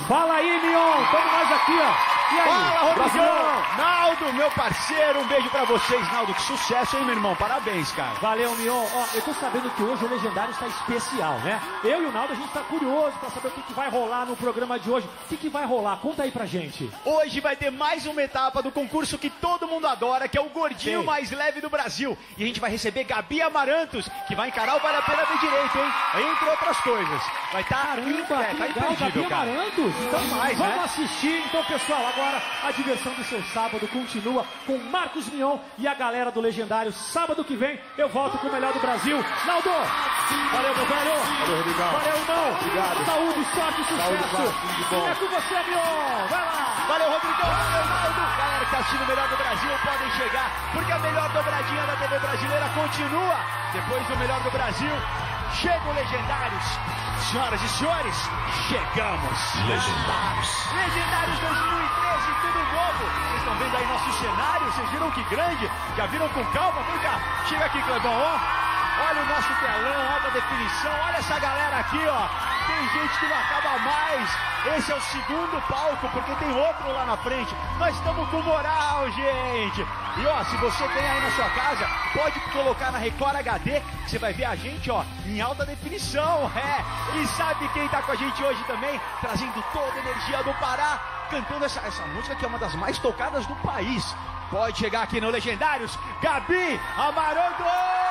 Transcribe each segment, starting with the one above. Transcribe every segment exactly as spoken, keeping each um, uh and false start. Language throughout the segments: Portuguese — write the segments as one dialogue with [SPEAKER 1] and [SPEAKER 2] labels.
[SPEAKER 1] Fala aí, Mion. Estamos nós aqui, ó. E aí?
[SPEAKER 2] Fala, Rodrigão! Naldo, meu parceiro, um beijo pra vocês. Naldo, que sucesso, hein, meu irmão? Parabéns, cara.
[SPEAKER 1] Valeu, Mion. Ó, eu tô sabendo que hoje o Legendário está especial, né? Eu e o Naldo, a gente tá curioso pra saber o que, que vai rolar no programa de hoje. O que, que vai rolar? Conta aí pra gente.
[SPEAKER 2] Hoje vai ter mais uma etapa do concurso que todo mundo adora, que é o Gordinho
[SPEAKER 1] Sim.
[SPEAKER 2] Mais Leve do Brasil. E a gente vai receber Gabi Amarantos, que vai encarar o Vale a Pena Ver Direito, hein? Entre outras coisas. Vai estar...
[SPEAKER 1] Caramba,
[SPEAKER 2] é,
[SPEAKER 1] que
[SPEAKER 2] tá
[SPEAKER 1] legal,
[SPEAKER 2] imperdível,
[SPEAKER 1] Gabi
[SPEAKER 2] cara.
[SPEAKER 1] Amarantos. Então,
[SPEAKER 2] Demais,
[SPEAKER 1] vamos
[SPEAKER 2] né?
[SPEAKER 1] assistir. Então, pessoal, agora a diversão do seu sábado continua com Marcos Mion e a galera do Legendário. Sábado que vem eu volto com o melhor do Brasil. Naldo, valeu, meu velho.
[SPEAKER 3] Valeu, Rodrigão.
[SPEAKER 1] Valeu, irmão.
[SPEAKER 3] Obrigado.
[SPEAKER 1] Saúde, sorte e
[SPEAKER 3] Saúde,
[SPEAKER 1] sucesso.
[SPEAKER 3] paz, tudo de bom.
[SPEAKER 1] É com você, Mion. Vai lá.
[SPEAKER 2] Valeu, Rodrigão, valeu, Naldo. Galera que tá assistindo o Melhor do Brasil, podem chegar, porque a melhor dobradinha da T V brasileira continua. Depois do Melhor do Brasil, chegam Legendários. Senhoras e senhores, chegamos.
[SPEAKER 4] Legendários.
[SPEAKER 2] Legendários dois mil e treze, tudo novo. Vocês estão vendo aí nosso cenário? Vocês viram que grande? Já viram com calma? Vem cá, chega aqui, Clebão, ó. Olha o nosso telão, alta definição. Olha essa galera aqui, ó. Tem gente que não acaba mais. Esse é o segundo palco, porque tem outro lá na frente. Nós estamos com moral, gente. E ó, se você tem aí na sua casa, pode colocar na Record H D, que você vai ver a gente, ó, em alta definição. É. E sabe quem tá com a gente hoje também? Trazendo toda a energia do Pará, cantando essa, essa música que é uma das mais tocadas do país. Pode chegar aqui no Legendários, Gabi Amarantos!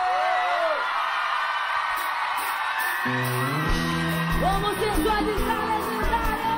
[SPEAKER 5] Vamos sensualizar, Legendário!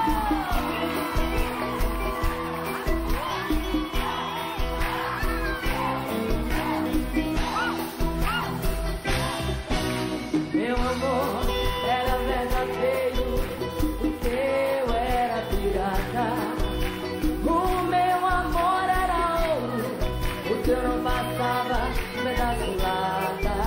[SPEAKER 5] Meu amor era verdadeiro, o teu era pirata. O meu amor era ouro, o teu não passava um pedaço lata.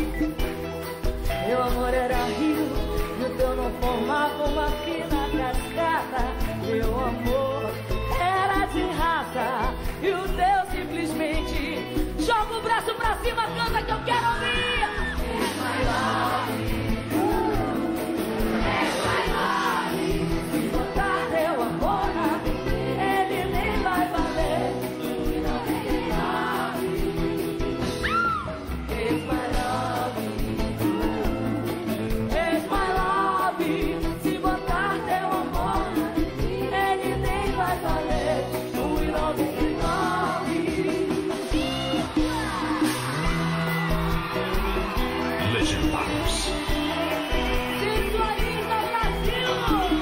[SPEAKER 5] Meu amor era rio, e o teu não formava uma fina cascata. Meu amor era de raça, e o teu simplesmente joga o braço pra cima, canta que eu quero ouvir. É my love, é my love. Se botar teu amor na vida, ele nem vai valer. Não tem love, é my love. Se botar teu amor, ele nem vai valer. Um e noventa e nove.
[SPEAKER 4] Legendários.
[SPEAKER 5] Sensualiza Brasil.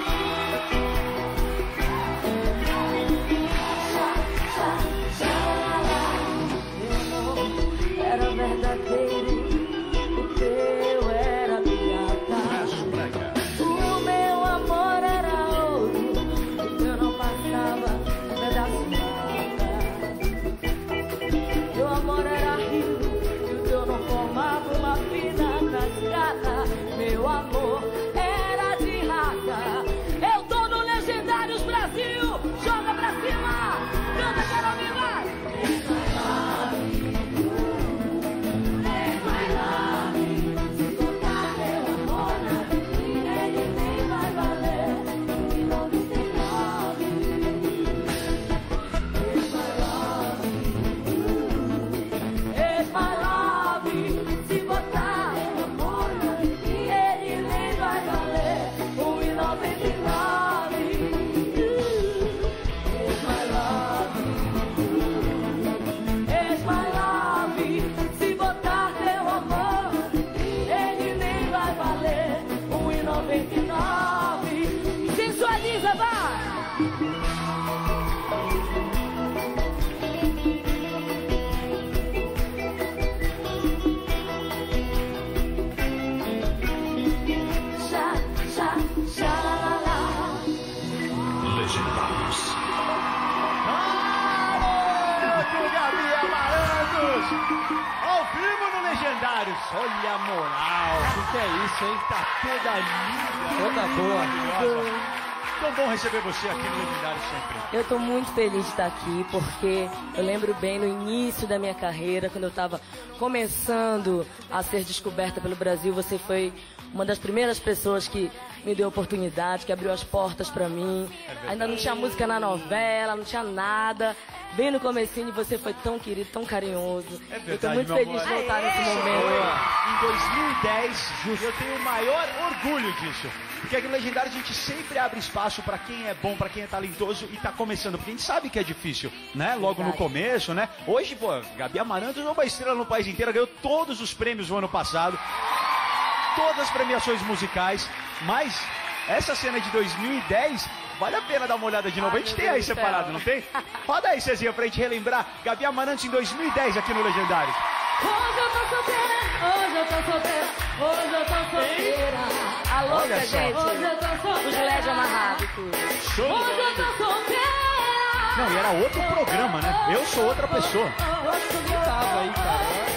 [SPEAKER 5] Chá, chá, chá. Meu amor era verdadeiro, o teu era pirata. O meu amor era ouro, o teu não passava um pedaço nada. Meu amor era rio, e o teu não formava uma fina cascata. Meu amor era de raça. Eu tô no Legendários Brasil. Joga pra cima, canta, quero ouvir mais. É my love, se botar teu amor na vida, ele nem vai valer. Não tem nove. It's my love, it's my love. Se botar teu amor na vida, ele nem vai valer. Um e noventa e nove. It's my love, it's my love. Se botar teu amor, ele nem vai valer. Um e noventa e nove. Sensualiza, vai! Chá, chá, chá, lá, lá, lá.
[SPEAKER 4] Legendários.
[SPEAKER 2] Garoto, Gabi Amarantos! Ao vivo no Legendários. Olha a moral.
[SPEAKER 1] O que é isso, hein?
[SPEAKER 2] Tá toda linda.
[SPEAKER 1] Toda boa.
[SPEAKER 2] Maravilhosa. Tão bom receber você aqui no Legendário sempre.
[SPEAKER 3] Eu tô muito feliz de estar aqui, porque eu lembro bem no início da minha carreira, quando eu tava começando a ser descoberta pelo Brasil, você foi uma das primeiras pessoas que me deu oportunidade, que abriu as portas pra mim. É Ainda não tinha música na novela, não tinha nada. Bem no comecinho você foi tão querido, tão carinhoso.
[SPEAKER 2] É verdade,
[SPEAKER 3] eu tô muito feliz
[SPEAKER 2] amor.
[SPEAKER 3] de voltar nesse
[SPEAKER 2] Aê,
[SPEAKER 3] momento.
[SPEAKER 2] Em dois mil e dez, eu tenho o maior orgulho disso. Porque aqui no Legendário a gente sempre abre espaço pra quem é bom, pra quem é talentoso e tá começando. Porque a gente sabe que é difícil, né? Logo verdade. No começo, né? Hoje, pô, Gabi Amarantos é uma estrela no país inteiro, ganhou todos os prêmios no ano passado. Todas as premiações musicais, mas essa cena de dois mil e dez, vale a pena dar uma olhada de novo.
[SPEAKER 3] Ai,
[SPEAKER 2] a gente tem aí separado, não tem? Roda aí, Cezinha, pra gente relembrar Gabi Amarantos em dois mil e dez aqui no Legendário.
[SPEAKER 5] Hoje eu tô solteira, hoje eu tô solteira, hoje eu tô solteira.
[SPEAKER 3] A louca,
[SPEAKER 2] Olha só.
[SPEAKER 3] gente.
[SPEAKER 5] Hoje eu tô solteira.
[SPEAKER 3] Os L E D amarrados e tudo.
[SPEAKER 5] Hoje eu tô solteira.
[SPEAKER 2] Não, e era outro programa, né? Eu sou outra pessoa.
[SPEAKER 5] Eu acho que eu tava aí, cara.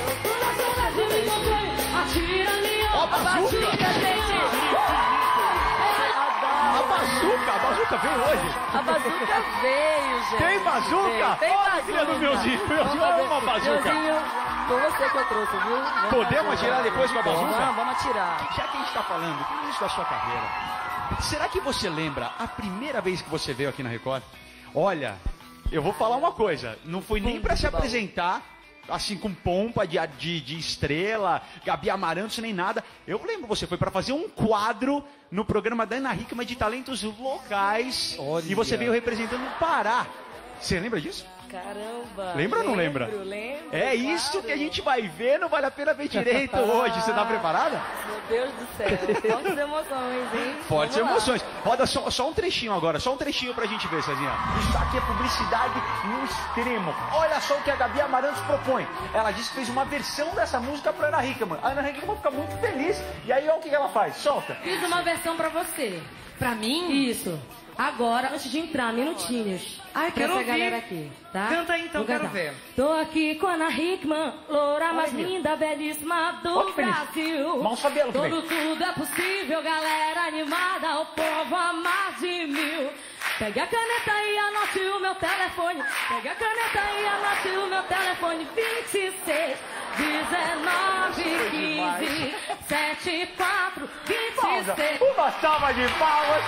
[SPEAKER 2] Ó, a bazuca! A bazuca, a bazuca veio hoje.
[SPEAKER 3] A bazuca veio, gente.
[SPEAKER 2] Tem bazuca?
[SPEAKER 3] Veio. Tem
[SPEAKER 2] Olha,
[SPEAKER 3] bazuca.
[SPEAKER 2] filha do Meuzinho, Meuzinho
[SPEAKER 3] Vamos fazer-
[SPEAKER 2] ama a bazuca.
[SPEAKER 3] Meuzinho, foi você que eu trouxe, viu? Vamos
[SPEAKER 2] Podemos
[SPEAKER 3] fazer.
[SPEAKER 2] atirar depois com a bazuca?
[SPEAKER 3] Vamos, vamos atirar.
[SPEAKER 2] Já que a gente tá falando do início da sua carreira, será que você lembra a primeira vez que você veio aqui na Record? Olha, eu vou falar uma coisa, não foi nem pra se apresentar, assim, com pompa de, de, de estrela, Gabi Amarantos, nem nada. Eu lembro, você foi pra fazer um quadro no programa da Ana Hickman de talentos locais.
[SPEAKER 6] Olha.
[SPEAKER 2] E você veio representando o Pará. Você lembra disso?
[SPEAKER 3] Caramba.
[SPEAKER 2] Lembra ou não lembra?
[SPEAKER 3] Lembro, lembro.
[SPEAKER 2] É isso
[SPEAKER 3] claro.
[SPEAKER 2] que a gente vai ver, não vale a pena ver direito hoje. Você tá preparada?
[SPEAKER 3] Meu Deus do céu. Fortes emoções, hein?
[SPEAKER 2] Fortes
[SPEAKER 3] Vamos lá.
[SPEAKER 2] emoções. Roda só, só um trechinho agora, só um trechinho pra gente ver, Cezinha. Isso aqui é publicidade no extremo. Olha só o que a Gabi Amarantos propõe. Ela disse que fez uma versão dessa música pra Ana Hickman. A Ana Hickman fica muito feliz. E aí, olha o que ela faz. Solta.
[SPEAKER 7] Fiz uma versão pra você.
[SPEAKER 8] Pra mim?
[SPEAKER 7] Isso. Agora, antes de entrar, minutinhos.
[SPEAKER 8] Ai,
[SPEAKER 7] pra
[SPEAKER 8] quero
[SPEAKER 7] essa
[SPEAKER 8] ouvir.
[SPEAKER 7] galera aqui, tá?
[SPEAKER 8] Canta aí, então,
[SPEAKER 7] Vou
[SPEAKER 8] quero
[SPEAKER 7] cantar.
[SPEAKER 8] ver.
[SPEAKER 7] Tô aqui com a Ana Hickman, loura mais
[SPEAKER 2] Olha.
[SPEAKER 7] linda, belíssima do
[SPEAKER 2] Olha que feliz.
[SPEAKER 7] Brasil.
[SPEAKER 2] Mãos Fabiano que vem.
[SPEAKER 7] Tudo, tudo é possível, galera animada, o povo a mais de mil. Pegue a caneta e anote o meu telefone. Pegue a caneta e anote o meu telefone. vinte e seis, dezenove, quinze, setenta e quatro, vinte e seis.
[SPEAKER 2] Uma salva de palmas.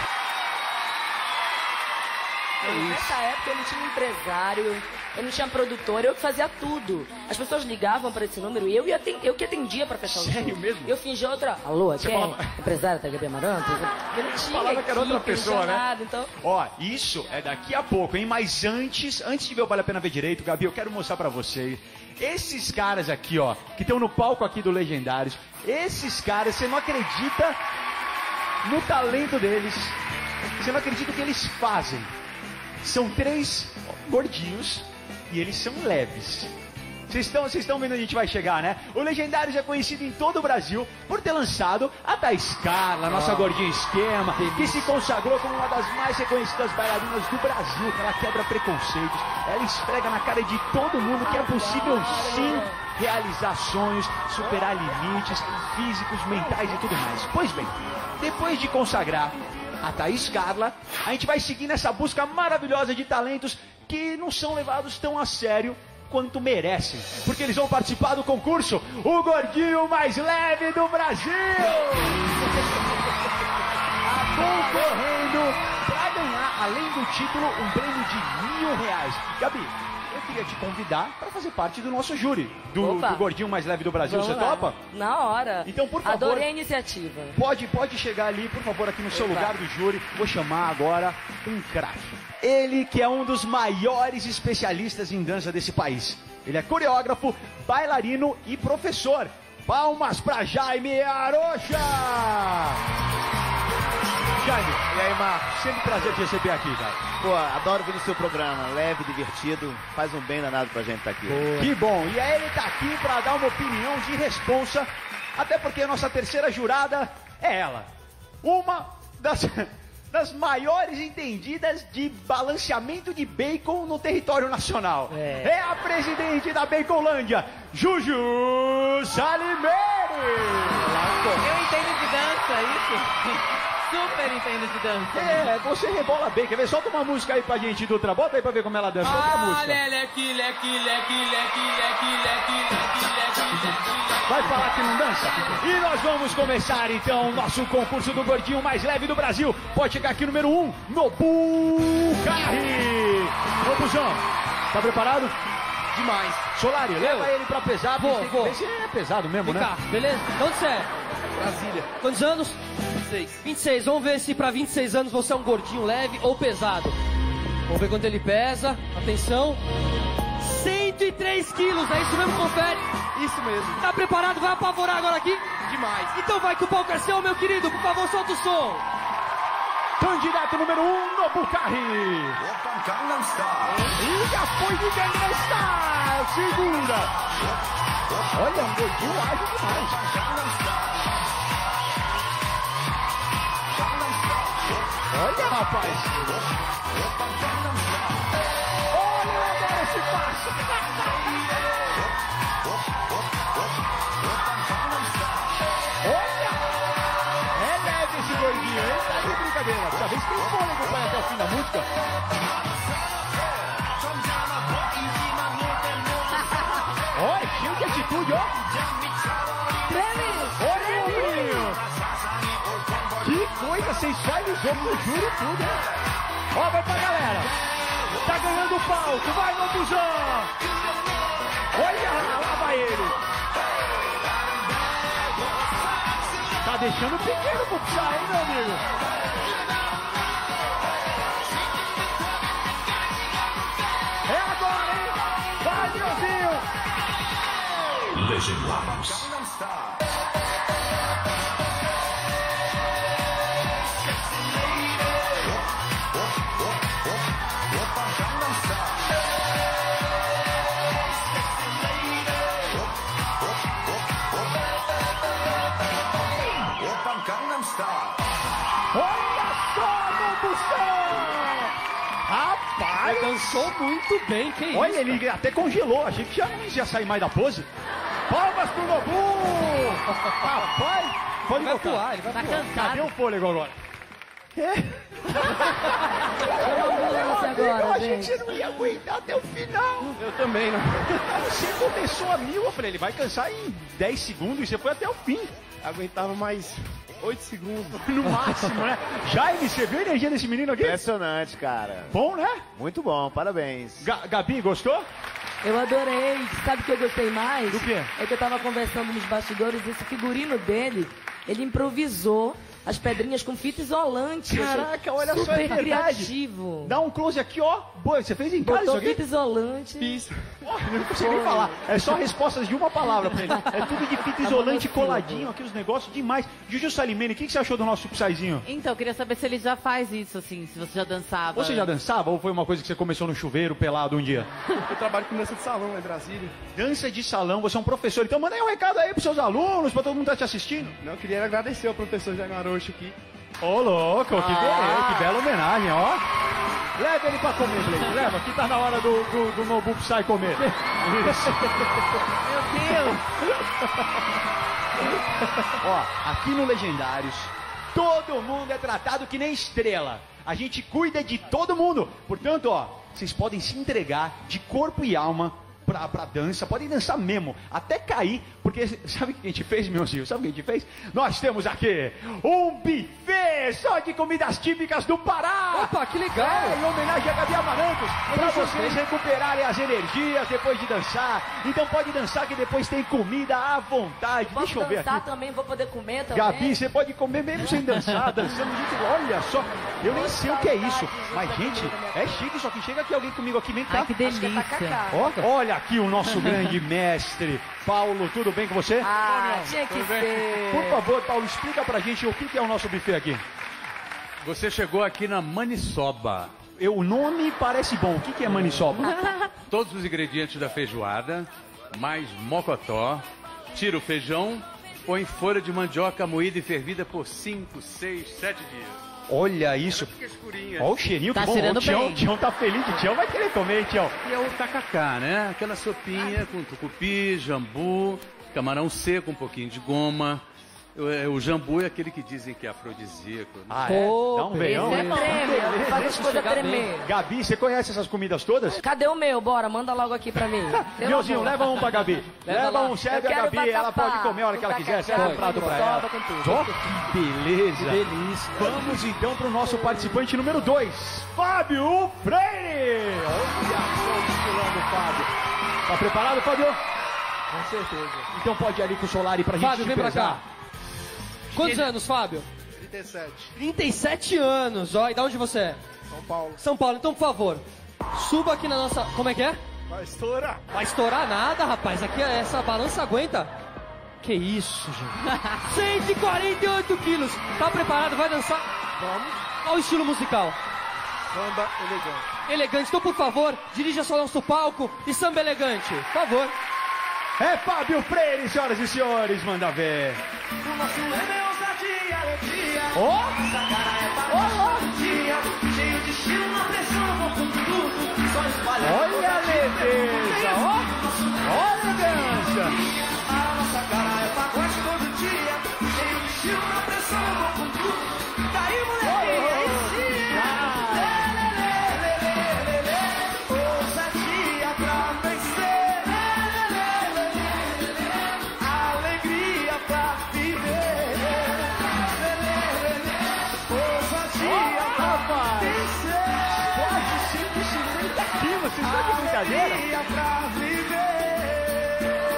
[SPEAKER 3] Nessa época eu não tinha empresário, eu não tinha produtor, eu que fazia tudo. As pessoas ligavam para esse número e eu, ia aten- eu que atendia para fechar o
[SPEAKER 2] Sério
[SPEAKER 3] show.
[SPEAKER 2] mesmo?
[SPEAKER 3] Eu fingia outra. Alô, aqui é
[SPEAKER 2] falava-
[SPEAKER 3] empresário da Gabi Amarantos? Eu não tinha
[SPEAKER 2] Falava que era outra
[SPEAKER 3] equipe, não
[SPEAKER 2] pessoa,
[SPEAKER 3] tinha
[SPEAKER 2] né?
[SPEAKER 3] nada, então...
[SPEAKER 2] Ó, isso é daqui a pouco, hein? Mas antes, antes de ver o Vale a Pena Ver Direito, Gabi, eu quero mostrar pra vocês. Esses caras aqui, ó, que estão no palco aqui do Legendários. Esses caras, você não acredita no talento deles. Você não acredita o que eles fazem. São três gordinhos e eles são leves. Vocês estão, vocês estão vendo onde a gente vai chegar, né? O Legendários é conhecido em todo o Brasil por ter lançado a Thaís Carla, nossa gordinha esquema, que se consagrou como uma das mais reconhecidas bailarinas do Brasil, que ela quebra preconceitos, ela esfrega na cara de todo mundo que é possível sim realizar sonhos, superar limites físicos, mentais e tudo mais. Pois bem, depois de consagrar a Thaís Carla, a gente vai seguir nessa busca maravilhosa de talentos que não são levados tão a sério quanto merecem, porque eles vão participar do concurso O Gordinho Mais Leve do Brasil! Concorrendo para ganhar, além do título, um prêmio de mil reais. Gabi, eu queria te convidar para fazer parte do nosso júri, do,
[SPEAKER 3] Opa.
[SPEAKER 2] do Gordinho Mais Leve do Brasil.
[SPEAKER 3] Vamos
[SPEAKER 2] Você
[SPEAKER 3] lá.
[SPEAKER 2] topa?
[SPEAKER 3] Na hora.
[SPEAKER 2] Então, por favor.
[SPEAKER 3] Adorei a iniciativa.
[SPEAKER 2] Pode, pode chegar ali, por favor, aqui no seu
[SPEAKER 3] Opa.
[SPEAKER 2] lugar do júri. Vou chamar agora um craque. Ele que é um dos maiores especialistas em dança desse país. Ele é coreógrafo, bailarino e professor. Palmas para Jaime Arocha! Jaime,
[SPEAKER 6] E aí, Marcos?
[SPEAKER 2] sempre prazer te receber aqui, cara.
[SPEAKER 6] Pô, adoro vir no seu programa. Leve, divertido. Faz um bem danado pra gente estar aqui.
[SPEAKER 2] Que bom. E aí ele tá aqui para dar uma opinião de responsa, até porque a nossa terceira jurada é ela. Uma das, das maiores entendidas de balanceamento de bacon no território nacional.
[SPEAKER 3] É.
[SPEAKER 2] É a presidente da Baconlândia, Juju Salimeri.
[SPEAKER 8] Eu entendo de dança, é isso? super entendo de dança.
[SPEAKER 2] É, você rebola bem. Quer ver? Solta uma música aí pra gente, Dutra. Bota aí pra ver como ela dança. Outra
[SPEAKER 8] Ah,
[SPEAKER 2] música.
[SPEAKER 8] leque, leque, leque, leque, leque, leque, leque, leque, leque.
[SPEAKER 2] Vai falar que não dança? E nós vamos começar então o nosso concurso do gordinho mais leve do Brasil. Pode chegar aqui número um, Nobu Carri. Nobuzão, tá preparado?
[SPEAKER 8] Demais.
[SPEAKER 2] Solari, leva ele pra pesar.
[SPEAKER 8] Vou,
[SPEAKER 2] tem que
[SPEAKER 8] vou.
[SPEAKER 2] ver se ele é pesado mesmo,
[SPEAKER 8] Vem
[SPEAKER 2] né?
[SPEAKER 8] cá, beleza? De onde você é?
[SPEAKER 9] Brasília.
[SPEAKER 8] Quantos anos?
[SPEAKER 9] vinte e seis.
[SPEAKER 8] vinte e seis. Vamos ver se pra vinte e seis anos você é um gordinho leve ou pesado. Vamos ver quanto ele pesa. Atenção. cento e três quilos, é isso mesmo? Confere.
[SPEAKER 9] Isso mesmo.
[SPEAKER 8] Tá preparado? Vai apavorar agora aqui?
[SPEAKER 9] Demais.
[SPEAKER 8] Então vai que o palco é seu, meu querido. Por favor, solta o som.
[SPEAKER 2] Candidato número um, Nobu Carri. E já foi de Gangnam Style. Segura. Olha, um gordinho ágil demais. Olha, rapaz. Olha agora esse passo. Olha. É leve esse gordinho, hein? Tá de brincadeira. Dessa vez tem fôlego para até o fim da música. Olha, cheio de atitude, ó. Olha, Bruninho. Que coisa sensualizou pro juro tudo, hein? Ó, vai pra galera. Tá ganhando o palco. Vai, Nobuzão. Olha, lá vai ele. Tá deixando pequeno pro Psy, hein, meu amigo? É agora, hein? Vai, Diozinho!
[SPEAKER 4] Legendários.
[SPEAKER 2] Olha só, Nobuzão! Rapaz!
[SPEAKER 8] Dançou muito bem, que isso?
[SPEAKER 2] Olha, ele até congelou. Achei que já não ia sair mais da pose. Palmas pro Nobu! Rapaz! Pode
[SPEAKER 8] Ele vai
[SPEAKER 2] voltar.
[SPEAKER 8] voar, ele vai
[SPEAKER 3] Tá
[SPEAKER 8] voar.
[SPEAKER 3] cansado.
[SPEAKER 2] Cadê o fôlego agora?
[SPEAKER 3] Eu não ambulância agora,
[SPEAKER 2] Eu achei
[SPEAKER 3] gente.
[SPEAKER 2] que você não ia aguentar até o final.
[SPEAKER 9] Eu também, não.
[SPEAKER 2] Você começou a mil, eu falei, ele vai cansar em dez segundos e você foi até o fim.
[SPEAKER 9] Aguentava mais oito segundos.
[SPEAKER 2] No máximo, né? Jaime, você viu a energia desse menino aqui?
[SPEAKER 6] Impressionante, cara.
[SPEAKER 2] Bom, né?
[SPEAKER 6] Muito bom, parabéns.
[SPEAKER 2] Ga- Gabi, gostou?
[SPEAKER 3] Eu adorei. Sabe o que eu gostei mais?
[SPEAKER 2] Do quê?
[SPEAKER 3] É que eu tava conversando nos bastidores, esse figurino dele, ele improvisou as pedrinhas com fita isolante. Eu achei
[SPEAKER 2] Caraca, olha só,
[SPEAKER 3] super
[SPEAKER 2] é verdade.
[SPEAKER 3] criativo.
[SPEAKER 2] Dá um close aqui, ó. Boa, você fez em casa
[SPEAKER 3] Botou
[SPEAKER 2] isso aqui?
[SPEAKER 3] fita isolante.
[SPEAKER 9] Fiz.
[SPEAKER 2] Ó, eu não consigo nem falar. É só respostas de uma palavra pra ele. É tudo de fita isolante coladinho aqui, os negócios demais. Juju Salimene, o que, que você achou do nosso Psyzinho?
[SPEAKER 10] Então, eu queria saber se ele já faz isso, assim, se você já dançava.
[SPEAKER 2] Você já dançava ou foi uma coisa que você começou no chuveiro, pelado um dia?
[SPEAKER 9] Eu trabalho com dança de salão lá em Brasília.
[SPEAKER 2] Dança de salão, você é um professor, então manda aí um recado aí pros seus alunos, pra todo mundo que tá te assistindo.
[SPEAKER 9] Não, eu queria agradecer ao professor Jaime Arocho aqui.
[SPEAKER 2] Ô, louco, que beleza, que bela homenagem, ó. Leva ele pra comer, Blake, leva, que tá na hora do, do, do Nobu Psy comer. Isso.
[SPEAKER 10] Meu Deus!
[SPEAKER 2] Ó, aqui no Legendários, todo mundo é tratado que nem estrela. A gente cuida de todo mundo. Portanto, ó, vocês podem se entregar de corpo e alma pra, pra dança, podem dançar mesmo, até cair, porque sabe o que a gente fez, meu filho? Sabe o que a gente fez? Nós temos aqui um buffet só de comidas típicas do Pará.
[SPEAKER 8] Opa, que legal!
[SPEAKER 2] É, em homenagem a Gabi Amarantos, pra
[SPEAKER 8] isso,
[SPEAKER 2] vocês recuperarem as energias depois de dançar. Então pode dançar que depois tem comida à vontade.
[SPEAKER 3] Posso
[SPEAKER 2] Deixa eu ver
[SPEAKER 3] dançar
[SPEAKER 2] aqui.
[SPEAKER 3] também, vou poder comer também.
[SPEAKER 2] Gabi, você pode comer mesmo sem dançar, dançando gente. Olha só, eu nem sei o que é isso. Mas, gente, é chique isso aqui. Chega aqui alguém comigo aqui, vem cá.
[SPEAKER 10] Ai, que delícia.
[SPEAKER 2] Ó, olha aqui o nosso grande mestre. Paulo, tudo bem com você?
[SPEAKER 3] Ah, tinha que ser.
[SPEAKER 2] Por favor, Paulo, explica pra gente o que que é o nosso buffet aqui.
[SPEAKER 11] Você chegou aqui na maniçoba.
[SPEAKER 2] Eu, o nome parece bom. O que que é maniçoba?
[SPEAKER 11] Todos os ingredientes da feijoada, mais mocotó. Tira o feijão, põe folha de mandioca moída e fervida por cinco, seis, sete dias.
[SPEAKER 2] Olha isso.
[SPEAKER 11] Fica escurinha.
[SPEAKER 2] Olha o cheirinho
[SPEAKER 10] Tá
[SPEAKER 2] que bom.
[SPEAKER 10] cheirando
[SPEAKER 2] O Tião,
[SPEAKER 10] bem.
[SPEAKER 2] Tião tá feliz. O Tião vai querer comer, hein, Tião?
[SPEAKER 11] E é o tacacá, né? Aquela sopinha com tucupi, jambu, camarão seco, um pouquinho de goma. O, o jambu é aquele que dizem que é afrodisíaco. Né?
[SPEAKER 1] Ah, é?
[SPEAKER 8] Pô,
[SPEAKER 1] Dá um veião.
[SPEAKER 3] Esse é prêmio, faz as coisas tremer.
[SPEAKER 1] Gabi, você conhece essas comidas todas?
[SPEAKER 3] Cadê o meu? Bora, manda logo aqui pra mim. Pelo
[SPEAKER 1] Miozinho,
[SPEAKER 3] amor.
[SPEAKER 1] leva um pra Gabi.
[SPEAKER 8] Leva
[SPEAKER 1] Leva
[SPEAKER 8] lá.
[SPEAKER 1] um, serve
[SPEAKER 3] Eu
[SPEAKER 1] a
[SPEAKER 3] quero
[SPEAKER 1] Gabi, ela
[SPEAKER 3] vatapá,
[SPEAKER 1] pode comer a hora que ela
[SPEAKER 3] com
[SPEAKER 1] quiser,
[SPEAKER 3] tacacá,
[SPEAKER 1] serve um prato
[SPEAKER 3] com
[SPEAKER 1] pra ela.
[SPEAKER 3] soba, com tudo.
[SPEAKER 1] Ó, que beleza.
[SPEAKER 8] Que delícia.
[SPEAKER 1] Vamos então pro nosso participante número dois, Fábio Freire. Olha só desfilando o Fábio. Tá preparado, Fábio?
[SPEAKER 8] Com certeza.
[SPEAKER 1] Então pode ir ali com o Solari pra gente
[SPEAKER 8] Fábio,
[SPEAKER 1] te
[SPEAKER 8] vem pra
[SPEAKER 1] pesar.
[SPEAKER 8] cá. Quantos anos, Fábio?
[SPEAKER 9] trinta e sete.
[SPEAKER 8] trinta e sete anos, ó. E da onde você é?
[SPEAKER 9] São Paulo.
[SPEAKER 8] São Paulo. Então, por favor, suba aqui na nossa... Como é que é?
[SPEAKER 9] Vai estourar.
[SPEAKER 8] Vai estourar nada, rapaz. Aqui essa balança aguenta. Que isso, gente. cento e quarenta e oito quilos. Tá preparado? Vai dançar?
[SPEAKER 9] Vamos.
[SPEAKER 8] Qual o estilo musical?
[SPEAKER 9] Samba elegante.
[SPEAKER 8] Elegante. Então, por favor, dirija só nosso palco e samba elegante. Por favor.
[SPEAKER 1] É Fábio Freire, senhoras e senhores, manda ver.
[SPEAKER 5] O nosso lema é ousadia e alegria.
[SPEAKER 1] Ó!
[SPEAKER 5] Essa cara é para todo dia. Cheio de estilo, na pressão, vou com tudo. Só espalhando.
[SPEAKER 1] Olha a leveza, ó! Olha a elegância!
[SPEAKER 5] A nossa cara é pagode todo dia. Cheio de estilo, na pressão, vou com tudo. Daí, moleque, aí sim. Lê, lê, lê, lê, lê, lê. Ousadia pra vencer. Lê, lê, lê, lê, lê. Alegria pra viver. Lê, lê, lê, lê. Ousadia pra vencer.
[SPEAKER 1] Quase cento e cinquenta quilos, você está de brincadeira?
[SPEAKER 5] Alegria pra viver.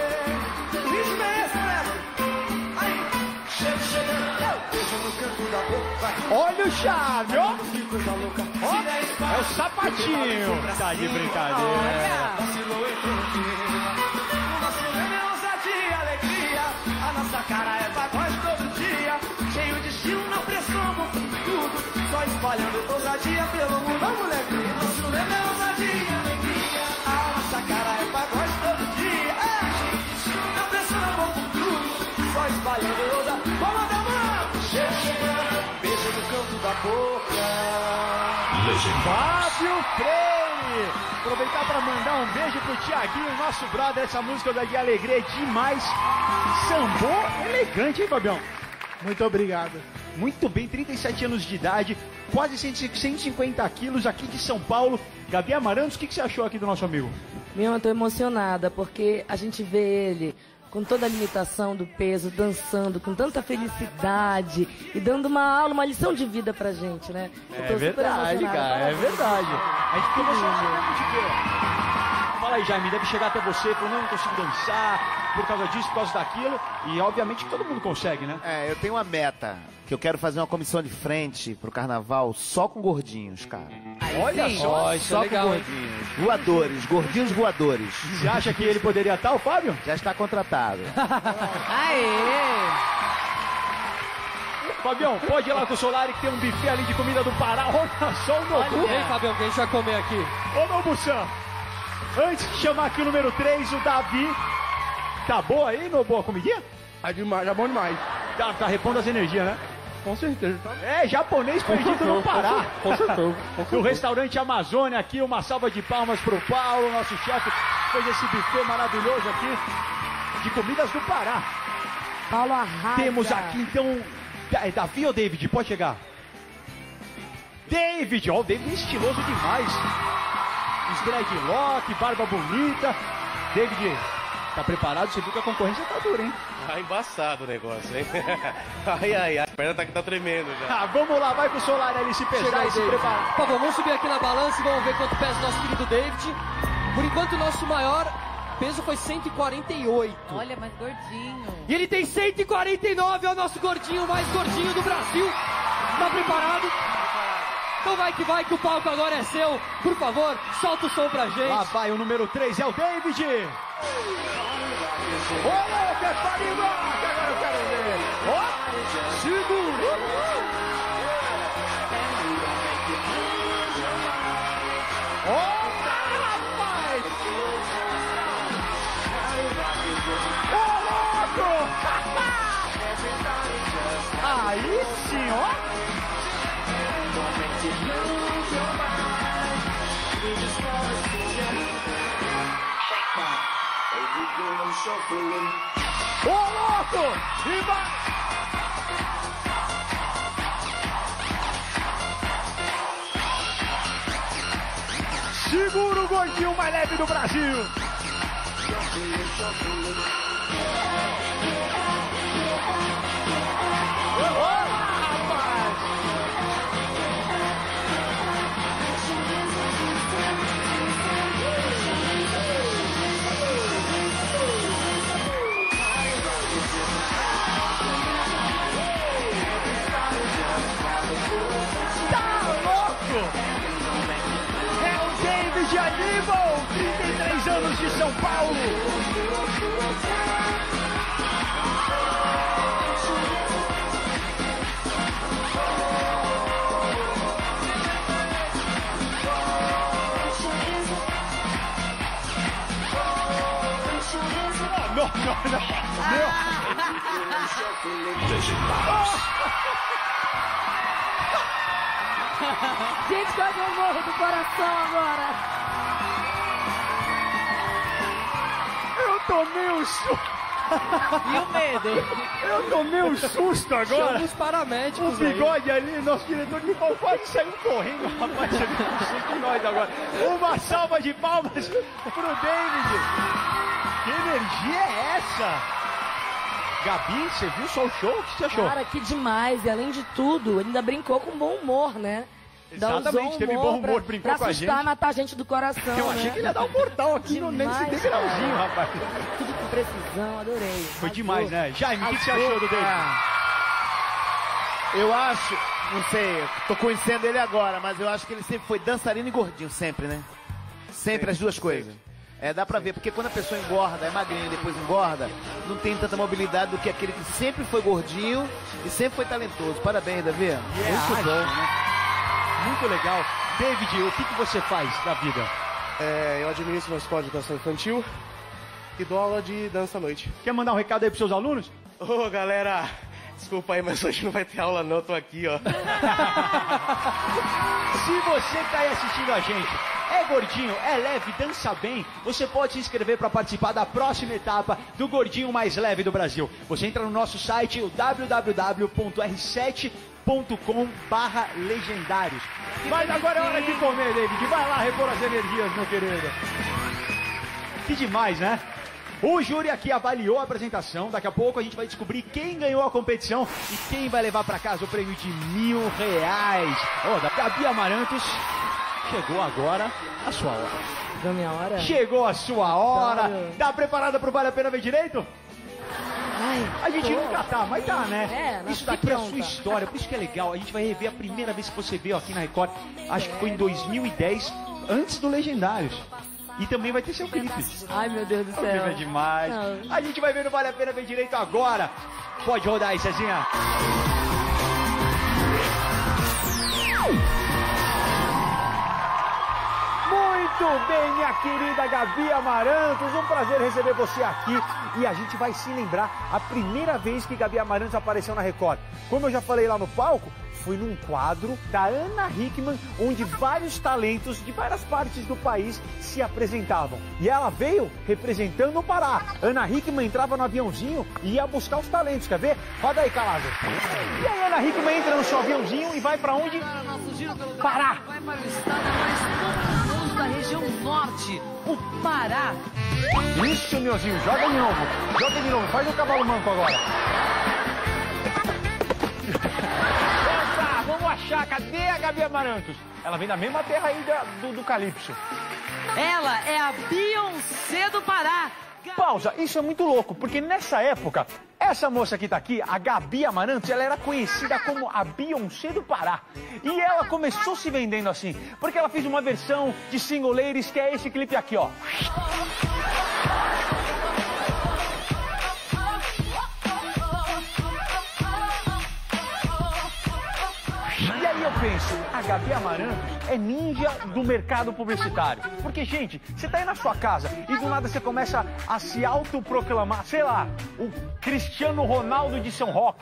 [SPEAKER 5] Isso mesmo, mestre. Aí, chega, chega. Beijo no canto da boca. Vai.
[SPEAKER 1] Olha o charme, ó!
[SPEAKER 5] Que coisa louca.
[SPEAKER 1] Ó, é o sapatinho. Tá de brincadeira.
[SPEAKER 5] Vacilou, entrou no clima. O nosso lema é ousadia e alegria. A nossa cara é pagode todo dia. Cheio de estilo, na pressão, vou com tudo. Só espalhando ousadia pelo mundo, ó, moleque. O nosso lema é ousadia e alegria. A nossa cara é pagode todo dia. É. Cheio de estilo, na pressão, vou com tudo. Só espalhando ousadia. Vamos dar mão. Chega, chega. Beijo no canto da boca.
[SPEAKER 1] Fábio Freire! Aproveitar para mandar um beijo pro Tiaguinho, nosso brother. Essa música da Alegria é demais. Sambô elegante, hein, Fabião?
[SPEAKER 9] Muito obrigado.
[SPEAKER 1] Muito bem, trinta e sete anos de idade, quase cento e cinquenta quilos, aqui de São Paulo. Gabi Amarantos, o que, que você achou aqui do nosso amigo?
[SPEAKER 3] Meu, eu tô emocionada, porque a gente vê ele com toda a limitação do peso, dançando com tanta felicidade e dando uma aula, uma lição de vida pra gente, né? Eu
[SPEAKER 1] É
[SPEAKER 3] tô super
[SPEAKER 1] verdade,
[SPEAKER 3] emocionada.
[SPEAKER 1] cara, é
[SPEAKER 3] Parabéns.
[SPEAKER 1] verdade. A gente ficou emocionado de ver. Fala aí, Jaime, deve chegar até você, falou, não, não consigo dançar, por causa disso, por causa daquilo. E obviamente que todo mundo consegue, né?
[SPEAKER 6] É, eu tenho uma meta, que eu quero fazer uma comissão de frente pro carnaval só com gordinhos, cara.
[SPEAKER 1] Olha só,
[SPEAKER 8] Ó, isso
[SPEAKER 6] Só
[SPEAKER 8] é legal,
[SPEAKER 6] com
[SPEAKER 8] hein?
[SPEAKER 6] gordinhos. Voadores, gordinhos voadores.
[SPEAKER 1] Você acha que ele poderia estar, o Fábio?
[SPEAKER 6] Já está contratado.
[SPEAKER 10] Aê!
[SPEAKER 1] Fabião, pode ir lá com o Solari que tem um buffet ali de comida do Pará. Olha só o Nobu.
[SPEAKER 8] Vem, Fabião, que a gente vai comer aqui.
[SPEAKER 1] Ô, Nobu-san, antes de chamar aqui o número três, o Davi. Tá boa aí, Nobu, a comidinha?
[SPEAKER 9] Tá demais, já bom demais.
[SPEAKER 1] Tá, tá repondo as energias, né?
[SPEAKER 9] Com certeza. Tá?
[SPEAKER 1] É, japonês perdido no Pará.
[SPEAKER 9] Com certeza.
[SPEAKER 1] No restaurante Amazônia aqui, uma salva de palmas pro Paulo, nosso chefe, fez esse buffet maravilhoso aqui de comidas do Pará.
[SPEAKER 3] Paulo arrasa.
[SPEAKER 1] Temos aqui então, é Davi ou David? Pode chegar. David, ó, o David é estiloso demais. Dreadlock, barba bonita. David, tá preparado? Você viu que a concorrência tá dura, hein?
[SPEAKER 12] Tá embaçado o negócio, hein? Ai, ai, ai, a perna tá que tá tremendo já.
[SPEAKER 1] Ah, vamos lá, vai pro Solari ali se pesar
[SPEAKER 8] Chega aí,
[SPEAKER 1] e se
[SPEAKER 8] David.
[SPEAKER 1] preparar.
[SPEAKER 8] Por favor, vamos subir aqui na balança e vamos ver quanto pesa o nosso querido David. Por enquanto, o nosso maior peso foi cento e quarenta e oito.
[SPEAKER 10] Olha, mais gordinho.
[SPEAKER 8] E ele tem cento e quarenta e nove, é o nosso gordinho, mais gordinho do Brasil. Tá preparado? Então vai que vai, que o palco agora é seu. Por favor, solta o som pra gente.
[SPEAKER 1] Lá vai o número três, é o David. Ô, louco, é Parimar, que agora eu quero ver. Ó, segura. Ó, rapaz. Ô, louco. Aí sim, ó. Ô, louco! E vai!
[SPEAKER 2] Segura o gordinho mais leve do Brasil. De Aníbal, trinta e três anos de São Paulo. Não, não, não, não.
[SPEAKER 5] Gente, quase eu morro do coração agora.
[SPEAKER 2] Eu tomei um susto.
[SPEAKER 8] E o medo?
[SPEAKER 2] Eu tomei um susto agora.
[SPEAKER 8] Chama os paramédicos.
[SPEAKER 2] O bigode aí. ali, nosso diretor de palco quase saiu correndo, rapaz. Você viu um susto em nós agora. Uma salva de palmas pro David. Que energia é essa? Gabi, você viu só o show? O que você achou?
[SPEAKER 3] Cara, que demais. E além de tudo, ele ainda brincou com bom humor, né?
[SPEAKER 2] Exatamente, teve bom humor,
[SPEAKER 3] pra,
[SPEAKER 2] brincou
[SPEAKER 3] pra
[SPEAKER 2] com a gente.
[SPEAKER 3] Pra assustar, matar a gente do coração,
[SPEAKER 2] Eu
[SPEAKER 3] né?
[SPEAKER 2] achei que ele ia dar um portal aqui no, nesse degrauzinho, rapaz.
[SPEAKER 3] Tudo com precisão, adorei.
[SPEAKER 2] Foi
[SPEAKER 3] Arrasou.
[SPEAKER 2] demais, né? Jaime, o que, que você achou do David?
[SPEAKER 6] Ah, eu acho, não sei, tô conhecendo ele agora, mas eu acho que ele sempre foi dançarino e gordinho, sempre, né? Sempre, as duas coisas. É, dá pra ver, porque quando a pessoa engorda, é magrinha e depois engorda, não tem tanta mobilidade do que aquele que sempre foi gordinho e sempre foi talentoso. Parabéns, Davi.
[SPEAKER 2] Yeah,
[SPEAKER 6] Muito bom.
[SPEAKER 2] né? Muito legal. David, o que, que você faz da vida?
[SPEAKER 12] É, eu administro uma escola de educação infantil e dou aula de dança à noite.
[SPEAKER 2] Quer mandar um recado aí pros seus alunos?
[SPEAKER 12] Ô, oh, galera, desculpa aí, mas hoje não vai ter aula não, tô aqui, ó.
[SPEAKER 2] Se você tá aí assistindo a gente, é gordinho, é leve, dança bem, você pode se inscrever para participar da próxima etapa do Gordinho Mais Leve do Brasil. Você entra no nosso site, o w w w ponto r sete ponto com barra legendários. Mas agora é hora de comer, David. Vai lá repor as energias, meu querido. Que demais, né? O júri aqui avaliou a apresentação. Daqui a pouco a gente vai descobrir quem ganhou a competição e quem vai levar para casa o prêmio de mil reais. Ó, oh, da Gabi Amarantos. Chegou agora a sua hora.
[SPEAKER 3] Chegou a minha hora?
[SPEAKER 2] Chegou a sua hora.
[SPEAKER 3] Claro.
[SPEAKER 2] Tá preparada pro Vale a Pena Ver Direito?
[SPEAKER 3] Ai,
[SPEAKER 2] a gente
[SPEAKER 3] tô.
[SPEAKER 2] nunca tá, mas tá, né?
[SPEAKER 3] É,
[SPEAKER 2] isso daqui é a sua história, por isso que é legal. A gente vai rever a primeira vez que você veio aqui na Record. Acho que foi em dois mil e dez, antes do Legendários. E também vai ter seu clipe.
[SPEAKER 3] Ai, meu Deus do céu.
[SPEAKER 2] O clipe é demais. Não. A gente vai ver no Vale a Pena Ver Direito agora. Pode rodar aí, Cezinha. Muito bem, minha querida Gabi Amarantos, um prazer receber você aqui e a gente vai se lembrar a primeira vez que Gabi Amarantos apareceu na Record. Como eu já falei lá no palco, foi num quadro da Ana Hickman, onde vários talentos de várias partes do país se apresentavam. E ela veio representando o Pará. Ana Hickman entrava no aviãozinho e ia buscar os talentos, quer ver? Roda aí, Calado. E aí Ana Hickman entra no seu aviãozinho e vai pra onde?
[SPEAKER 10] Nosso giro pelo
[SPEAKER 2] Pará.
[SPEAKER 10] Vai para o estado mais populoso da região norte, o Pará.
[SPEAKER 2] Isso, meuzinho, joga de novo. Joga de novo, faz o cavalo manco agora. Vamos achar, cadê a Gabi Amarantos? Ela vem da mesma terra aí da, do, do Calypso.
[SPEAKER 10] Ela é a Beyoncé do Pará.
[SPEAKER 2] Pausa, isso é muito louco, porque nessa época, essa moça que tá aqui, a Gabi Amarantos, ela era conhecida como a Beyoncé do Pará. E ela começou se vendendo assim, porque ela fez uma versão de Single Ladies, que é esse clipe aqui, ó. E aí eu penso, a Gabi Amarantos é ninja do mercado publicitário. Porque, gente, você tá aí na sua casa e do nada você começa a se autoproclamar, sei lá, o Cristiano Ronaldo de São Roque.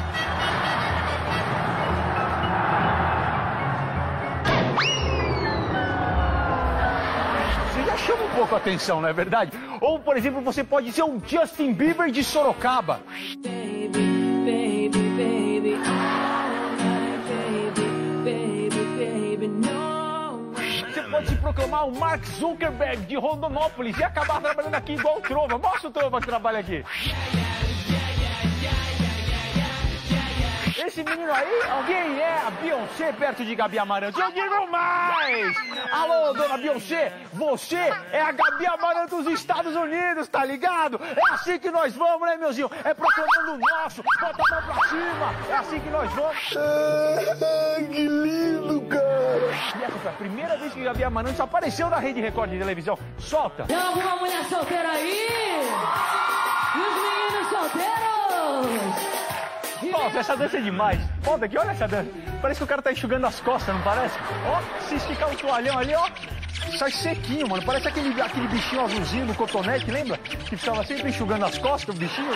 [SPEAKER 2] Você já chama um pouco a atenção, não é verdade? Ou, por exemplo, você pode ser o Justin Bieber de Sorocaba.
[SPEAKER 5] Baby, baby, baby.
[SPEAKER 2] pode se proclamar o Mark Zuckerberg de Rondonópolis e acabar trabalhando aqui igual o Trova. Mostra o Trova que trabalha aqui. Esse menino aí, alguém é a Beyoncé perto de Gabi Amarantos? Eu digo mais! Alô, dona Beyoncé, você é a Gabi Amarantos dos Estados Unidos, tá ligado? É assim que nós vamos, né, meuzinho? É proclamando o nosso, bota a mão pra cima, é assim que nós vamos. Ah, que lindo, cara! E essa foi a primeira vez que Gabi Amarantos apareceu na Rede Record de televisão. Solta!
[SPEAKER 7] Tem alguma mulher solteira aí? E os meninos solteiros?
[SPEAKER 2] Nossa, essa dança é demais. Volta aqui, olha essa dança. Parece que o cara tá enxugando as costas, não parece? Ó, se esticar o toalhão ali, ó, sai sequinho, mano. Parece aquele, aquele bichinho azulzinho do cotonete, lembra? Que ficava sempre enxugando as costas, o bichinho.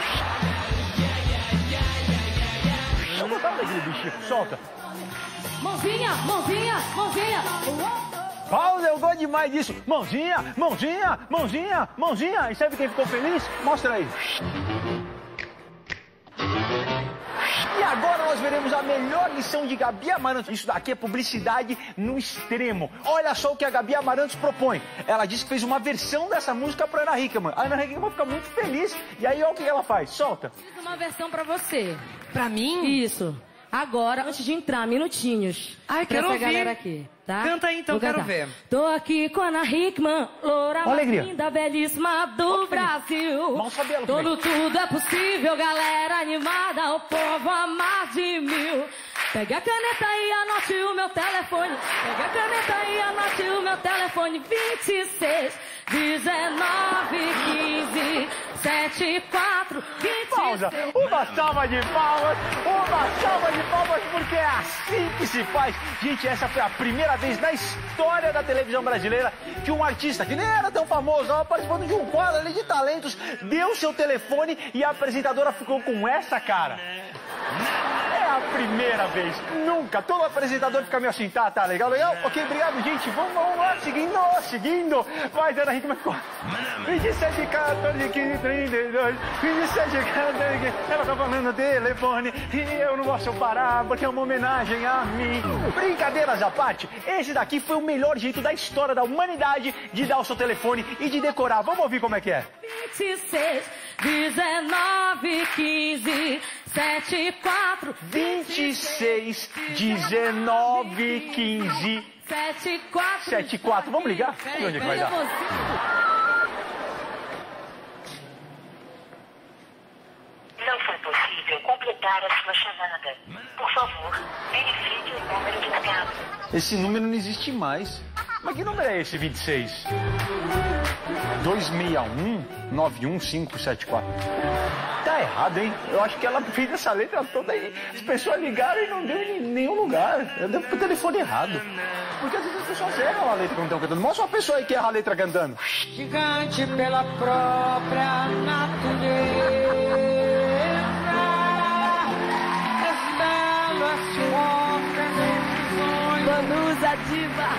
[SPEAKER 2] Eu gostava daquele bichinho. Solta.
[SPEAKER 7] Mãozinha, mãozinha, mãozinha.
[SPEAKER 2] Paulo, eu gosto demais disso. Mãozinha, mãozinha, mãozinha, mãozinha. E sabe quem ficou feliz? Mostra aí. E agora nós veremos a melhor lição de Gabi Amarantos. Isso daqui é publicidade no extremo. Olha só o que a Gabi Amarantos propõe. Ela disse que fez uma versão dessa música pra Ana Hickman. A Ana Hickman fica muito feliz. E aí, olha o que ela faz. Solta.
[SPEAKER 3] Fiz uma versão pra você.
[SPEAKER 10] Pra mim?
[SPEAKER 3] Isso. Agora, antes de entrar, minutinhos.
[SPEAKER 10] Ai,
[SPEAKER 3] pra
[SPEAKER 10] quero
[SPEAKER 3] essa
[SPEAKER 10] ouvir.
[SPEAKER 3] galera aqui, tá?
[SPEAKER 10] Canta aí, então,
[SPEAKER 3] Vou
[SPEAKER 10] quero
[SPEAKER 3] cantar.
[SPEAKER 10] ver.
[SPEAKER 3] Tô aqui com a Ana Hickman, loura mais
[SPEAKER 2] Alegria.
[SPEAKER 3] linda, belíssima do Brasil.
[SPEAKER 2] Mal sabia,
[SPEAKER 3] Todo tudo é possível, galera animada, o povo a mais de mil. Pegue a caneta e anote o meu telefone. Pegue a caneta e anote o meu telefone. vinte e seis, dezenove, quinze, setenta e quatro, vinte e seis.
[SPEAKER 2] Pausa. Uma salva de palmas. Uma salva de palmas, porque é assim que se faz. Gente, essa foi a primeira vez na história da televisão brasileira que um artista, que nem era tão famoso, estava participando de um quadro ali de talentos, deu seu telefone e a apresentadora ficou com essa cara. É a primeira vez, nunca. Todo apresentador fica meio assim, tá, tá, legal, legal? Ok, obrigado, gente. Vamos, vamos lá, seguindo, seguindo. Vai, Ana Hickman ficou. vinte e sete, quatorze, quinze, trinta e dois, vinte e sete, quatorze, quinze. Ela tá falando no telefone e eu não posso parar porque é uma homenagem a mim. Brincadeiras à parte, esse daqui foi o melhor jeito da história da humanidade de dar o seu telefone e de decorar. Vamos ouvir como é que é.
[SPEAKER 7] vinte e seis, dezenove, quinze, setenta e quatro,
[SPEAKER 2] vinte e seis, dezenove, quinze,
[SPEAKER 7] setenta e quatro.
[SPEAKER 2] setenta e quatro. Vamos ligar? Vamos ver onde é que vai dar.
[SPEAKER 13] Não foi possível completar a sua chamada. Por favor, verifique o número indicado.
[SPEAKER 2] Esse número não existe mais. Mas que número é esse, vinte e seis? dois seis um, nove um cinco sete quatro. Tá errado, hein? Eu acho que ela fez essa letra toda aí. As pessoas ligaram e não deu em nenhum lugar. Deu pro telefone errado. Porque às vezes as pessoas erram a letra quando estão cantando. Mostra uma pessoa aí que erra a letra cantando.
[SPEAKER 5] Gigante pela própria natureza.
[SPEAKER 3] Vanusa diva.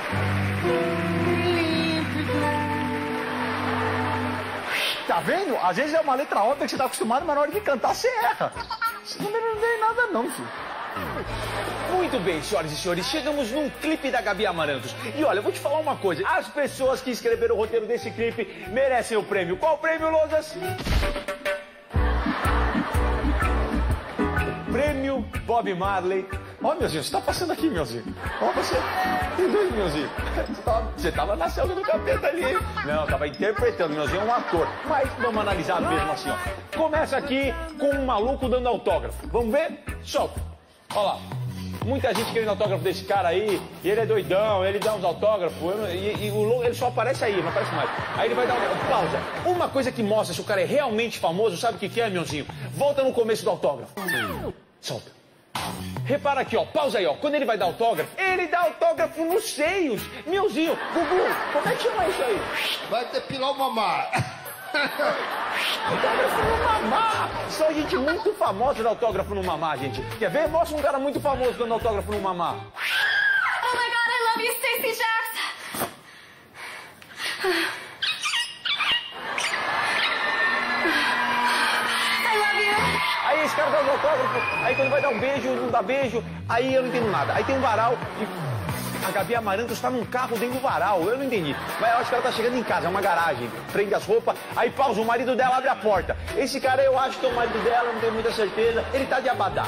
[SPEAKER 2] Tá vendo? Às vezes é uma letra óbvia que você tá acostumado, mas na hora de cantar você erra. Esse número não tem nada não, filho. Muito bem, senhoras e senhores, chegamos num clipe da Gabi Amarantos. E olha, eu vou te falar uma coisa. As pessoas que escreveram o roteiro desse clipe merecem o prêmio. Qual o prêmio, Lousas? Prêmio Bob Marley. Ó, oh, meuzinho, você tá passando aqui, meuzinho. Ó, oh, você. Tem dois, meuzinho. Você tava, você tava na selva do capeta ali. Não, tava interpretando, meuzinho é um ator. Mas vamos analisar mesmo assim, ó. Começa aqui com um maluco dando autógrafo. Vamos ver? Solta. Olha lá. Muita gente querendo autógrafo desse cara aí, e ele é doidão, ele dá uns autógrafos, e, e o, ele só aparece aí, não aparece mais. Aí ele vai dar um... Pausa. Uma coisa que mostra se o cara é realmente famoso, sabe o que, que é, meuzinho? Volta no começo do autógrafo. Solta. Repara aqui, ó, pausa aí, ó. Quando ele vai dar autógrafo, ele dá autógrafo nos seios. Meuzinho, Gugu, como é que chama isso aí?
[SPEAKER 14] Vai depilar o mamar.
[SPEAKER 2] Autógrafo no mamá! Só gente muito famosa dá autógrafo no mamá, gente. Quer ver? Mostra um cara muito famoso dando autógrafo no mamá.
[SPEAKER 7] Oh my God, I love you, Stacey Jackson. I love you.
[SPEAKER 2] Aí esse cara dá um autógrafo, aí quando vai dar um beijo, não dá beijo, aí eu não entendo nada. Aí tem um varal e... A Gabi Amarantos está num carro dentro do varal, eu não entendi. Mas eu acho que ela tá chegando em casa, é uma garagem, prende as roupas, aí pausa, o marido dela abre a porta. Esse cara eu acho que é o marido dela, não tenho muita certeza, ele tá de abadá.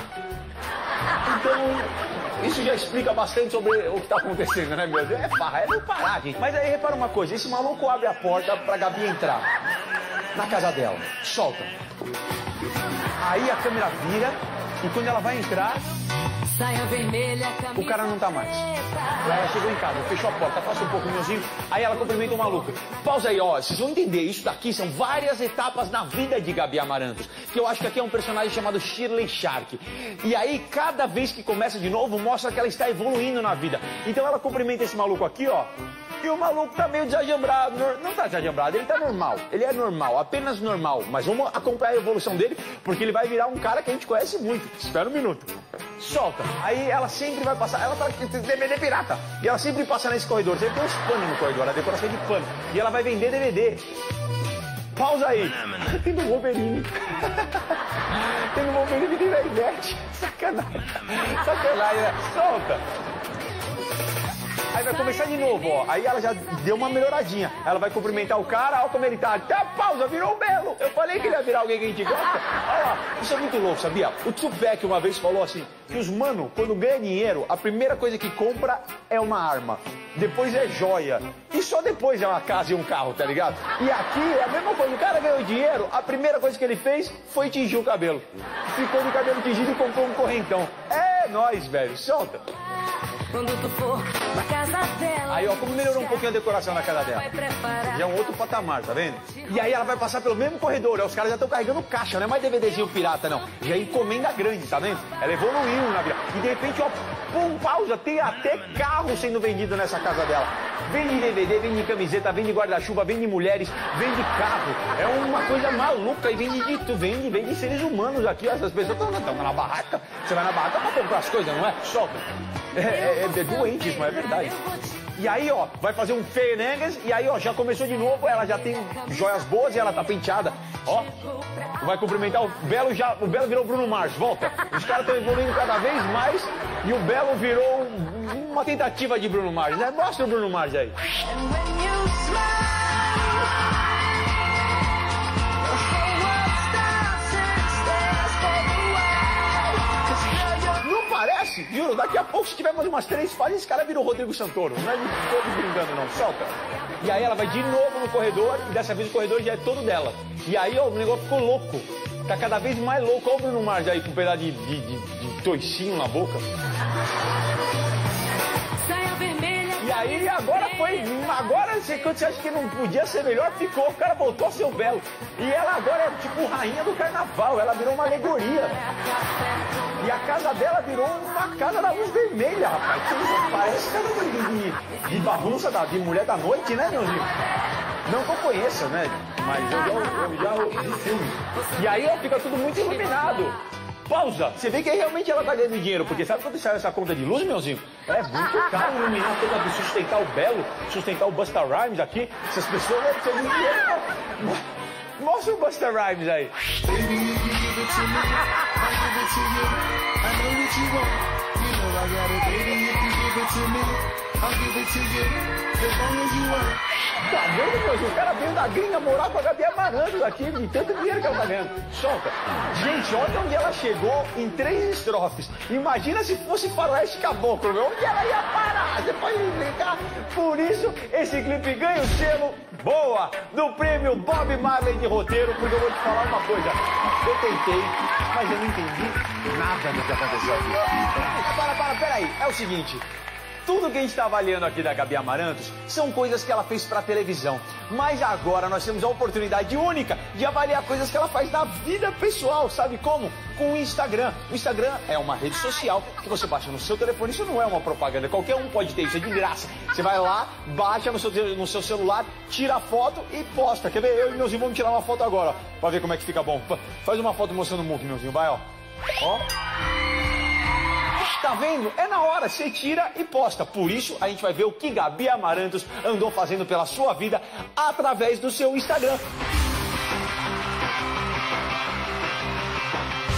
[SPEAKER 2] Então, isso já explica bastante sobre o que tá acontecendo, né, meu Deus? É farra, é não parar, gente. Mas aí repara uma coisa, esse maluco abre a porta pra Gabi entrar na casa dela, solta. Aí a câmera vira e quando ela vai entrar,
[SPEAKER 5] saia vermelha,
[SPEAKER 2] o cara não tá mais. Aí ela chegou em casa, fechou a porta, passa um pouco o meuzinho, aí ela cumprimenta o maluco. Pausa aí, ó, vocês vão entender, isso daqui são várias etapas na vida de Gabi Amarantos, que eu acho que aqui é um personagem chamado Shirley Shark. E aí, cada vez que começa de novo, mostra que ela está evoluindo na vida. Então ela cumprimenta esse maluco aqui, ó, e o maluco tá meio desajambrado, não tá desajambrado, ele tá normal, ele é normal, apenas normal, mas vamos acompanhar a evolução dele, porque ele vai virar um cara que a gente conhece muito. Espera um minuto. Solta. Aí ela sempre vai passar, ela tá D V D pirata, e ela sempre passa nesse corredor, sempre tem uns panos no corredor, a decoração é de pano, e ela vai vender D V D. Pausa aí. Tem do Wolverine. Tem do Wolverine, tem da Ivete. Sacanagem. Sacanagem, né? Solta. Aí vai começar de novo, ó. Aí ela já deu uma melhoradinha. Ela vai cumprimentar o cara, olha como ele tá. Até a pausa, virou o Belo. Eu falei que ele ia virar alguém que a gente gosta. Olha lá, isso é muito louco, sabia? O Tupac uma vez falou assim, que os mano, quando ganha dinheiro, a primeira coisa que compra é uma arma. Depois é joia. E só depois é uma casa e um carro, tá ligado? E aqui é a mesma coisa. O cara ganhou dinheiro, a primeira coisa que ele fez foi tingir o cabelo. Ficou de cabelo tingido e comprou um correntão. É nóis, velho. Solta.
[SPEAKER 5] Quando tu for pra casa dela.
[SPEAKER 2] Aí, ó, como melhorou um pouquinho a decoração na casa dela. Já é um outro patamar, tá vendo? E aí ela vai passar pelo mesmo corredor, ó, os caras já estão carregando caixa, não é mais DVDzinho pirata, não. Já é encomenda grande, tá vendo? Ela evoluiu na vida. E de repente, ó, pum, pausa, tem até carro sendo vendido nessa casa dela. Vende D V D, vende camiseta, vende guarda-chuva, vende mulheres, vende carro. É uma coisa maluca e vende de tudo, vende, vende seres humanos aqui. Essas pessoas estão na barraca. Você vai na barraca pra comprar as coisas, não é? Solta. É, é, é doente isso, mas é verdade. E aí, ó, vai fazer um Fernandes e aí, ó, já começou de novo, ela já tem joias boas e ela tá penteada. Ó, vai cumprimentar o Belo, já, o Belo virou Bruno Mars, volta. Os caras estão evoluindo cada vez mais e o Belo virou um, uma tentativa de Bruno Mars, né? Mostra o Bruno Mars aí. Parece, juro, daqui a pouco se tiver mais umas três fases, esse cara virou Rodrigo Santoro. Não é todos brincando não, solta. E aí ela vai de novo no corredor, e dessa vez o corredor já é todo dela. E aí, ó, o negócio ficou louco. Tá cada vez mais louco. Olha o Bruno Mars aí com um pedaço de, de, de, de toicinho na boca. E aí agora foi, agora você, quando você acha que não podia ser melhor, ficou, o cara voltou a ser o Belo. E ela agora é tipo rainha do carnaval, ela virou uma alegoria. E a casa dela virou uma casa da luz vermelha, rapaz. Parece casa de, de, de bagunça da, de mulher da noite, né, meuzinho? Não que eu conheça, né? Mas eu já, eu já vi filme. E aí ó, fica tudo muito iluminado. Pausa! Você vê que realmente ela tá ganhando dinheiro, porque sabe quando saiu essa conta de luz, meuzinho? É muito caro iluminar toda a sustentar o Belo, sustentar o Busta Rhymes aqui. Essas pessoas devem ter muito dinheiro. Mostra o Busta Rhymes aí. Tá vendo, meu? O cara veio da gringa morar com a Gabi Amarantos aqui, de tanto dinheiro que ela tá ganhando. Solta. Gente, olha onde ela chegou em três estrofes. Imagina se fosse Faroeste Caboclo, meu. Onde ela ia parar? Você pode brincar. Por isso, esse clipe ganha o selo boa do prêmio Bob Marley de roteiro, porque eu vou te falar uma coisa. Eu tentei, mas eu não entendi nada do que aconteceu aqui. Para, para, peraí. É o seguinte. Tudo que a gente está avaliando aqui da Gabi Amarantos são coisas que ela fez para televisão. Mas agora nós temos a oportunidade única de avaliar coisas que ela faz na vida pessoal. Sabe como? Com o Instagram. O Instagram é uma rede social que você baixa no seu telefone. Isso não é uma propaganda. Qualquer um pode ter. Isso é de graça. Você vai lá, baixa no seu, no seu celular, tira a foto e posta. Quer ver? Eu e meus irmãos vamos tirar uma foto agora, ó, pra ver como é que fica bom. Faz uma foto mostrando o mundo, meuzinho. Vai, ó. Ó. Tá vendo? É na hora, você tira e posta. Por isso, a gente vai ver o que Gabi Amarantos andou fazendo pela sua vida através do seu Instagram.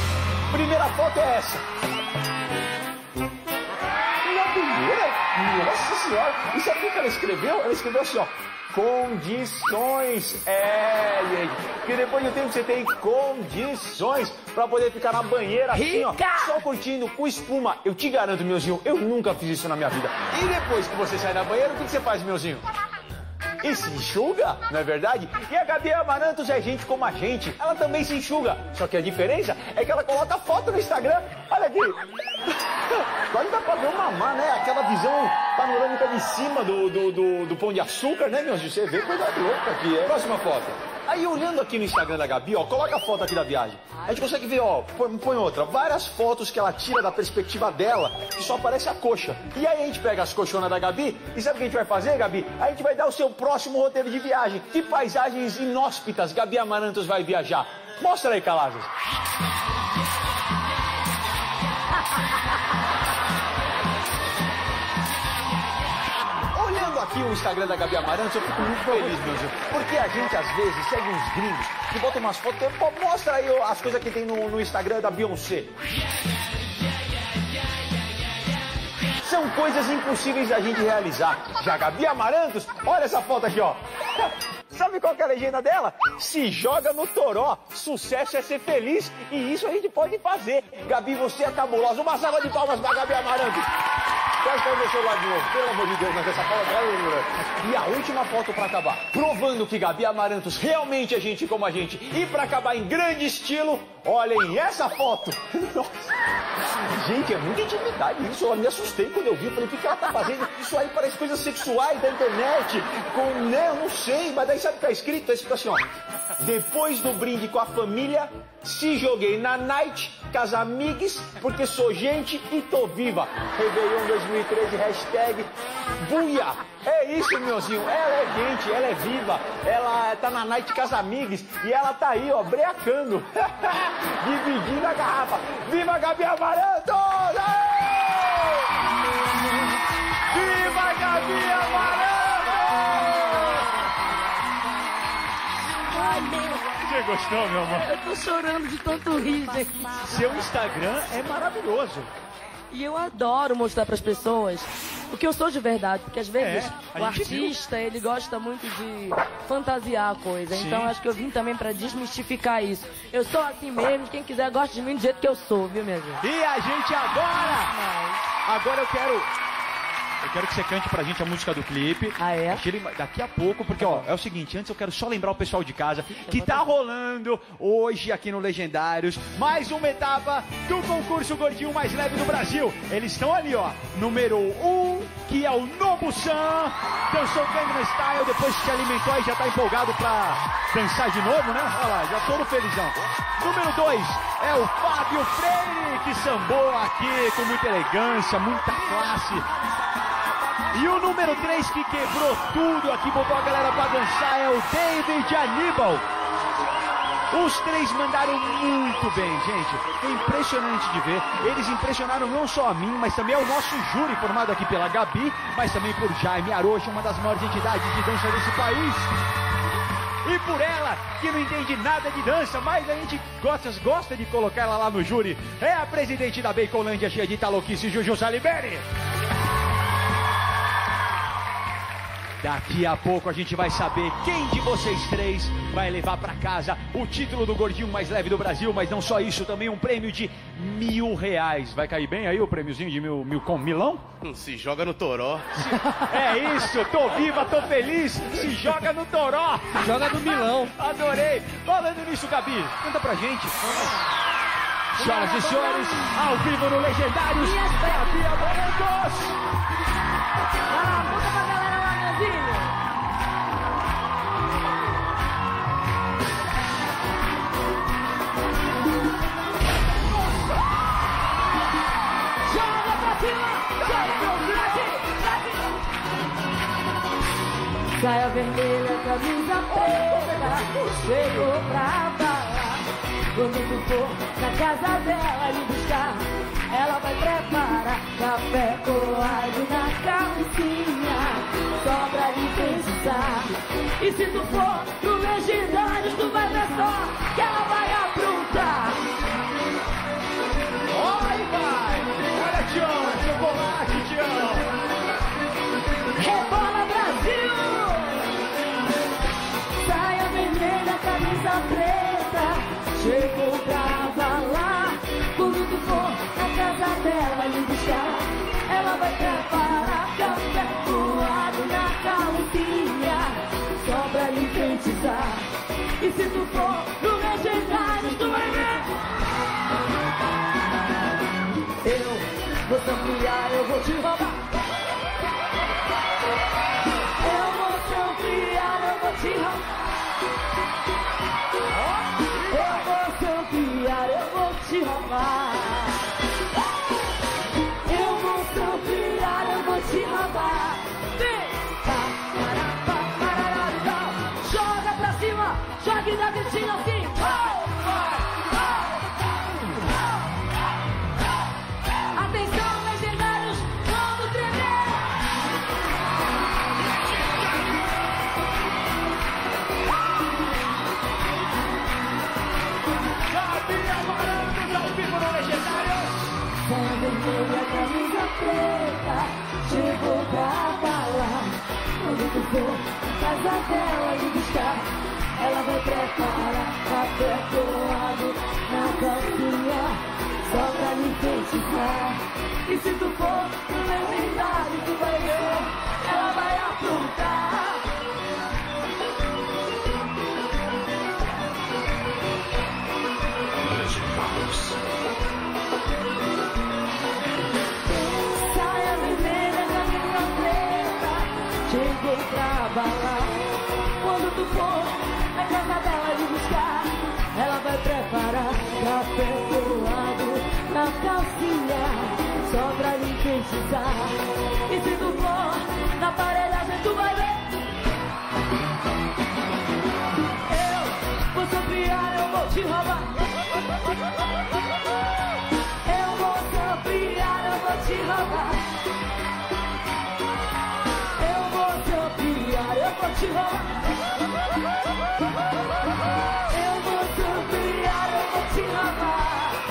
[SPEAKER 2] Primeira foto é essa. Na primeira? Nossa senhora! E sabe o que ela escreveu? Ela escreveu assim, ó. Condições. É, gente. Porque depois de um tempo você tem condições pra poder ficar na banheira assim, ó. Só curtindo com espuma. Eu te garanto, meuzinho, eu nunca fiz isso na minha vida. E depois que você sai da banheira, o que, que você faz, meuzinho? E se enxuga, não é verdade? E a Gabi Amarantos é gente como a gente. Ela também se enxuga. Só que a diferença é que ela coloca foto no Instagram. Olha aqui. Agora dá pra ver o mamar, né? Aquela visão panorâmica de cima do, do, do, do Pão de Açúcar, né, meu? Você vê coisa louca aqui. É. Próxima foto. Aí olhando aqui no Instagram da Gabi, ó, coloca a foto aqui da viagem. A gente consegue ver, ó, põe, põe outra, várias fotos que ela tira da perspectiva dela, que só aparece a coxa. E aí a gente pega as coxonas da Gabi e sabe o que a gente vai fazer, Gabi? A gente vai dar o seu próximo roteiro de viagem. Que paisagens inóspitas Gabi Amarantos vai viajar. Mostra aí, Calazas. Olhando aqui o Instagram da Gabi Amarantos, eu fico muito feliz, meu Deus. Porque a gente, às vezes, segue uns gringos que botam umas fotos. Mostra aí as coisas que tem no, no Instagram da Beyoncé. São coisas impossíveis da gente realizar. Já a Gabi Amarantos, olha essa foto aqui, ó. Sabe qual que é a legenda dela? Se joga no toró, sucesso é ser feliz e isso a gente pode fazer. Gabi, você é cabulosa. Uma salva de palmas pra Gabi Amarantos. Quase caiu meu celular de novo, pelo amor de Deus, mas essa foto... E a última foto pra acabar, provando que Gabi Amarantos realmente é gente como a gente. E pra acabar em grande estilo, olhem essa foto. Nossa. Gente, é muita intimidade isso, eu me assustei quando eu vi, eu falei, o que, que ela tá fazendo? Isso aí parece coisas sexuais da internet, com, né, eu não sei, mas daí sabe o que tá escrito? Tá escrito assim, ó, depois do brinde com a família, se joguei na night, casamigues, porque sou gente e tô viva. Réveillon dois mil e treze, hashtag buia. É isso, meuzinho, ela é gente, ela é viva, ela tá na night casamigues e ela tá aí, ó, breacando, dividindo a garrafa. Viva Gabi Amarantos! Viva Gabi Amarantos!
[SPEAKER 1] Ai, você gostou, meu amor?
[SPEAKER 3] Eu tô chorando de tanto rir, gente.
[SPEAKER 1] Seu Instagram é maravilhoso.
[SPEAKER 3] E eu adoro mostrar pras pessoas o que eu sou de verdade, porque às vezes
[SPEAKER 1] É,
[SPEAKER 3] o
[SPEAKER 1] a gente
[SPEAKER 3] artista, ele gosta muito de fantasiar a coisa.
[SPEAKER 1] Sim.
[SPEAKER 3] Então acho que eu vim também pra desmistificar isso. Eu sou assim mesmo, quem quiser gosta de mim do jeito que eu sou, viu, minha gente?
[SPEAKER 1] E a gente adora! Agora eu quero... Eu quero que você cante pra gente a música do clipe.
[SPEAKER 3] Ah, é?
[SPEAKER 1] Daqui a pouco, porque, ó, é o seguinte, antes eu quero só lembrar o pessoal de casa que tá rolando hoje aqui no Legendários mais uma etapa do concurso Gordinho Mais Leve do Brasil. Eles estão ali, ó, número um, que é o Nobu-san, dançou Gangnam Style, depois que se alimentou e já tá empolgado pra dançar de novo, né? Olha lá, já todo felizão. Número dois é o Fábio Freire, que sambou aqui com muita elegância, muita classe. E o número três que quebrou tudo aqui, botou a galera pra dançar, é o David Aníbal. Os três mandaram muito bem, gente. Foi impressionante de ver. Eles impressionaram não só a mim, mas também ao nosso júri, formado aqui pela Gabi, mas também por Jaime Arocha, uma das maiores entidades de dança desse país. E por ela, que não entende nada de dança, mas a gente gosta, gosta de colocar ela lá no júri. É a presidente da Baconlândia, cheia de taloquice, Juju Saliberi. Daqui a pouco a gente vai saber quem de vocês três vai levar pra casa o título do Gordinho Mais Leve do Brasil, mas não só isso, também um prêmio de mil reais. Vai cair bem aí o prêmiozinho de mil, mil com milão?
[SPEAKER 12] Se joga no toró.
[SPEAKER 1] É isso, tô viva, tô feliz, se joga no toró.
[SPEAKER 8] Se joga no milão.
[SPEAKER 1] Adorei. Falando nisso, Gabi, conta pra gente. Senhoras e senhores, ao vivo no Legendários, Gabi Amarantos.
[SPEAKER 5] Ah, conta pra galera lá, Neuzinho. Joga pra cima, joga pra cima. Saia vermelha, camisa preta, chegou pra falar. Quando tu for na casa dela me buscar, ela vai preparar café colado na calcinha, só pra lhe pensar. E se tu for pro Legendários, tu vai ver só que ela vai aprontar.
[SPEAKER 1] Vai, vai! Olha, Tião, chocolate, Tião!
[SPEAKER 5] se tu for no Legendários, tu vai ver. Eu vou te ampliar, eu vou te roubar. Eu vou te ampliar, eu vou te roubar. Eu vou te ampliar, eu vou te roubar. Eu vou te ampliar, eu vou te roubar. Vem! Joga pra cima, joga e dá gritinho assim. Atenção, Legendários, vamos tremer.
[SPEAKER 2] Gabi Amarantos ao vivo no Legendários.
[SPEAKER 5] Saia vermelha, camisa preta, chegou pra falar. Quando tu for na casa dela de buscar, ela vai preparar café colado na calcinha, só pra me enfeitiçar. E se tu for no Legendário, tu vai ver, ela vai aprontar. Saia vermelha, camisa preta, chegou pra balar. Quando tu for na casa dela de buscar, ela vai preparar café colado na calcinha, só pra lhe enfeitiçar. E se tu for na aparelhagem, tu vai ver. Eu vou te ampliar, eu vou te roubar. Eu vou te ampliar, eu vou te roubar. Eu vou te ampliar, eu vou te roubar. Eu vou te ampliar, eu vou te roubar.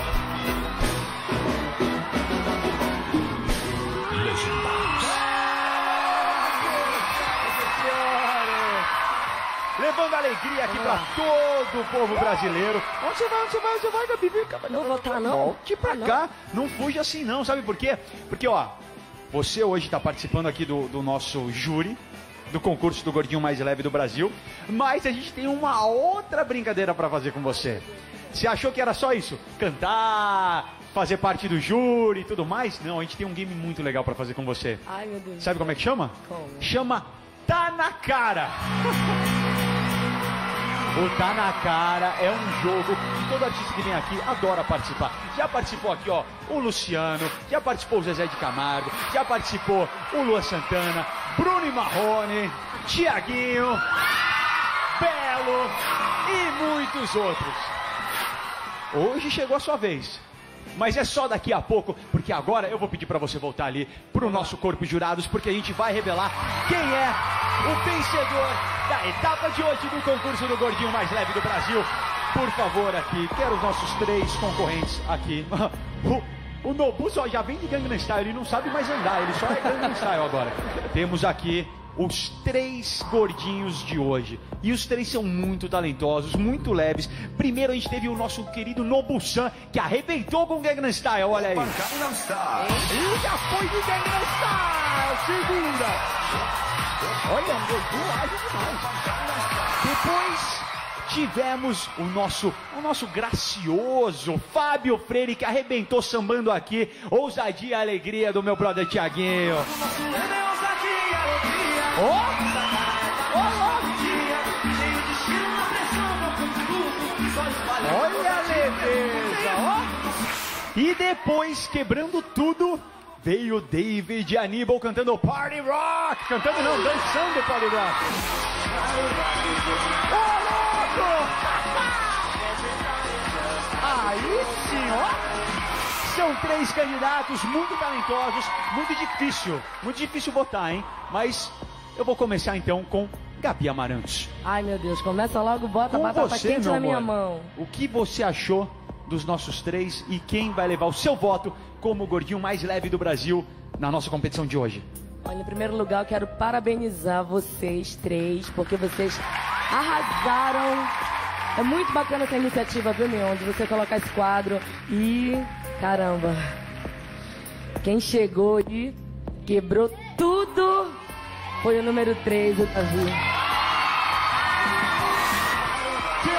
[SPEAKER 2] Levando alegria aqui pra todo o povo brasileiro.
[SPEAKER 1] Onde você vai, onde você vai, onde você vai, Gabi? Vem cá,
[SPEAKER 3] Não vou voltar, não.
[SPEAKER 1] Volte pra
[SPEAKER 3] Ah, não.
[SPEAKER 1] cá, não fuja assim não, sabe por quê? Porque, ó, você hoje tá participando aqui do, do nosso júri, do concurso do Gordinho Mais Leve do Brasil, mas a gente tem uma outra brincadeira pra fazer com você. Você achou que era só isso? Cantar, fazer parte do júri e tudo mais? Não, a gente tem um game muito legal pra fazer com você.
[SPEAKER 3] Ai, meu Deus.
[SPEAKER 1] Sabe como é que chama?
[SPEAKER 3] Como?
[SPEAKER 1] Chama Tá Na Cara. O Tá Na Cara é um jogo que todo artista que vem aqui adora participar. Já participou aqui, ó, o Luciano, já participou o Zezé de Camargo, já participou o Luan Santana, Bruno e Marrone, Tiaguinho, Belo e muitos outros. Hoje chegou a sua vez. Mas é só daqui a pouco, porque agora eu vou pedir pra você voltar ali pro nosso corpo de jurados, porque a gente vai revelar quem é o vencedor da etapa de hoje do concurso do Gordinho Mais Leve do Brasil. Por favor, aqui, quero os nossos três concorrentes aqui. O, o Nobu só já vem de Gangnam Style, ele não sabe mais andar, ele só é Gangnam Style agora. Temos aqui os três gordinhos de hoje. E os três são muito talentosos, muito leves. Primeiro a gente teve o nosso querido Nobu-san, que arrebentou com o Gangnam Style, olha aí. Ele já foi de Gangnam Style, segunda. Olha, o Nobu age demais. Depois tivemos o nosso, o nosso gracioso Fábio Freire, que arrebentou sambando aqui. Ousadia e alegria do meu brother Tiaguinho. Ó, ó, olha a leveza, ó. E depois, quebrando tudo, veio David Aníbal cantando Party Rock. Cantando não, dançando Party Rock. Ô, louco! Aí sim, ó. São três candidatos muito talentosos, muito difícil, muito difícil votar, hein? Mas eu vou começar então com Gabi Amarantos.
[SPEAKER 3] Ai, meu Deus, começa logo, bota a
[SPEAKER 1] Com
[SPEAKER 3] batata
[SPEAKER 1] você,
[SPEAKER 3] quente
[SPEAKER 1] meu
[SPEAKER 3] na minha
[SPEAKER 1] amor,
[SPEAKER 3] mão.
[SPEAKER 1] O que você achou dos nossos três e quem vai levar o seu voto como o gordinho mais leve do Brasil na nossa competição de hoje?
[SPEAKER 3] Olha, em primeiro lugar, eu quero parabenizar vocês três, porque vocês arrasaram. É muito bacana essa iniciativa, viu, Mion, de você colocar esse quadro. E, caramba, quem chegou e quebrou tudo foi o número três, o Davi.
[SPEAKER 2] Que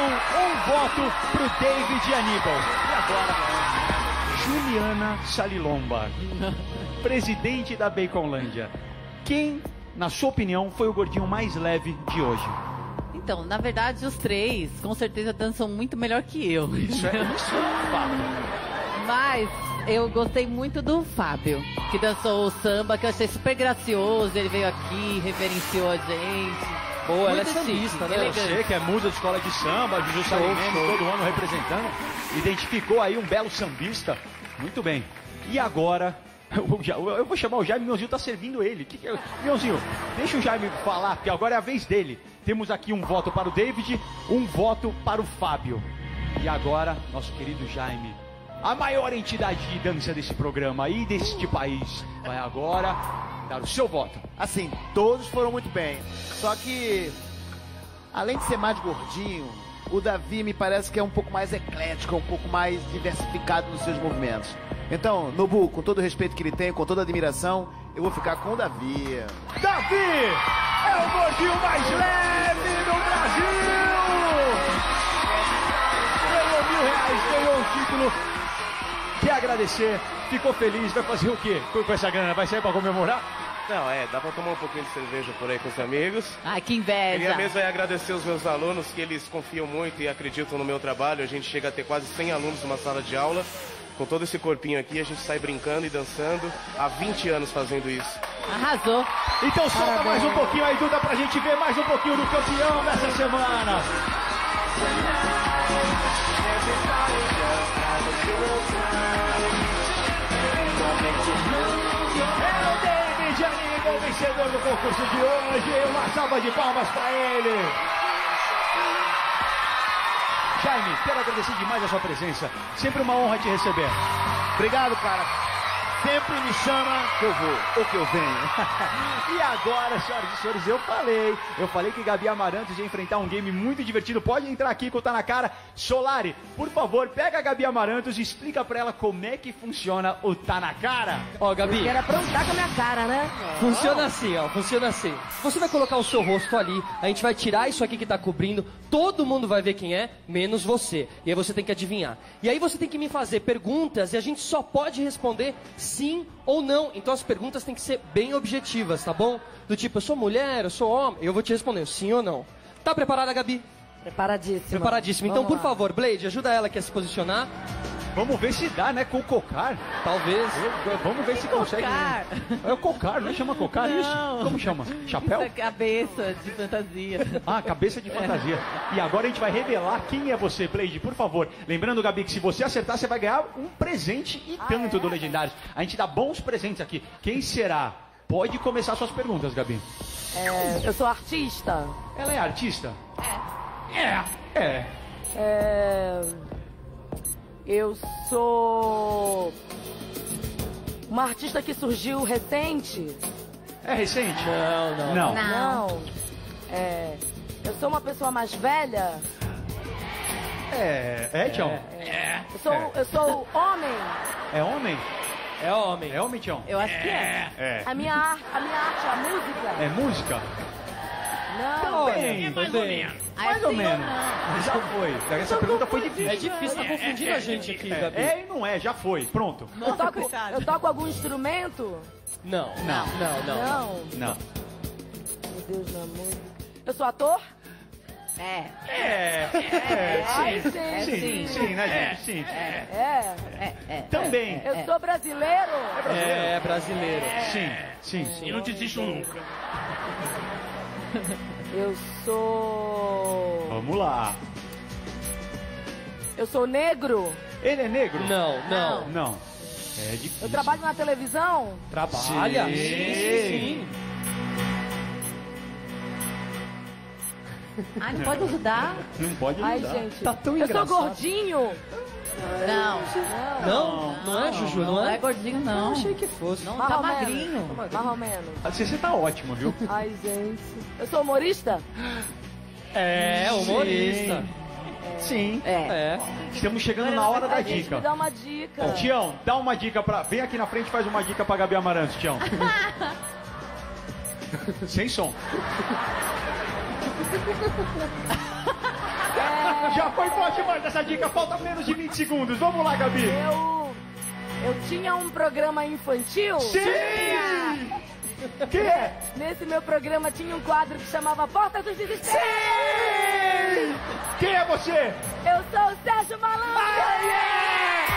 [SPEAKER 1] Então, um voto pro David Aníbal. E agora, Juliana Salilomba, presidente da Baconlândia. Quem, na sua opinião, foi o gordinho mais leve de hoje?
[SPEAKER 10] Então, na verdade, os três, com certeza, dançam muito melhor que eu.
[SPEAKER 1] Isso é, isso é fato.
[SPEAKER 10] Mas eu gostei muito do Fábio, que dançou o samba, que eu achei super gracioso. Ele veio aqui, reverenciou a gente.
[SPEAKER 8] Boa, ela é
[SPEAKER 10] Muito
[SPEAKER 8] sambista,
[SPEAKER 10] chique,
[SPEAKER 8] né?
[SPEAKER 10] elegante.
[SPEAKER 1] Você que é musa de escola de samba, Juju Salimene, todo ano representando, identificou aí um belo sambista. Muito bem. E agora, eu, já- eu vou chamar o Jaime, Mionzinho tá servindo ele. Que que é? Mionzinho, deixa o Jaime falar, porque agora é a vez dele. Temos aqui um voto para o David, um voto para o Fábio. E agora, nosso querido Jaime, a maior entidade de dança desse programa e deste país, vai agora dar o seu voto.
[SPEAKER 6] Assim, todos foram muito bem. Só que, além de ser mais gordinho, o Davi me parece que é um pouco mais eclético, um pouco mais diversificado nos seus movimentos. Então, Nobu, com todo o respeito que ele tem, com toda a admiração, eu vou ficar com o Davi.
[SPEAKER 1] Davi é o gordinho mais leve do Brasil! Ganhou mil reais, ganhou um título. Quer agradecer, ficou feliz, vai fazer o quê com com essa grana? Vai sair pra comemorar?
[SPEAKER 12] Não, é, dá pra tomar um pouquinho de cerveja por aí com os amigos.
[SPEAKER 10] Ai, que inveja.
[SPEAKER 12] Queria mesmo é agradecer os meus alunos, que eles confiam muito e acreditam no meu trabalho. A gente chega a ter quase cem alunos numa sala de aula. Com todo esse corpinho aqui, a gente sai brincando e dançando há vinte anos fazendo isso.
[SPEAKER 10] Arrasou.
[SPEAKER 1] Então solta
[SPEAKER 10] Parabéns.
[SPEAKER 1] mais um pouquinho aí, Duda, pra gente ver mais um pouquinho do campeão dessa semana. É o David Aníbal, vencedor do concurso de hoje. Uma salva de palmas pra ele. Jaime, quero agradecer demais a sua presença. Sempre uma honra te receber.
[SPEAKER 6] Obrigado, cara. Sempre me chama que eu vou, ou que eu venho.
[SPEAKER 1] E agora, senhoras e senhores, eu falei, eu falei que Gabi Amarantos ia enfrentar um game muito divertido. Pode entrar aqui com o Tá Na Cara. Solari, por favor, pega a Gabi Amarantos e explica pra ela como é que funciona o Tá Na Cara.
[SPEAKER 8] Ó, Gabi,
[SPEAKER 3] Quero aprontar com a minha cara, né?
[SPEAKER 8] funciona assim, ó, funciona assim. Você vai colocar o seu rosto ali, a gente vai tirar isso aqui que tá cobrindo, todo mundo vai ver quem é, menos você. E aí você tem que adivinhar. E aí você tem que me fazer perguntas e a gente só pode responder sim ou não. Então as perguntas têm que ser bem objetivas, tá bom? Do tipo, eu sou mulher, eu sou homem, eu vou te responder sim ou não. Tá preparada, Gabi?
[SPEAKER 3] Preparadíssima.
[SPEAKER 8] Preparadíssima. Então,
[SPEAKER 3] Vamos
[SPEAKER 8] por
[SPEAKER 3] lá.
[SPEAKER 8] favor, Blade, ajuda ela aqui a se posicionar.
[SPEAKER 1] Vamos ver se dá, né? Com o cocar.
[SPEAKER 8] Talvez.
[SPEAKER 1] Vamos ver se consegue.
[SPEAKER 10] Cocar.
[SPEAKER 1] É o cocar, não chama cocar
[SPEAKER 10] Não.
[SPEAKER 1] isso? Como chama? Chapéu?
[SPEAKER 10] Isso é cabeça de fantasia.
[SPEAKER 1] Ah, cabeça de fantasia. E agora a gente vai revelar quem é você, Blade, por favor. Lembrando, Gabi, que se você acertar, você vai ganhar um presente e tanto do Legendários. A gente dá bons presentes aqui. Quem será? Pode começar suas perguntas, Gabi.
[SPEAKER 3] É, eu sou artista.
[SPEAKER 1] Ela é artista? É. É.
[SPEAKER 3] É, eu sou uma artista que surgiu recente.
[SPEAKER 1] É recente?
[SPEAKER 8] Não, não.
[SPEAKER 1] Não.
[SPEAKER 3] Não. É, eu sou uma pessoa mais velha.
[SPEAKER 1] É. É, Tião?
[SPEAKER 3] Eu sou, eu sou homem.
[SPEAKER 1] É homem?
[SPEAKER 8] É homem.
[SPEAKER 1] É homem, Tião?
[SPEAKER 10] Eu acho que é.
[SPEAKER 1] É.
[SPEAKER 3] A minha, ar- a minha arte, a música.
[SPEAKER 1] É música?
[SPEAKER 3] Não.
[SPEAKER 1] Bem,
[SPEAKER 8] mais ou menos.
[SPEAKER 1] mais ou menos. Já foi. Essa pergunta foi difícil.
[SPEAKER 8] É difícil, tá confundindo a gente aqui, Gabi.
[SPEAKER 1] É e não é, já foi. Pronto.
[SPEAKER 3] Eu toco, eu toco algum instrumento?
[SPEAKER 8] Não,
[SPEAKER 1] Não.
[SPEAKER 8] não, não.
[SPEAKER 3] Não.
[SPEAKER 1] Não.
[SPEAKER 3] Meu Deus, na música. Eu sou ator?
[SPEAKER 10] É.
[SPEAKER 1] É. É.
[SPEAKER 3] Ai,
[SPEAKER 1] Sim.
[SPEAKER 3] gente.
[SPEAKER 1] Sim, sim, né, gente? Sim.
[SPEAKER 3] É.
[SPEAKER 10] É, é.
[SPEAKER 1] Também.
[SPEAKER 3] Eu sou brasileiro?
[SPEAKER 8] É brasileiro.
[SPEAKER 1] Sim, sim.
[SPEAKER 9] E não desisto nunca.
[SPEAKER 3] Eu sou.
[SPEAKER 1] Vamos lá.
[SPEAKER 3] Eu sou negro?
[SPEAKER 1] Ele é negro?
[SPEAKER 8] Não, não.
[SPEAKER 1] Não. É difícil.
[SPEAKER 3] Eu trabalho na televisão?
[SPEAKER 8] Trabalha?
[SPEAKER 1] Sim.
[SPEAKER 8] Sim, sim.
[SPEAKER 10] Ah, não pode ajudar?
[SPEAKER 1] Não pode
[SPEAKER 3] Ai,
[SPEAKER 1] ajudar.
[SPEAKER 3] gente.
[SPEAKER 8] Tá tão
[SPEAKER 3] eu
[SPEAKER 8] engraçado.
[SPEAKER 3] sou gordinho?
[SPEAKER 10] Não.
[SPEAKER 8] Não? Não é, Juju? Não
[SPEAKER 10] Não é
[SPEAKER 8] é?
[SPEAKER 10] gordinho, não.
[SPEAKER 8] Eu achei que fosse.
[SPEAKER 10] Não,
[SPEAKER 3] Mais
[SPEAKER 10] tá
[SPEAKER 3] ou menos.
[SPEAKER 10] magrinho.
[SPEAKER 3] Mais ou menos.
[SPEAKER 1] Você, você tá ótimo, viu?
[SPEAKER 3] Ai, gente. Eu sou humorista?
[SPEAKER 8] É, humorista.
[SPEAKER 1] Sim.
[SPEAKER 10] É.
[SPEAKER 8] É.
[SPEAKER 1] Estamos chegando na hora da
[SPEAKER 3] Ai, gente,
[SPEAKER 1] dica.
[SPEAKER 3] me dá uma dica.
[SPEAKER 1] Ô, Tião, dá uma dica pra... Vem aqui na frente e faz uma dica pra Gabi Amarantos, Tião. Sem som.
[SPEAKER 3] É...
[SPEAKER 1] Já foi boa demais essa dica, falta menos de vinte segundos. Vamos lá, Gabi.
[SPEAKER 3] Eu... Eu tinha um programa infantil.
[SPEAKER 1] Sim! Que é?
[SPEAKER 3] Nesse meu programa tinha um quadro que chamava Porta dos Desesperados.
[SPEAKER 1] Sim! Quem é você?
[SPEAKER 3] Eu sou o Sérgio Malandro. Ah, yeah!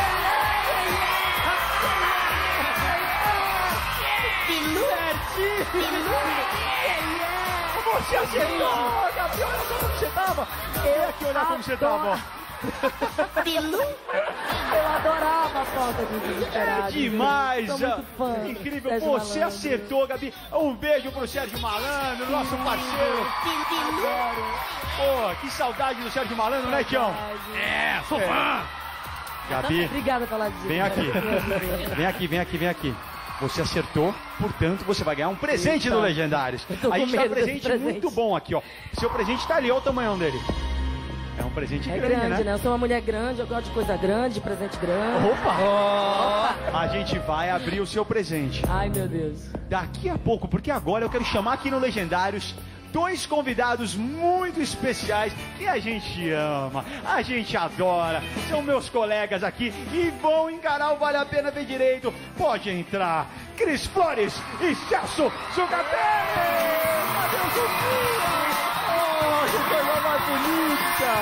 [SPEAKER 1] Você acertou, Gabi, olha só como você tava. Eu aqui olhar como você tava.
[SPEAKER 3] Bilu? Eu adorava a Porta dos Desesperados.
[SPEAKER 1] É demais!
[SPEAKER 3] Sou muito fã.
[SPEAKER 1] Incrível,
[SPEAKER 3] Sérgio
[SPEAKER 1] você
[SPEAKER 3] Malandro.
[SPEAKER 1] acertou, Gabi. Um beijo pro Sérgio Malandro, nosso parceiro. Adoro. Pô, que saudade do Sérgio Malandro, né, Tião?
[SPEAKER 2] É, sou fã.
[SPEAKER 1] Gabi,
[SPEAKER 3] Obrigada pela dica.
[SPEAKER 1] vem aqui. Vem aqui, vem aqui, vem aqui. Você acertou, portanto, você vai ganhar um presente
[SPEAKER 3] Eita.
[SPEAKER 1] do Legendários.
[SPEAKER 3] Eu tô
[SPEAKER 1] A gente
[SPEAKER 3] com
[SPEAKER 1] tá um
[SPEAKER 3] medo desse
[SPEAKER 1] presente,
[SPEAKER 3] presente.
[SPEAKER 1] muito bom aqui, ó. Seu presente tá ali, olha o tamanhão dele. É um presente
[SPEAKER 3] É
[SPEAKER 1] grande,
[SPEAKER 3] grande,
[SPEAKER 1] né?
[SPEAKER 3] né? Eu sou uma mulher grande, eu gosto de coisa grande, presente grande.
[SPEAKER 1] Opa!
[SPEAKER 3] Opa!
[SPEAKER 1] A gente vai abrir o seu presente.
[SPEAKER 3] Ai, meu Deus.
[SPEAKER 1] Daqui a pouco, porque agora eu quero chamar aqui no Legendários dois convidados muito especiais que a gente ama, a gente adora. São meus colegas aqui e vão encarar o Vale a Pena Ver Direito. Pode entrar. Cris Flores e Celso Zucatelli! Cadê o Zucatelli? Oh, que coisa mais bonita!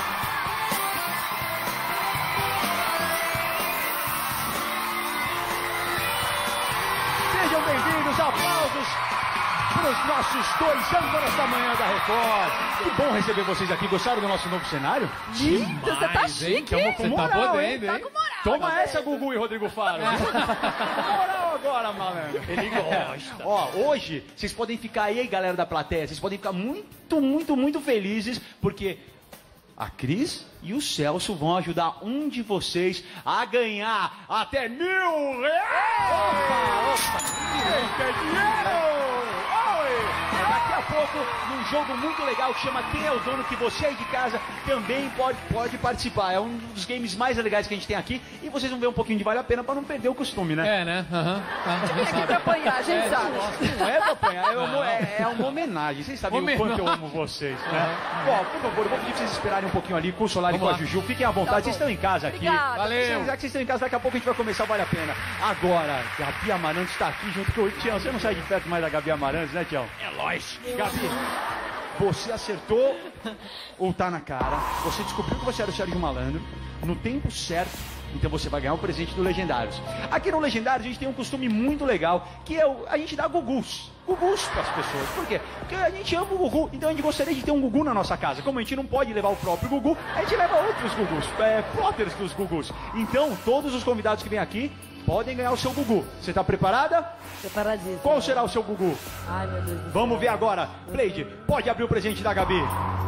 [SPEAKER 1] Sejam bem-vindos, aplausos para os nossos dois âncoras da manhã da Record. Que bom receber vocês aqui. Gostaram do nosso novo cenário?
[SPEAKER 3] Lindo, você tá chique,
[SPEAKER 1] Tamo
[SPEAKER 3] hein?
[SPEAKER 1] com
[SPEAKER 3] Você tá
[SPEAKER 1] moral,
[SPEAKER 3] podendo,
[SPEAKER 1] hein?
[SPEAKER 3] hein? Tá com moral.
[SPEAKER 1] Toma essa, Gugu e Rodrigo Faro. Com moral agora, malandro.
[SPEAKER 2] Ele gosta.
[SPEAKER 1] Ó, hoje, vocês podem ficar aí, galera da plateia, vocês podem ficar muito, muito, muito felizes, porque a Cris e o Celso vão ajudar um de vocês a ganhar até mil reais! Opa, opa! Eita, dinheiro! Oi! Daqui a pouco, num jogo muito legal que chama Quem é o Dono, que você aí de casa também pode, pode participar. É um dos games mais legais que a gente tem aqui e vocês vão ver um pouquinho de Vale a Pena pra não perder o costume, né?
[SPEAKER 15] É, né? Aham.
[SPEAKER 1] É aqui pra apanhar, a gente sabe. Não é pra apanhar, é uma, é, é uma homenagem. Vocês sabem o quanto eu amo vocês, né? Ó, por favor, eu vou pedir pra vocês esperarem um pouquinho ali com o Solar e com a Juju. Fiquem à vontade, vocês estão em casa aqui.
[SPEAKER 3] Obrigada.
[SPEAKER 1] Valeu. Já que vocês estão em casa, daqui a pouco a gente vai começar o Vale a Pena. Agora, Gabi Amarantos está aqui junto com o Tião. Você não sai de perto mais da Gabi Amarantos, né, Tião?
[SPEAKER 2] É lógico.
[SPEAKER 1] Gabi, você acertou ou tá na cara. Você descobriu que você era o Sérgio Malandro no tempo certo. Então você vai ganhar o presente do Legendários. Aqui no Legendários a gente tem um costume muito legal, que é o, a gente dá gugus. Gugus para as pessoas. Por quê? Porque a gente ama o Gugu, então a gente gostaria de ter um Gugu na nossa casa. Como a gente não pode levar o próprio Gugu, a gente leva outros Gugus, é, plotters dos Gugus. Então, todos os convidados que vêm aqui podem ganhar o seu Gugu. Você tá preparada?
[SPEAKER 3] Preparadíssimo.
[SPEAKER 1] Qual será o seu Gugu?
[SPEAKER 3] Ai, meu Deus do céu.
[SPEAKER 1] Vamos ver agora. Playde, pode abrir o presente da Gabi.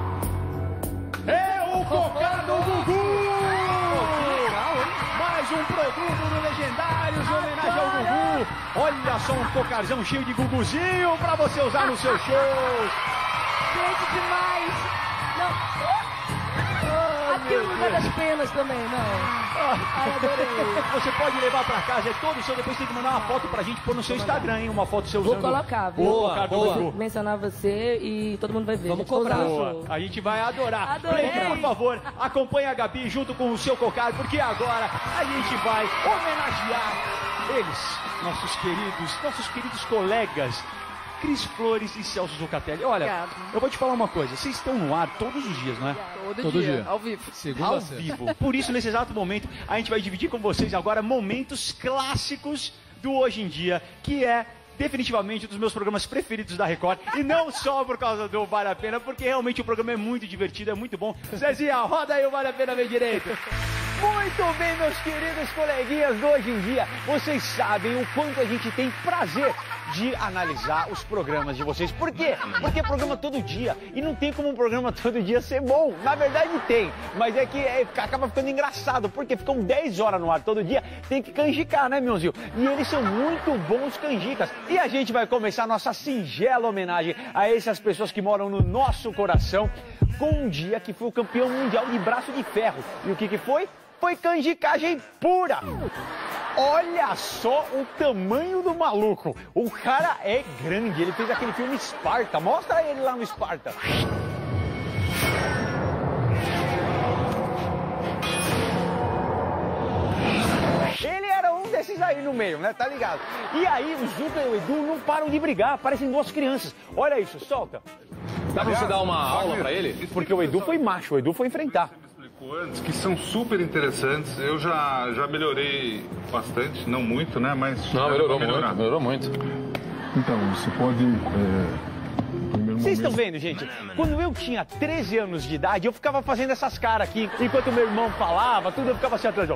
[SPEAKER 1] É o Cocado Gugu! Mais um produto do Legendários em homenagem ao Gugu. Olha só um cocarzão cheio de guguzinho pra você usar nos seus shows.
[SPEAKER 3] Gente, demais. Não. Aqui no lugar das penas também, não. Ai, adorei.
[SPEAKER 1] Você pode levar pra casa, é todo seu. Depois tem que mandar uma foto pra gente pôr no seu Instagram, hein? Uma foto seu
[SPEAKER 3] Vou
[SPEAKER 1] usando.
[SPEAKER 3] colocar, viu?
[SPEAKER 1] Vou colocar do
[SPEAKER 3] Vou
[SPEAKER 1] Gugu.
[SPEAKER 3] mencionar você e todo mundo vai ver.
[SPEAKER 8] Vamos
[SPEAKER 3] Gente, vou usar
[SPEAKER 8] cobrar.
[SPEAKER 3] no
[SPEAKER 1] Boa.
[SPEAKER 3] show.
[SPEAKER 1] A gente vai adorar.
[SPEAKER 3] Adorei.
[SPEAKER 1] Playde, por favor, acompanhe a Gabi junto com o seu cocar, porque agora a gente vai homenagear eles, nossos queridos, nossos queridos colegas, Cris Flores e Celso Zucatelli. Olha,
[SPEAKER 10] Obrigada.
[SPEAKER 1] eu vou te falar uma coisa, vocês estão no ar todos os dias, não é?
[SPEAKER 10] Todo,
[SPEAKER 15] Todo
[SPEAKER 10] dia,
[SPEAKER 15] dia.
[SPEAKER 10] ao vivo.
[SPEAKER 15] Segunda
[SPEAKER 1] Ao
[SPEAKER 15] a sexta.
[SPEAKER 1] vivo. Por isso, nesse exato momento, a gente vai dividir com vocês agora momentos clássicos do Hoje em Dia, que é definitivamente um dos meus programas preferidos da Record. E não só por causa do Vale a Pena, porque realmente o programa é muito divertido, é muito bom. Zezinha, roda aí o Vale a Pena Ver Direito. Muito bem, meus queridos coleguinhas do Hoje em Dia. Vocês sabem o quanto a gente tem prazer de analisar os programas de vocês. Por quê? Porque é programa todo dia. E não tem como um programa todo dia ser bom. Na verdade tem, mas é que é, acaba ficando engraçado, porque ficam dez horas no ar todo dia. Tem que canjicar, né, Mionzinho? E eles são muito bons canjicas. E a gente vai começar a nossa singela homenagem a essas pessoas que moram no nosso coração, com um dia que foi o campeão mundial de braço de ferro. E o que que foi? Foi canjicagem pura. Olha só o tamanho do maluco. O cara é grande. Ele fez aquele filme Esparta. Mostra ele lá no Esparta. dois aí no meio, né? Tá ligado? E aí o Zuca e o Edu não param de brigar, parecem duas crianças. Olha isso, solta.
[SPEAKER 15] Dá pra você dar uma aula pra ele?
[SPEAKER 1] Porque o Edu foi macho, o Edu foi enfrentar.
[SPEAKER 16] Antes, que são super interessantes. Eu já, já melhorei bastante, não muito, né? Mas.
[SPEAKER 15] Não, melhorou muito, melhorou muito.
[SPEAKER 16] Então, você pode. É...
[SPEAKER 1] Vocês estão vendo, gente? Quando eu tinha treze anos de idade, eu ficava fazendo essas caras aqui. Enquanto meu irmão falava, tudo, eu ficava assim atrás, ó.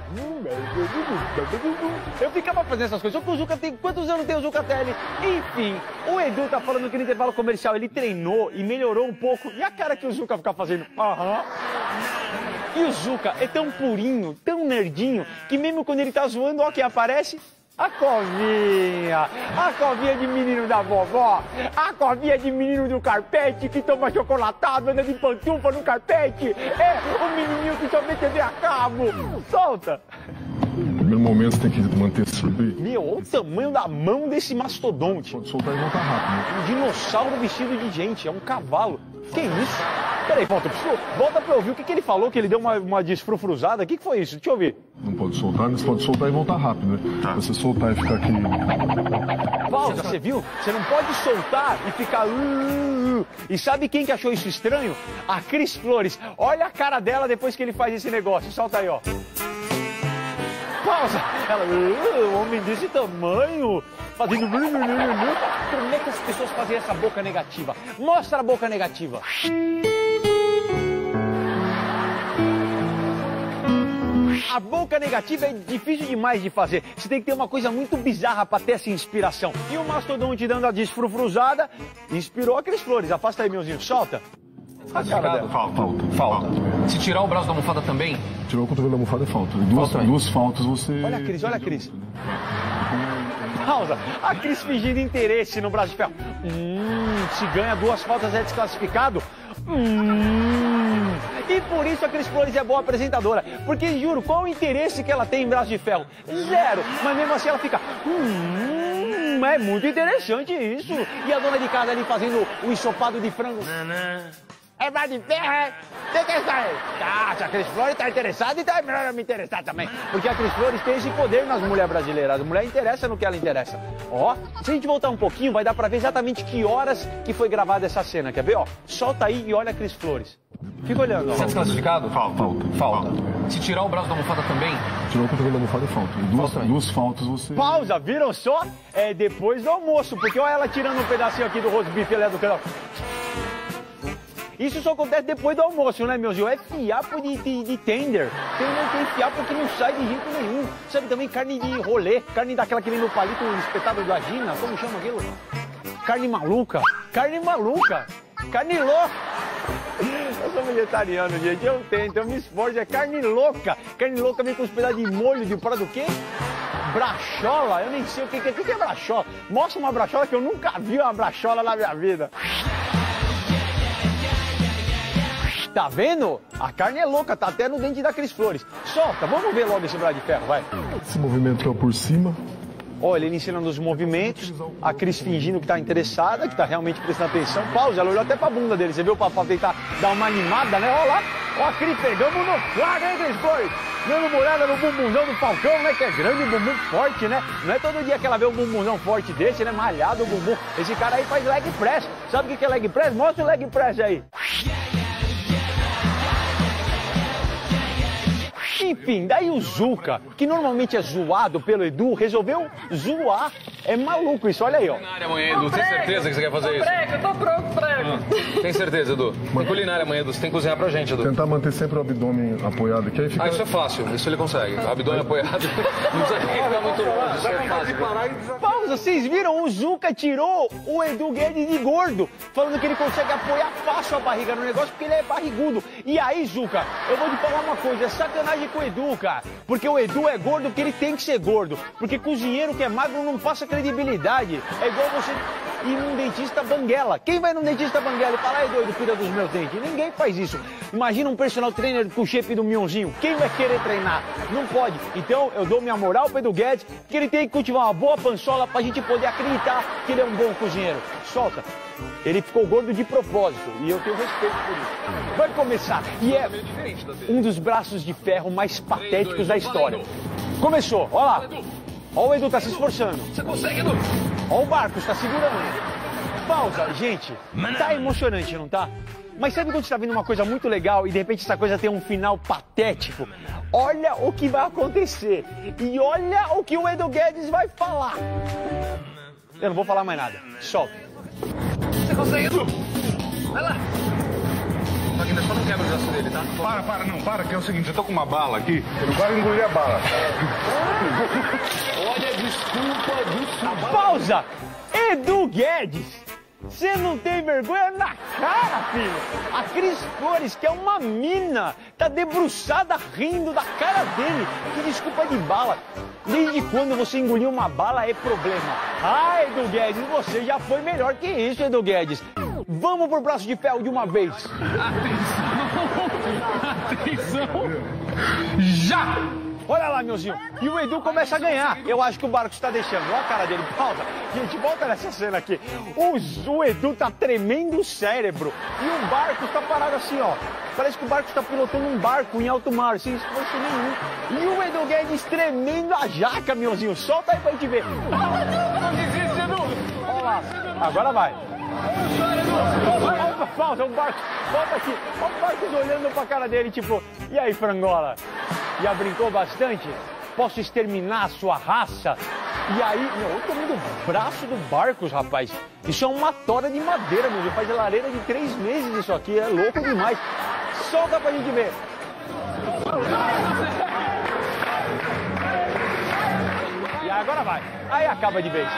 [SPEAKER 1] Eu ficava fazendo essas coisas. Só que o Zuca tem... Quantos anos tem o Zucatelli? Enfim, o Edu tá falando que no intervalo comercial ele treinou e melhorou um pouco. E a cara que o Zuca fica fazendo? Aham. E o Zuca é tão purinho, tão nerdinho, que mesmo quando ele tá zoando, ó quem aparece... A Covinha, a Covinha de menino da vovó, a Covinha de menino do carpete que toma chocolatado, anda de pantufa no carpete, é o menininho que só vê T V a cabo. Solta!
[SPEAKER 16] No primeiro momento você tem que manter sobre.
[SPEAKER 1] Meu, olha o tamanho da mão desse mastodonte.
[SPEAKER 16] Pode soltar e voltar rápido.
[SPEAKER 1] Um dinossauro vestido de gente, é um cavalo. Que isso? Peraí, volta, volta pra ouvir o que, que ele falou, que ele deu uma, uma desfrufruzada. O que, que foi isso? Deixa eu ouvir.
[SPEAKER 16] Não pode soltar, mas pode soltar e voltar rápido, né? Tá. Você soltar e ficar aqui.
[SPEAKER 1] Pausa, você viu? Você não pode soltar e ficar. Uh, uh. E sabe quem que achou isso estranho? A Cris Flores. Olha a cara dela depois que ele faz esse negócio. Solta aí, ó. Pausa! Ela, uh, homem desse tamanho, fazendo... Como é que as pessoas fazem essa boca negativa? Mostra a boca negativa. A boca negativa é difícil demais de fazer. Você tem que ter uma coisa muito bizarra pra ter essa inspiração. E o mastodonte dando a desfrufruzada inspirou a Cris Flores. Afasta aí, meuzinho. Solta. A cara dela.
[SPEAKER 16] Falta. Falta.
[SPEAKER 15] Falta. Se tirar o braço da almofada também?
[SPEAKER 16] Tirar o cotovelo da almofada é falta. Duas, falta duas faltas você...
[SPEAKER 1] Olha a Cris, olha a Cris. Pausa. A Cris fingindo interesse no braço de ferro. Hum, se ganha duas faltas é desclassificado. Hum. E por isso a Cris Flores é boa apresentadora. Porque, juro, qual o interesse que ela tem em braço de ferro? Zero. Mas mesmo assim ela fica... Hum, é muito interessante isso. E a dona de casa ali fazendo o ensopado de frango. É braço de ferro, é? Você quer saber? Ah, se a Cris Flores tá interessada, então é melhor eu me interessar também. Porque a Cris Flores tem esse poder nas mulheres brasileiras. A mulher interessa no que ela interessa. Ó, se a gente voltar um pouquinho, vai dar pra ver exatamente que horas que foi gravada essa cena. Quer ver, ó? Solta aí e olha a Cris Flores. Fica olhando, ó.
[SPEAKER 15] Você é desclassificado?
[SPEAKER 16] Falta. Falta.
[SPEAKER 15] Falta. Se tirar o braço da almofada também?
[SPEAKER 16] Tirar o cotovelo da almofada é falta. Duas, falta duas faltas você...
[SPEAKER 1] Pausa, viram só? É depois do almoço, porque olha ela tirando um pedacinho aqui do roast beef, ele é do canal. Isso só acontece depois do almoço, né, meu Gil? É fiapo de, de, de tender. Tem, tem fiapo que não sai de jeito nenhum. Sabe também carne de rolê, carne daquela que vem no palito espetado da Gina, como chama aquilo? Carne maluca. Carne maluca. Carne louca. Eu sou vegetariano, gente, eu tento, eu me esforço, é carne louca. Carne louca vem com uns pedaços de molho de para do quê? Brachola, eu nem sei o que é. O que é brachola? Mostra uma brachola que eu nunca vi uma brachola na minha vida. Tá vendo? A carne é louca, tá até no dente da Cris Flores. Solta, vamos ver logo esse braço de ferro, vai.
[SPEAKER 16] Esse movimento que é por cima.
[SPEAKER 1] Olha, ele ensinando os movimentos, a Cris fingindo que tá interessada, que tá realmente prestando atenção. Pausa, ela olhou até pra bunda dele, você viu? Pra, pra tentar dar uma animada, né? Olha lá, ó a Cris, pegamos no flagra, hein, Cris Flores? Dando uma olhada no bumbumzão do Falcão, né? Que é grande, bumbum forte, né? Não é todo dia que ela vê um bumbumzão forte desse, né? Malhado o bumbum. Esse cara aí faz leg press. Sabe o que é leg press? Mostra o leg press aí. Enfim, daí o Zuca, que normalmente é zoado pelo Edu, resolveu zoar. É maluco isso, olha aí, ó.
[SPEAKER 15] Culinária amanhã, Edu, tem certeza que você quer fazer isso?
[SPEAKER 10] Prego, eu tô pronto, prego.
[SPEAKER 15] Ah, tem certeza, Edu? Uma culinária amanhã, Edu, você tem que cozinhar pra gente, Edu.
[SPEAKER 16] Tentar manter sempre o abdômen apoiado aqui, aí fica...
[SPEAKER 15] Ah, isso é fácil, isso ele consegue. O abdômen apoiado, não precisa ficar muito longe, isso é fácil.
[SPEAKER 1] Pausa, vocês viram? O Zuca tirou o Edu Guedes de gordo, falando que ele consegue apoiar fácil a barriga no negócio porque ele é barrigudo. E aí, Zuca, eu vou te falar uma coisa, é sacanagem com o Edu, cara. Porque o Edu é gordo porque ele tem que ser gordo. Porque cozinheiro que é magro não passa credibilidade. É igual você ir num dentista banguela. Quem vai num dentista banguela e fala, ai doido, cuida dos meus dentes? Ninguém faz isso. Imagina um personal trainer com o shape do Mionzinho. Quem vai querer treinar? Não pode. Então eu dou minha moral pro Edu Guedes, que ele tem que cultivar uma boa pançola pra gente poder acreditar que ele é um bom cozinheiro. Solta. Ele ficou gordo de propósito e eu tenho respeito por isso. Vai começar. E é um dos braços de ferro mais patéticos da história. Começou, olha lá. Ó, o Edu tá se esforçando. Você consegue, Edu? Ó, o Barcos tá segurando. Pausa, gente. Tá emocionante, não tá? Mas sabe quando você tá vendo uma coisa muito legal e de repente essa coisa tem um final patético? Olha o que vai acontecer. E olha o que o Edu Guedes vai falar. Eu não vou falar mais nada. Solta.
[SPEAKER 15] Você consegue, Edu? Vai lá. Só que ainda só não quebra o braço dele, tá?
[SPEAKER 16] Para, para, não, para, que é o seguinte, eu tô com uma bala aqui, eu não quero engolir a bala.
[SPEAKER 1] Olha, desculpa, desculpa. Pausa! Edu Guedes! Você não tem vergonha na cara, filho! A Cris Flores, que é uma mina, tá debruçada rindo da cara dele. Que desculpa de bala. Desde quando você engoliu uma bala é problema? Ah, Edu Guedes, você já foi melhor que isso, Edu Guedes. Vamos pro braço de ferro de uma vez. Atenção! Atenção! Já! Olha lá, meuzinho. E o Edu começa a ganhar. Eu acho que o Barcos está deixando. Olha a cara dele. Pausa. Gente, volta nessa cena aqui. O, o Edu tá tremendo o cérebro. E o Barcos tá parado assim, ó. Parece que o Barcos tá pilotando um barco em alto mar, sem esforço nenhum. E o Edu Guedes tremendo a jaca, meuzinho. Solta aí pra gente ver. Não desiste, Edu. Olha lá. Agora vai. Opa, pausa, o Barcos. Volta aqui. Olha o Barcos olhando pra cara dele, tipo, e aí, frangola? Já brincou bastante? Posso exterminar a sua raça? E aí, meu, eu tô vendo o braço do Barcos, rapaz. Isso é uma tora de madeira, meu. Faz lareira de três meses isso aqui. É louco demais. Solta pra gente ver. E agora vai. Aí acaba de vez.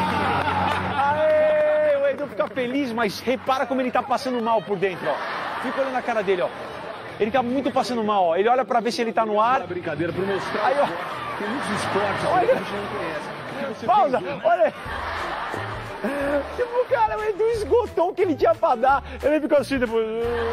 [SPEAKER 1] Aê, o Edu fica feliz, mas repara como ele tá passando mal por dentro, ó. Fica olhando a cara dele, ó. Ele tá muito passando mal, ó. Ele olha pra ver se ele tá no ar.
[SPEAKER 2] Brincadeira, pra mostrar.
[SPEAKER 1] Aí, ó.
[SPEAKER 2] Tem muitos esportes
[SPEAKER 1] olha.
[SPEAKER 2] que a gente não conhece.
[SPEAKER 1] Pausa, olha. Tipo, cara, o Edu esgotou o que ele tinha pra dar. Ele ficou assim depois.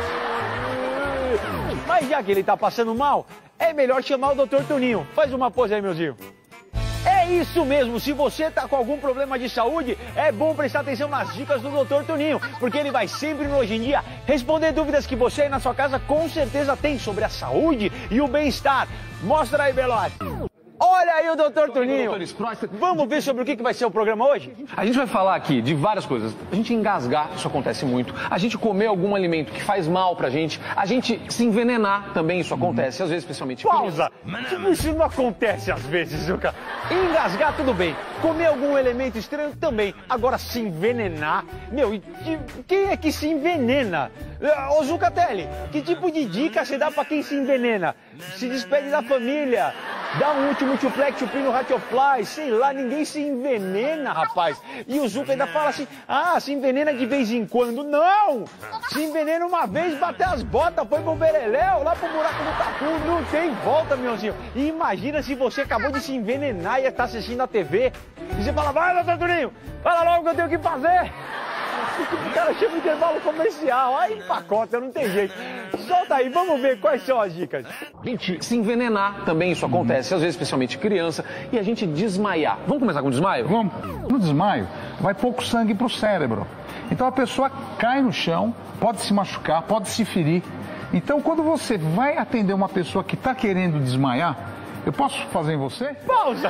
[SPEAKER 1] Mas já que ele tá passando mal, é melhor chamar o doutor Toninho. Faz uma pose aí, meuzinho. É isso mesmo, se você tá com algum problema de saúde, é bom prestar atenção nas dicas do doutor Toninho, porque ele vai sempre no Hoje em Dia responder dúvidas que você aí na sua casa com certeza tem sobre a saúde e o bem-estar. Mostra aí, Belote. Olha aí o doutor Toninho. Vamos ver sobre o que vai ser o programa hoje?
[SPEAKER 15] A gente vai falar aqui de várias coisas. A gente engasgar, isso acontece muito. A gente comer algum alimento que faz mal pra gente. A gente se envenenar também, isso acontece, às vezes, especialmente.
[SPEAKER 1] Pausa! Tipo, isso não acontece às vezes, Zuca. Engasgar, tudo bem. Comer algum elemento estranho também. Agora, se envenenar... Meu, e quem é que se envenena? Ô, Zucatelli, que tipo de dica você dá pra quem se envenena? Se despede da família, dá um último tuplex, chupi no Ratiofly, sei lá, ninguém se envenena, rapaz. E o Zuca ainda fala assim, ah, se envenena de vez em quando. Não! Se envenena uma vez, bateu as botas, foi pro Bereléu, lá pro buraco do Tatu, não tem volta, meuzinho. E imagina se você acabou de se envenenar e está assistindo a T V, e você fala, vai, doutor Toninho, fala logo que eu tenho que fazer. O cara chama o intervalo comercial, aí empacota, não tem jeito. Solta aí, vamos ver quais são as dicas.
[SPEAKER 15] A gente se envenenar também, isso acontece, às vezes, especialmente criança, e a gente desmaiar. Vamos começar com o desmaio?
[SPEAKER 16] Vamos. No desmaio, vai pouco sangue pro cérebro. Então a pessoa cai no chão, pode se machucar, pode se ferir. Então quando você vai atender uma pessoa que está querendo desmaiar, eu posso fazer em você?
[SPEAKER 1] Pausa!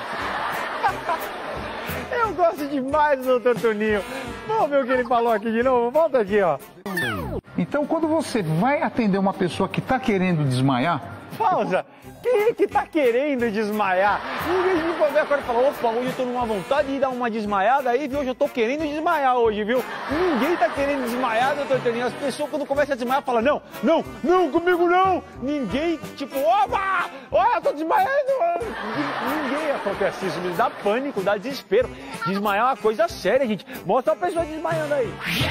[SPEAKER 1] Eu gosto demais do doutor Toninho. Vamos ver o que ele falou aqui de novo. Volta aqui, ó.
[SPEAKER 16] Então, quando você vai atender uma pessoa que está querendo desmaiar...
[SPEAKER 1] Pausa! Quem é que tá querendo desmaiar? Ninguém me for ver agora e falar, opa, hoje eu tô numa vontade de dar uma desmaiada aí, viu? Hoje eu tô querendo desmaiar hoje, viu? Ninguém tá querendo desmaiar, doutor Toninho. As pessoas quando começam a desmaiar falam, não, não, não, comigo não! Ninguém, tipo, opa! Olha, eu tô desmaiando! Ninguém acontece isso, me dá pânico, dá desespero. Desmaiar é uma coisa séria, gente. Mostra a pessoa desmaiando aí.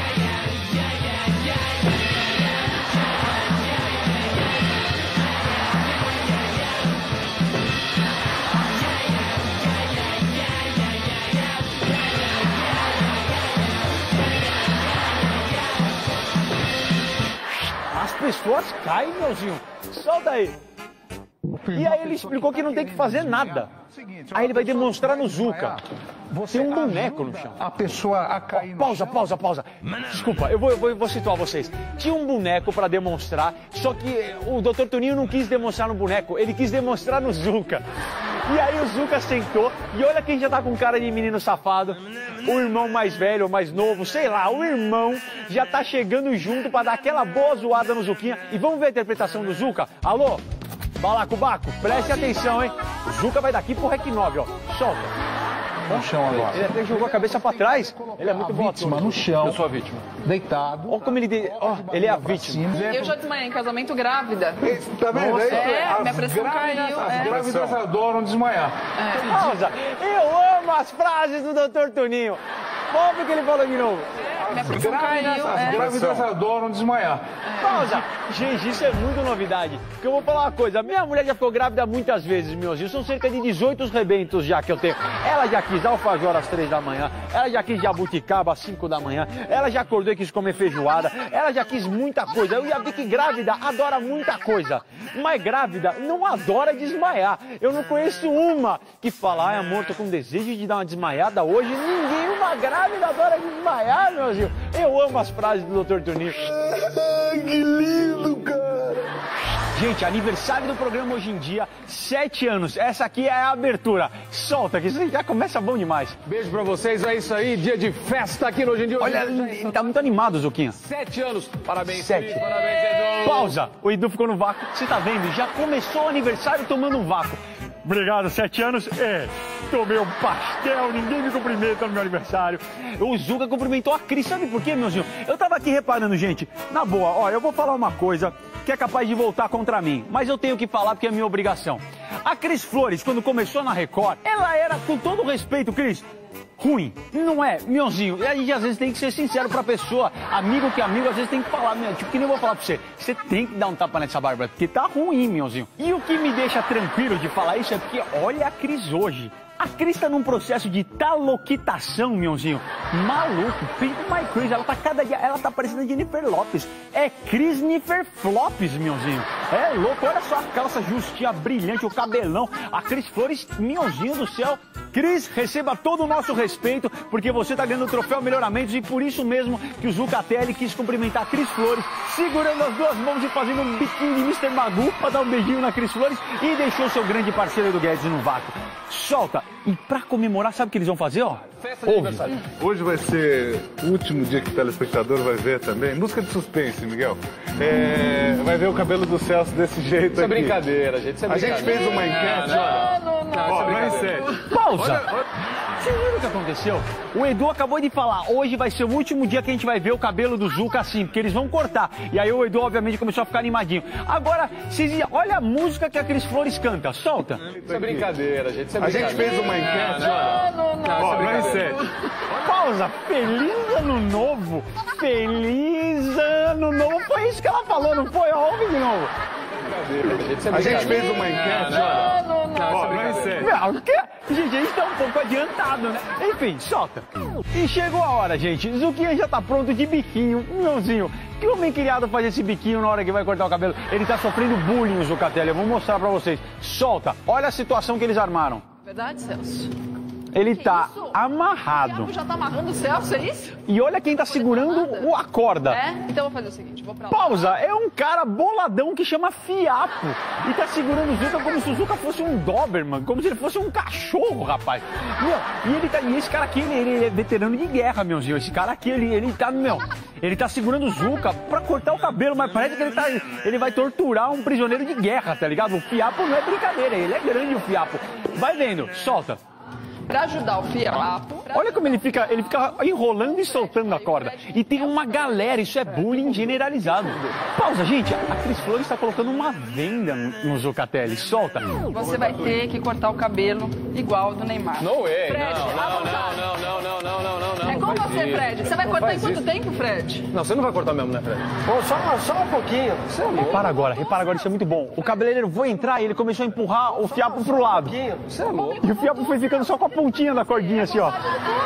[SPEAKER 1] As pessoas caem, meuzinho. Solta aí. E aí ele explicou que não tem que fazer nada. Aí ele vai demonstrar no Zuca. Tem um boneco no chão.
[SPEAKER 16] A pessoa a cair no
[SPEAKER 1] Pausa, pausa, pausa. Desculpa, eu vou, eu vou, eu vou situar vocês. Tinha um boneco para demonstrar, só que o doutor Toninho não quis demonstrar no boneco, ele quis demonstrar no Zuca. E aí o Zuca sentou, e olha quem já tá com cara de menino safado. O irmão mais velho, mais novo, sei lá, o irmão já tá chegando junto pra dar aquela boa zoada no Zuquinha. E vamos ver a interpretação do Zuca? Alô? Balacobaco, preste atenção, hein? O Zuca vai daqui pro Rec nove, ó. Solta.
[SPEAKER 16] No chão agora.
[SPEAKER 1] Ele até jogou a cabeça pra trás. Ele é muito bom.
[SPEAKER 16] Vítima no chão.
[SPEAKER 1] Eu sou a vítima.
[SPEAKER 16] Deitado.
[SPEAKER 1] Olha como ele... De... Oh, ele é a vítima.
[SPEAKER 17] Eu já desmaiei em casamento grávida.
[SPEAKER 16] Tá vendo?
[SPEAKER 17] É, minha pressão caiu.
[SPEAKER 16] As
[SPEAKER 17] É.
[SPEAKER 16] grávidas adoram desmaiar.
[SPEAKER 1] Pausa. Eu amo as frases do doutor Toninho. Vamos ver o que ele falou de novo.
[SPEAKER 17] Minha pressão caiu.
[SPEAKER 16] As
[SPEAKER 17] É.
[SPEAKER 16] grávidas adoram desmaiar.
[SPEAKER 1] Pausa. Gente, isso é muito novidade. Porque eu vou falar uma coisa. Minha mulher já ficou grávida muitas vezes, meus filhos. São cerca de dezoito rebentos já que eu tenho. Ela já quis alfajor às três da manhã. Ela já quis jabuticaba às cinco da manhã. Ela já acordou e quis comer feijoada. Ela já quis muita coisa. Eu já vi que grávida adora muita coisa. Mas grávida não adora desmaiar. Eu não conheço uma que fala, ai amor, tô com desejo de dar uma desmaiada hoje. Ninguém, uma grávida adora desmaiar, meu Gil. Eu amo as frases do doutor Toninho.
[SPEAKER 16] Que lindo, cara.
[SPEAKER 1] Gente, aniversário do programa hoje em dia, sete anos. Essa aqui é a abertura. Solta, que isso já começa bom demais.
[SPEAKER 15] Beijo pra vocês, é isso aí, dia de festa aqui no Hoje em Dia.
[SPEAKER 1] Olha, ele tá muito animado, Zuquinha.
[SPEAKER 15] Sete anos, parabéns,
[SPEAKER 1] Sete.
[SPEAKER 15] Felipe, parabéns, Edu.
[SPEAKER 1] Pausa, o Edu ficou no vácuo. Você tá vendo? Já começou o aniversário tomando um vácuo. Obrigado, sete anos. É, tomei um pastel, ninguém me cumprimenta no meu aniversário. O Zuca cumprimentou a Cris, sabe por quê, meuzinho? Eu tava aqui reparando, gente, na boa, ó, eu vou falar uma coisa que é capaz de voltar contra mim, mas eu tenho que falar porque é minha obrigação. A Cris Flores, quando começou na Record, ela era, com todo respeito, Cris, ruim. Não é, mionzinho. E aí, às vezes, tem que ser sincero pra pessoa. Amigo que amigo, às vezes, tem que falar, meu, tipo, que nem eu vou falar pra você. Você tem que dar um tapa nessa Bárbara, porque tá ruim, mionzinho. E o que me deixa tranquilo de falar isso é porque olha a Cris hoje. A Cris tá num processo de taloquitação, mionzinho. Maluco, Pink My Cris, ela tá cada dia, ela tá parecendo a Jennifer Lopes. É Crisnifer Flops, mionzinho. É louco, olha só a calça justinha, brilhante, o cabelão. A Cris Flores, mionzinho do céu. Cris, receba todo o nosso respeito, porque você tá ganhando o troféu Melhoramentos e por isso mesmo que o Zucatelli quis cumprimentar a Cris Flores, segurando as duas mãos e fazendo um biquinho de mister Magoo pra dar um beijinho na Cris Flores e deixou seu grande parceiro do Guedes no vácuo. Solta! E pra comemorar, sabe o que eles vão fazer, ó?
[SPEAKER 15] Festa de aniversário.
[SPEAKER 18] Hoje vai ser o último dia que o telespectador vai ver também. Música de suspense, Miguel. É, vai ver o cabelo do Celso desse jeito
[SPEAKER 15] Isso é
[SPEAKER 18] aqui.
[SPEAKER 15] brincadeira, gente. Isso é
[SPEAKER 18] A gente
[SPEAKER 15] brincadeira.
[SPEAKER 18] fez uma enquete, olha.
[SPEAKER 17] Não, não, não.
[SPEAKER 18] Ó,
[SPEAKER 15] isso é
[SPEAKER 18] não é
[SPEAKER 15] brincadeira.
[SPEAKER 18] sério.
[SPEAKER 1] Pausa!
[SPEAKER 18] Olha, olha.
[SPEAKER 1] Vocês viram o que aconteceu? O Edu acabou de falar, hoje vai ser o último dia que a gente vai ver o cabelo do Zuca assim, porque eles vão cortar. E aí o Edu, obviamente, começou a ficar animadinho. Agora, vocês, olha a música que a Cris Flores canta, solta.
[SPEAKER 15] Isso é brincadeira, gente. Isso é
[SPEAKER 18] A gente
[SPEAKER 15] brincadeira.
[SPEAKER 18] fez uma enquete, olha.
[SPEAKER 17] Não, não, não.
[SPEAKER 18] Ó, não é sério.
[SPEAKER 1] Pausa, feliz ano novo, feliz ano novo. Foi isso que ela falou, não foi? Ó, ouve de novo.
[SPEAKER 15] Isso é
[SPEAKER 18] A gente
[SPEAKER 15] brincadeira.
[SPEAKER 18] fez uma enquete, olha.
[SPEAKER 17] Não, não, não.
[SPEAKER 18] Ó, não é sério.
[SPEAKER 1] Não, o quê? Gente, a gente tá um pouco adiantado, né? Enfim, solta. E chegou a hora, gente. Zuquinha já tá pronto de biquinho, mãozinho. Que homem criado faz esse biquinho na hora que vai cortar o cabelo? Ele tá sofrendo bullying, o Zucatelli. Eu vou mostrar pra vocês. Solta. Olha a situação que eles armaram.
[SPEAKER 17] Verdade, Celso?
[SPEAKER 1] Ele
[SPEAKER 17] Que
[SPEAKER 1] tá
[SPEAKER 17] isso?
[SPEAKER 1] amarrado.
[SPEAKER 17] O diabo já tá amarrando o Celso, é isso?
[SPEAKER 1] E olha quem tá segurando o- a corda.
[SPEAKER 17] É? Então eu vou fazer o seguinte, vou pra lá.
[SPEAKER 1] Pausa, é um cara boladão que chama Fiapo. E tá segurando o Zuca como se o Zuca fosse um Doberman, como se ele fosse um cachorro, rapaz. Meu, e, ele tá, e esse cara aqui, ele, ele é veterano de guerra, meuzinho. Esse cara aqui, ele, ele tá, meu, ele tá segurando o Zuca pra cortar o cabelo, mas parece que ele, tá, ele vai torturar um prisioneiro de guerra, tá ligado? O Fiapo não é brincadeira, ele é grande, o Fiapo. Vai vendo, solta.
[SPEAKER 17] Pra ajudar o Fiapo.
[SPEAKER 1] Olha como ele fica, ele fica enrolando e soltando a corda. E tem uma galera, isso é bullying generalizado. Pausa, gente. A Cris Flores está colocando uma venda no Zucatelli. Solta.
[SPEAKER 17] Você vai ter que cortar o cabelo igual ao do Neymar.
[SPEAKER 15] No way.
[SPEAKER 17] Fred,
[SPEAKER 15] não,
[SPEAKER 17] à
[SPEAKER 15] não,
[SPEAKER 17] vontade.
[SPEAKER 15] não, não, não, não, não, não, não.
[SPEAKER 17] É com você, Fred. Você vai
[SPEAKER 15] Não
[SPEAKER 17] cortar
[SPEAKER 15] faz
[SPEAKER 17] em quanto
[SPEAKER 15] isso.
[SPEAKER 17] tempo, Fred?
[SPEAKER 15] Não, você não vai cortar mesmo, né, Fred?
[SPEAKER 8] Pô, só, só um pouquinho. Você é louco.
[SPEAKER 1] Repara agora, repara agora, isso é muito bom. O cabeleireiro foi entrar e ele começou a empurrar o Fiapo pro lado.
[SPEAKER 8] Você é louco.
[SPEAKER 1] E o Fiapo foi ficando só com a pontinha da cordinha assim, ó.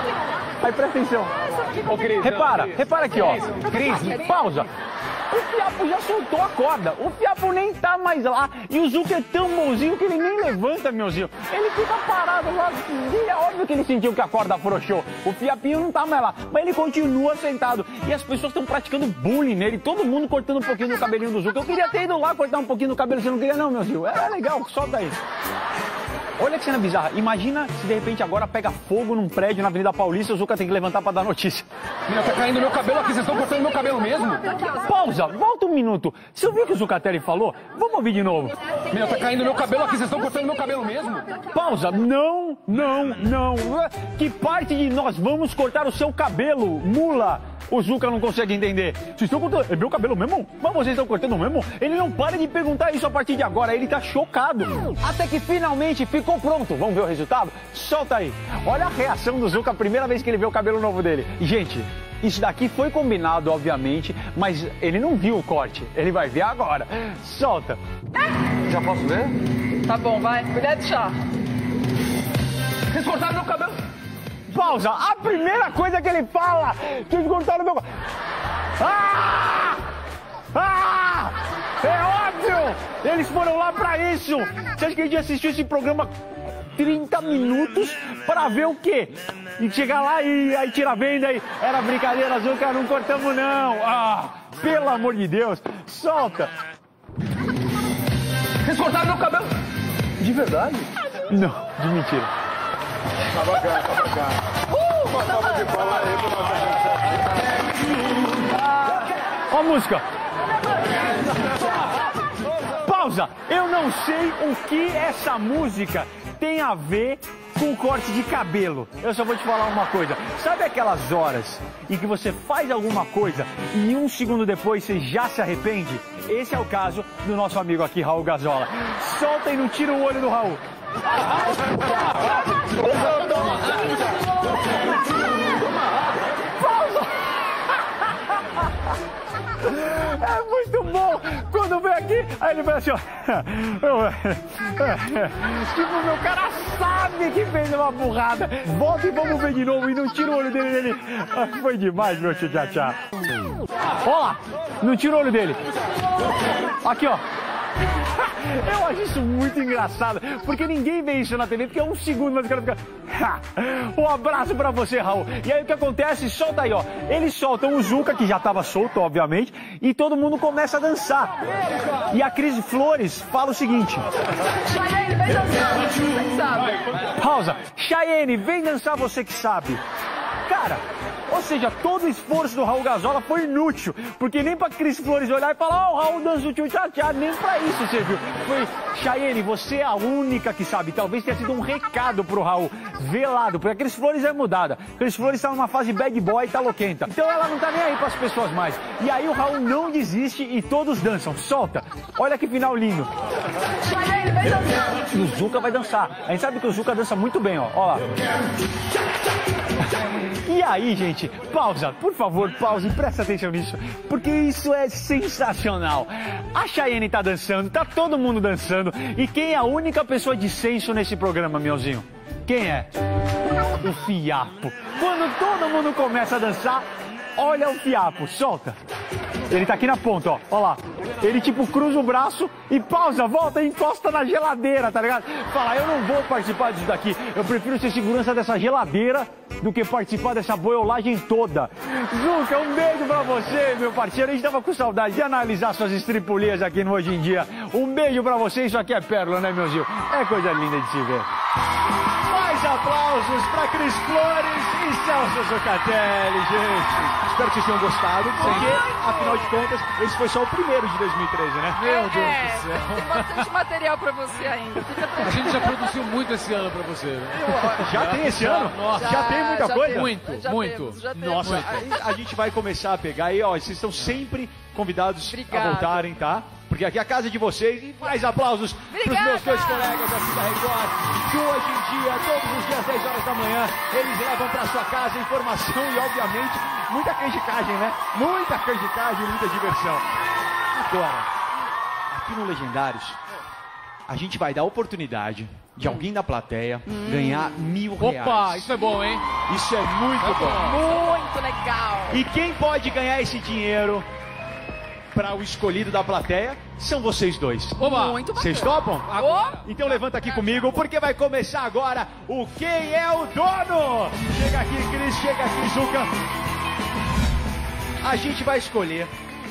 [SPEAKER 1] Aí presta atenção.
[SPEAKER 15] Ô, Cris,
[SPEAKER 1] Repara,
[SPEAKER 15] não, Cris.
[SPEAKER 1] repara aqui, ó. Cris, pausa. O Fiapo já soltou a corda. O Fiapo nem tá mais lá. E o Zuca é tão bonzinho que ele nem levanta, meuzinho. Ele fica parado lá. E é óbvio que ele sentiu que a corda afrouxou. O Fiapinho não tá mais lá. Mas ele continua sentado. E as pessoas estão praticando bullying nele. Todo mundo cortando um pouquinho do cabelinho do Zuca. Eu queria ter ido lá cortar um pouquinho do cabelo. Você não queria não, meuzinho? Era legal. Solta aí. Olha que cena bizarra. Imagina se de repente agora pega fogo num prédio na Avenida Paulista e o Zucca tem que levantar pra dar notícia.
[SPEAKER 15] Menina, tá caindo meu cabelo aqui, vocês estão cortando meu cabelo mesmo?
[SPEAKER 1] Pausa, volta um minuto. Você ouviu o que o Zucatelli falou? Vamos ouvir de novo.
[SPEAKER 15] Menina, tá caindo meu cabelo aqui, vocês estão cortando meu cabelo mesmo?
[SPEAKER 1] Pausa, não, não, não. Que parte de nós vamos cortar o seu cabelo, mula? O Zucca não consegue entender. Vocês estão cortando... É meu cabelo mesmo? Mas vocês estão cortando mesmo? Ele não para de perguntar isso a partir de agora. Ele tá chocado. Até que finalmente ficou pronto. Vamos ver o resultado? Solta aí. Olha a reação do Zucca a primeira vez que ele vê o cabelo novo dele. E, gente, isso daqui foi combinado, obviamente, mas ele não viu o corte. Ele vai ver agora. Solta.
[SPEAKER 15] Já posso ver?
[SPEAKER 17] Tá bom, vai. Cuidado de chá.
[SPEAKER 15] Vocês cortaram meu cabelo?
[SPEAKER 1] Pausa. A primeira coisa que ele fala. Vocês cortaram meu cabelo. Ah! Ah! É óbvio! Eles foram lá pra isso! Você acha que a gente assistiu esse programa trinta minutos pra ver o quê? E chegar lá e aí tira a venda e era brincadeira, Zucca, não cortamos não! Ah! Pelo amor de Deus! Solta!
[SPEAKER 15] Vocês cortaram meu cabelo? De verdade?
[SPEAKER 1] Não, de mentira.
[SPEAKER 18] Tá bacana, tá bacana. Uh, uma salva de palmas aí pro nosso...
[SPEAKER 1] Ó a música! Pausa! Eu não sei o que essa música tem a ver com corte de cabelo. Eu só vou te falar uma coisa. Sabe aquelas horas em que você faz alguma coisa e um segundo depois você já se arrepende? Esse é o caso do nosso amigo aqui, Raul Gazola. Solta e não tira o olho do Raul. Pausa! É muito bom quando vem aqui, aí ele vai assim, ó. Tipo, meu cara sabe que fez uma burrada. Volta e vamos ver de novo e não tira o olho dele. Ele... Foi demais, meu tchá-tchá. Ó lá, não tira o olho dele. Aqui, ó. Eu acho isso muito engraçado, porque ninguém vê isso na T V, porque é um segundo, mas o cara fica... Um abraço pra você, Raul. E aí o que acontece? Solta aí, ó. Eles soltam o Zucca, que já tava solto, obviamente, e todo mundo começa a dançar. E a Cris Flores fala o seguinte...
[SPEAKER 17] Chayenne, vem dançar, você que sabe.
[SPEAKER 1] Pausa. Chayenne, vem dançar, você que sabe. Cara... Ou seja, todo o esforço do Raul Gazola foi inútil, porque nem pra Cris Flores olhar e falar, ó, oh, o Raul dança o tchau-tchau, nem pra isso serviu. Foi, Chayenne, você é a única que sabe, talvez tenha sido um recado pro Raul, velado, porque a Cris Flores é mudada. Cris Flores tá numa fase bad boy, tá louquenta. Então ela não tá nem aí pras pessoas mais. E aí o Raul não desiste e todos dançam. Solta. Olha que final lindo.
[SPEAKER 17] Chayenne, vem dançar.
[SPEAKER 1] E o Zucca vai dançar. A gente sabe que o Zucca dança muito bem, ó. Ó lá. E aí, gente, pausa, por favor, pausa e presta atenção nisso, porque isso é sensacional. A Chayenne tá dançando, tá todo mundo dançando, e quem é a única pessoa de senso nesse programa, Miozinho? Quem é? O Fiapo. Quando todo mundo começa a dançar, olha o Fiapo, solta. Ele tá aqui na ponta, ó, ó lá. Ele tipo cruza o braço e pausa, volta e encosta na geladeira, tá ligado? Fala, eu não vou participar disso daqui, eu prefiro ser segurança dessa geladeira do que participar dessa boiolagem toda. Zucca, um beijo pra você, meu parceiro. A gente tava com saudade de analisar suas estripulias aqui no Hoje em Dia. Um beijo pra você, isso aqui é pérola, né, meu Gil? É coisa linda de se ver. Mais aplausos pra Cris Flores e Celso Zuccatelli, gente. Espero que vocês tenham gostado, porque, afinal de contas, esse foi só o primeiro de dois mil e treze, né?
[SPEAKER 17] Meu Deus é, do céu. Tem bastante material pra você ainda.
[SPEAKER 2] A gente já produziu muito esse ano pra você.
[SPEAKER 1] Já tem esse ano?
[SPEAKER 2] Nossa.
[SPEAKER 1] Já, já tem muita
[SPEAKER 17] já
[SPEAKER 1] coisa?
[SPEAKER 17] Temos,
[SPEAKER 2] muito,
[SPEAKER 17] já
[SPEAKER 2] muito.
[SPEAKER 17] Temos, já
[SPEAKER 1] Nossa,
[SPEAKER 17] temos.
[SPEAKER 1] a, a gente vai começar a pegar aí, ó, vocês estão sempre convidados
[SPEAKER 17] Obrigado.
[SPEAKER 1] a voltarem, tá? Porque aqui é a casa de vocês e mais aplausos para os meus dois colegas aqui da Record, que hoje em dia, todos os dias, dez horas da manhã, eles levam para sua casa informação e, obviamente, muita canjicagem, né? Muita canjicagem, muita diversão. Agora, aqui no Legendários, a gente vai dar a oportunidade de alguém da plateia hum. ganhar mil reais.
[SPEAKER 2] Opa, isso é bom, hein?
[SPEAKER 1] Isso é muito é bom.
[SPEAKER 17] bom. Muito legal.
[SPEAKER 1] E quem pode ganhar esse dinheiro para o escolhido da plateia são vocês dois.
[SPEAKER 17] Oba. Muito bacana.
[SPEAKER 1] Vocês topam?
[SPEAKER 17] Oh.
[SPEAKER 1] Então levanta aqui comigo, porque vai começar agora o Quem é o Dono? Chega aqui, Cris, chega aqui, Zucca. A gente vai escolher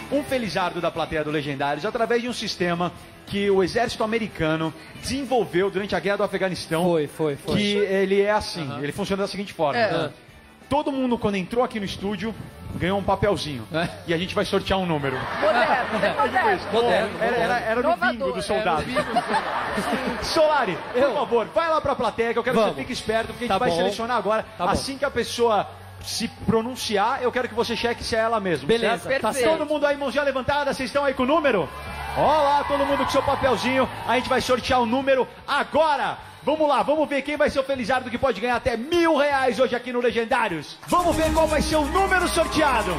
[SPEAKER 1] um felizardo da plateia do Legendários através de um sistema que o exército americano desenvolveu durante a guerra do Afeganistão.
[SPEAKER 8] Foi, foi, foi.
[SPEAKER 1] Que ele é assim, uhum. ele funciona da seguinte forma.
[SPEAKER 8] É. Uhum.
[SPEAKER 1] Todo mundo, quando entrou aqui no estúdio, ganhou um papelzinho. É. E a gente vai sortear um número.
[SPEAKER 5] Moderno, moderno.
[SPEAKER 1] moderno. Era, era, era no bingo do soldado. Solari, por
[SPEAKER 8] Eu.
[SPEAKER 1] favor, vai lá pra plateia que eu quero
[SPEAKER 8] Vamos.
[SPEAKER 1] que você fique esperto, porque a gente
[SPEAKER 8] Tá
[SPEAKER 1] vai
[SPEAKER 8] bom.
[SPEAKER 1] selecionar agora.
[SPEAKER 8] Tá
[SPEAKER 1] assim que a pessoa se pronunciar, eu quero que você cheque se é ela mesmo.
[SPEAKER 8] Beleza,
[SPEAKER 1] certo?
[SPEAKER 8] tá certo.
[SPEAKER 1] Todo mundo aí, mãozinha levantada, vocês estão aí com o número? Ó lá, todo mundo com seu papelzinho. A gente vai sortear o número agora. Vamos lá, vamos ver quem vai ser o felizardo que pode ganhar até mil reais hoje aqui no Legendários. Vamos ver qual vai ser o número sorteado.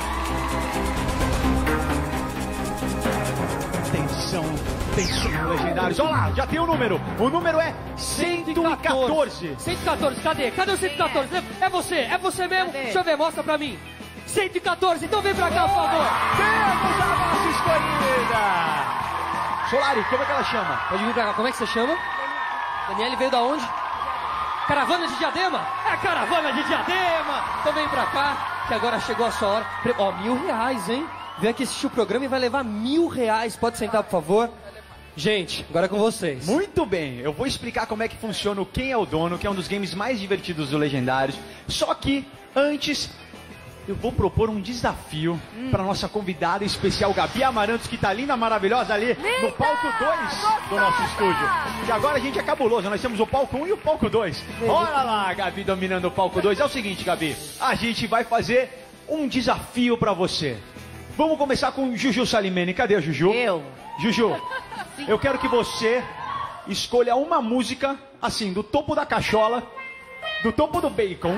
[SPEAKER 1] Atenção, atenção, Legendários. Olha lá, já tem o número. O número é cento e quatorze.
[SPEAKER 8] cento e quatorze, cadê? Cadê o cento e quatorze? É você, é você mesmo?
[SPEAKER 5] Cadê?
[SPEAKER 8] Deixa eu ver, mostra pra mim. cento e quatorze, então vem pra cá, por favor.
[SPEAKER 1] Temos a nossa escolhida. Solari, como é que ela chama?
[SPEAKER 8] Pode vir pra cá, como é que você chama? Daniele veio da onde? Caravana de Diadema? É a caravana de Diadema! Então vem pra cá, que agora chegou a sua hora. Pre- Ó, mil reais, hein? Vem aqui assistir o programa e vai levar mil reais. Pode sentar, por favor. Gente, agora é com vocês.
[SPEAKER 1] Muito bem, eu vou explicar como é que funciona o Quem é o Dono, que é um dos games mais divertidos do Legendários. Só que, antes, eu vou propor um desafio hum. para nossa convidada especial, Gabi Amarantos, que tá linda, maravilhosa ali linda! no palco dois do nosso estúdio. Que agora a gente é cabuloso, nós temos o palco um e o palco dois. Olha lá, Gabi dominando o palco dois. É o seguinte, Gabi, a gente vai fazer um desafio para você. Vamos começar com o Juju Salimene. Cadê a Juju?
[SPEAKER 10] Eu.
[SPEAKER 1] Juju, eu quero que você escolha uma música, assim, do topo da cachola, do topo do bacon,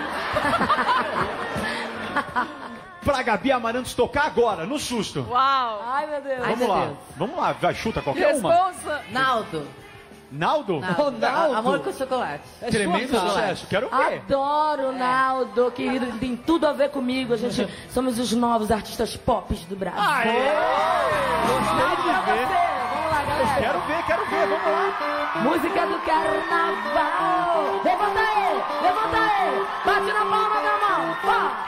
[SPEAKER 1] pra Gabi Amarantos tocar agora, no susto.
[SPEAKER 5] Uau! Ai, meu Deus.
[SPEAKER 1] Vamos
[SPEAKER 10] Ai,
[SPEAKER 1] lá,
[SPEAKER 10] meu Deus.
[SPEAKER 1] vamos lá, vai, chuta qualquer uma.
[SPEAKER 5] Responsa.
[SPEAKER 10] Naldo.
[SPEAKER 1] Naldo?
[SPEAKER 10] Naldo.
[SPEAKER 8] Naldo.
[SPEAKER 10] Amor com chocolate.
[SPEAKER 8] É
[SPEAKER 1] Tremendo
[SPEAKER 8] sua cara.
[SPEAKER 1] sucesso, quero ver.
[SPEAKER 3] Adoro o Naldo, querido. Tem tudo a ver comigo. A gente somos os novos artistas pop do Brasil.
[SPEAKER 1] Aê! Gostei de
[SPEAKER 3] Pra
[SPEAKER 1] ver.
[SPEAKER 3] você. Vamos lá, galera.
[SPEAKER 1] Quero ver, quero ver, vamos lá.
[SPEAKER 3] Música do carnaval. Levanta aí, levanta aí. Bate na palma da mão. Pá.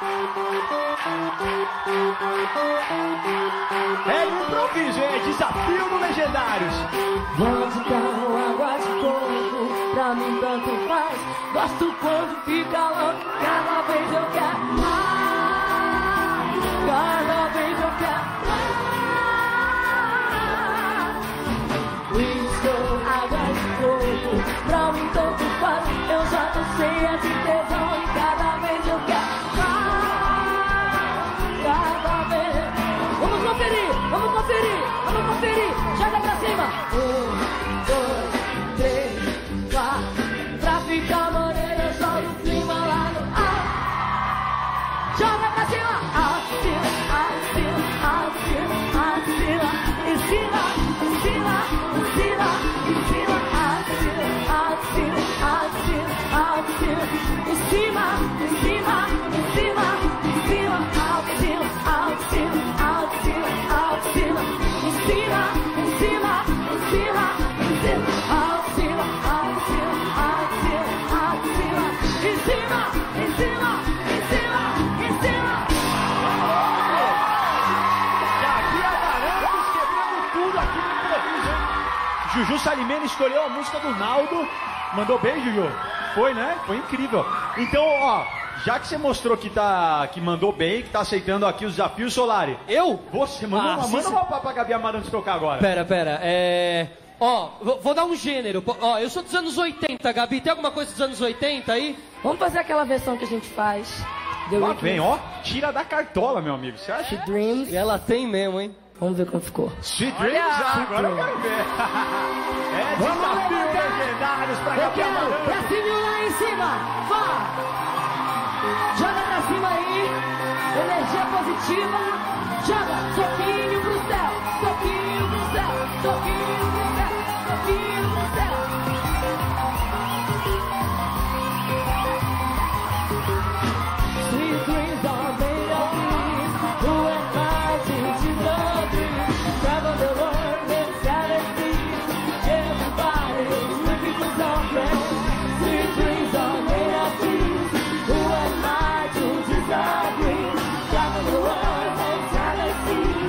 [SPEAKER 1] É improviso, é desafio do Legendários.
[SPEAKER 3] Vamos de carro, água de coco. Pra mim tanto faz. Gosto quando fica louco. Cada vez eu quero mais. Cada vez eu quero mais. Whisky, água de coco. Pra mim tanto faz. Eu já tô cheia de tesão. E cada vez eu quero mais. Cada vez. Vamos conferir, vamos conferir, vamos conferir. Joga pra cima. Um, dois, três, quatro. Pra ficar maneiro, eu jogo o clima lá no alto. Joga pra cima. Acima, acima, acima, acima. Em cima, em cima, em cima, em cima. Acima, acima, acima, acima. Em cima, em cima, em cima, em cima. Acima, acima, acima, acima. Em cima, em cima, em cima, em cima. Acima, acima, acima, acima. Em cima, em cima, em cima, em cima.
[SPEAKER 1] Gabi Amarantos quebrando tudo aqui no improviso, hein? Juju Salimene escolheu a música do Naldo. Mandou bem, Juju? Foi, né? Foi incrível. Então, ó, já que você mostrou que, tá, que mandou bem, que tá aceitando aqui os desafios, Solari.
[SPEAKER 8] Eu?
[SPEAKER 1] Você mandou
[SPEAKER 8] Ah,
[SPEAKER 1] uma,
[SPEAKER 8] sim,
[SPEAKER 1] manda
[SPEAKER 8] sim.
[SPEAKER 1] uma pra, pra Gabi Amarantos tocar agora.
[SPEAKER 8] Pera, pera, é... Ó, vou vou dar um gênero. Ó, eu sou dos anos oitenta, Gabi. Tem alguma coisa dos anos oitenta aí?
[SPEAKER 3] Vamos fazer aquela versão que a gente faz. The
[SPEAKER 1] Lá
[SPEAKER 3] Weeknd.
[SPEAKER 1] vem, ó. Tira da cartola, meu amigo. Você acha?
[SPEAKER 3] Sweet Dreams.
[SPEAKER 8] E ela tem mesmo, hein?
[SPEAKER 3] Vamos ver como ficou.
[SPEAKER 1] Sweet Dreams, ah, agora eu quero ver. É desafio legendários pra
[SPEAKER 3] Eu
[SPEAKER 1] Gabi
[SPEAKER 3] quero
[SPEAKER 1] Amarantos.
[SPEAKER 3] pra cima lá em cima. Vá. Joga pra cima aí. Energia positiva. Joga. Soquinho pro céu. Soquinho pro céu. Soquinho pro céu. Soquinho pro céu. Sweet dreams are made of these. Who am I to disagree? Travel the world in galaxies. Everybody's looking for something. Sweet dreams are made of these. Who am I to disagree? Travel the world in galaxies.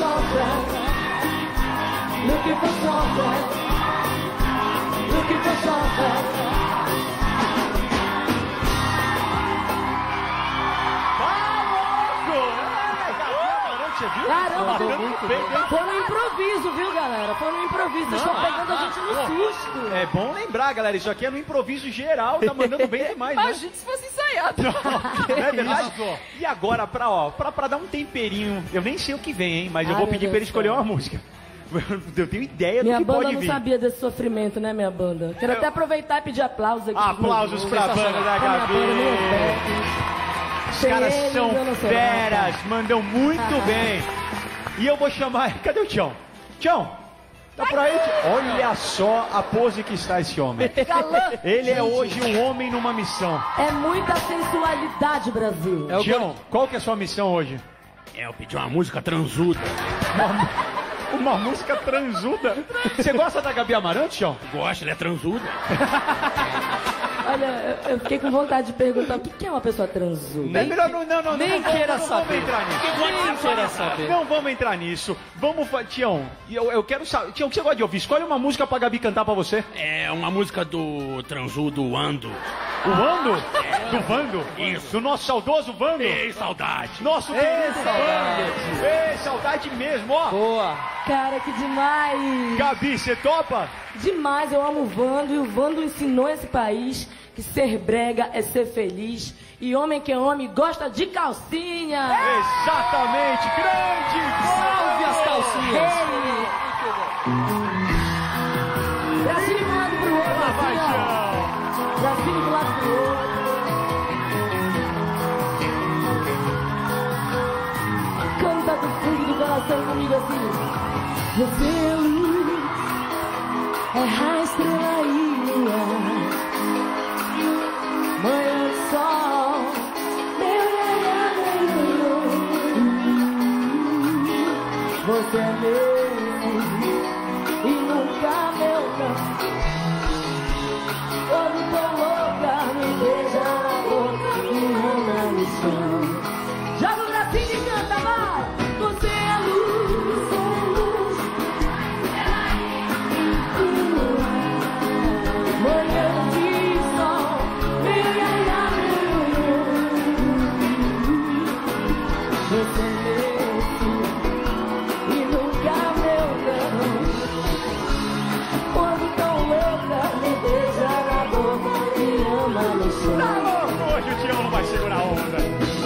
[SPEAKER 5] something. Looking for something. Looking for something. Caramba, foi no improviso, viu, galera? Foi no improviso. Vocês estão pegando a gente no susto.
[SPEAKER 1] É bom lembrar, galera, isso aqui é no improviso geral, tá mandando bem demais, né?
[SPEAKER 17] Imagina se fosse ensaiado.
[SPEAKER 1] Não é verdade? E agora, pra, ó, pra, pra dar um temperinho, eu nem sei o que vem, hein, mas eu
[SPEAKER 3] Ai,
[SPEAKER 1] vou
[SPEAKER 3] meu
[SPEAKER 1] pedir pra
[SPEAKER 3] Deus
[SPEAKER 1] ele escolher
[SPEAKER 3] do céu.
[SPEAKER 1] uma música. Eu tenho ideia
[SPEAKER 3] Minha
[SPEAKER 1] do que
[SPEAKER 3] banda
[SPEAKER 1] pode
[SPEAKER 3] não
[SPEAKER 1] vir.
[SPEAKER 3] sabia desse sofrimento, né, minha banda? Quero até aproveitar e pedir aplausos aqui.
[SPEAKER 1] Aplausos pra banda da
[SPEAKER 3] Pra minha
[SPEAKER 1] Gabi.
[SPEAKER 3] banda, meus backs.
[SPEAKER 1] Os
[SPEAKER 3] Sem
[SPEAKER 1] caras
[SPEAKER 3] eles,
[SPEAKER 1] são
[SPEAKER 3] eu não sou
[SPEAKER 1] feras,
[SPEAKER 3] nada.
[SPEAKER 1] mandam muito bem. E eu vou chamar... Cadê o Tião? Tião, tá por aí? Olha só a pose que está esse homem.
[SPEAKER 3] Galã.
[SPEAKER 1] Ele é
[SPEAKER 3] Gente.
[SPEAKER 1] hoje um homem numa missão.
[SPEAKER 3] É muita sensualidade, Brasil.
[SPEAKER 1] Tião, qual que é a sua missão hoje?
[SPEAKER 19] É, eu pedi uma música transuda.
[SPEAKER 1] Uma, uma música transuda? Você gosta da Gabi Amaranto, Tião?
[SPEAKER 19] Gosto, ela é transuda.
[SPEAKER 3] Olha, eu, eu fiquei com vontade de perguntar o que, que é uma pessoa transuda.
[SPEAKER 1] É melhor não, não, não,
[SPEAKER 3] nem
[SPEAKER 1] não,
[SPEAKER 3] queira
[SPEAKER 1] não,
[SPEAKER 3] saber.
[SPEAKER 1] Vamos entrar nisso.
[SPEAKER 3] Nem queira saber.
[SPEAKER 1] Não vamos entrar nisso. Vamos, fa- Tião, eu, eu quero saber. Tião, o que você gosta de ouvir? Escolhe uma música pra Gabi cantar pra você.
[SPEAKER 19] É uma música do transudo Ando.
[SPEAKER 1] O Vando? Do Vando?
[SPEAKER 19] Isso.
[SPEAKER 1] Do nosso saudoso Vando?
[SPEAKER 19] Ei, saudade.
[SPEAKER 1] Nosso
[SPEAKER 19] Ei,
[SPEAKER 1] querido
[SPEAKER 19] saudade.
[SPEAKER 1] Vando. Ei, saudade mesmo, ó.
[SPEAKER 8] Boa.
[SPEAKER 3] Cara, que demais.
[SPEAKER 1] Gabi, você topa?
[SPEAKER 3] Demais, eu amo o Vando e o Vando ensinou esse país que ser brega é ser feliz e homem que é homem gosta de calcinha.
[SPEAKER 1] Exatamente, grande
[SPEAKER 3] Salve as calcinhas. Pra cima de um lado pro outro, assim, ó. Pra cima de um lado pro outro. Canta do fundo do coração comigo assim. Você é luz, é a estrela e lua. Manhã de sol, meu olhar, você é meu e nunca meu não. Quando tô louca, me beija na boca, me ama no chão. Joga o bracinho e canta, vai! Você é luz, luz, manhã de sol. Você merece e nunca meu não. Quando tão louca, me beija na boca, me ama no chão.
[SPEAKER 1] Tá louco, hoje o Tião não vai segurar a onda.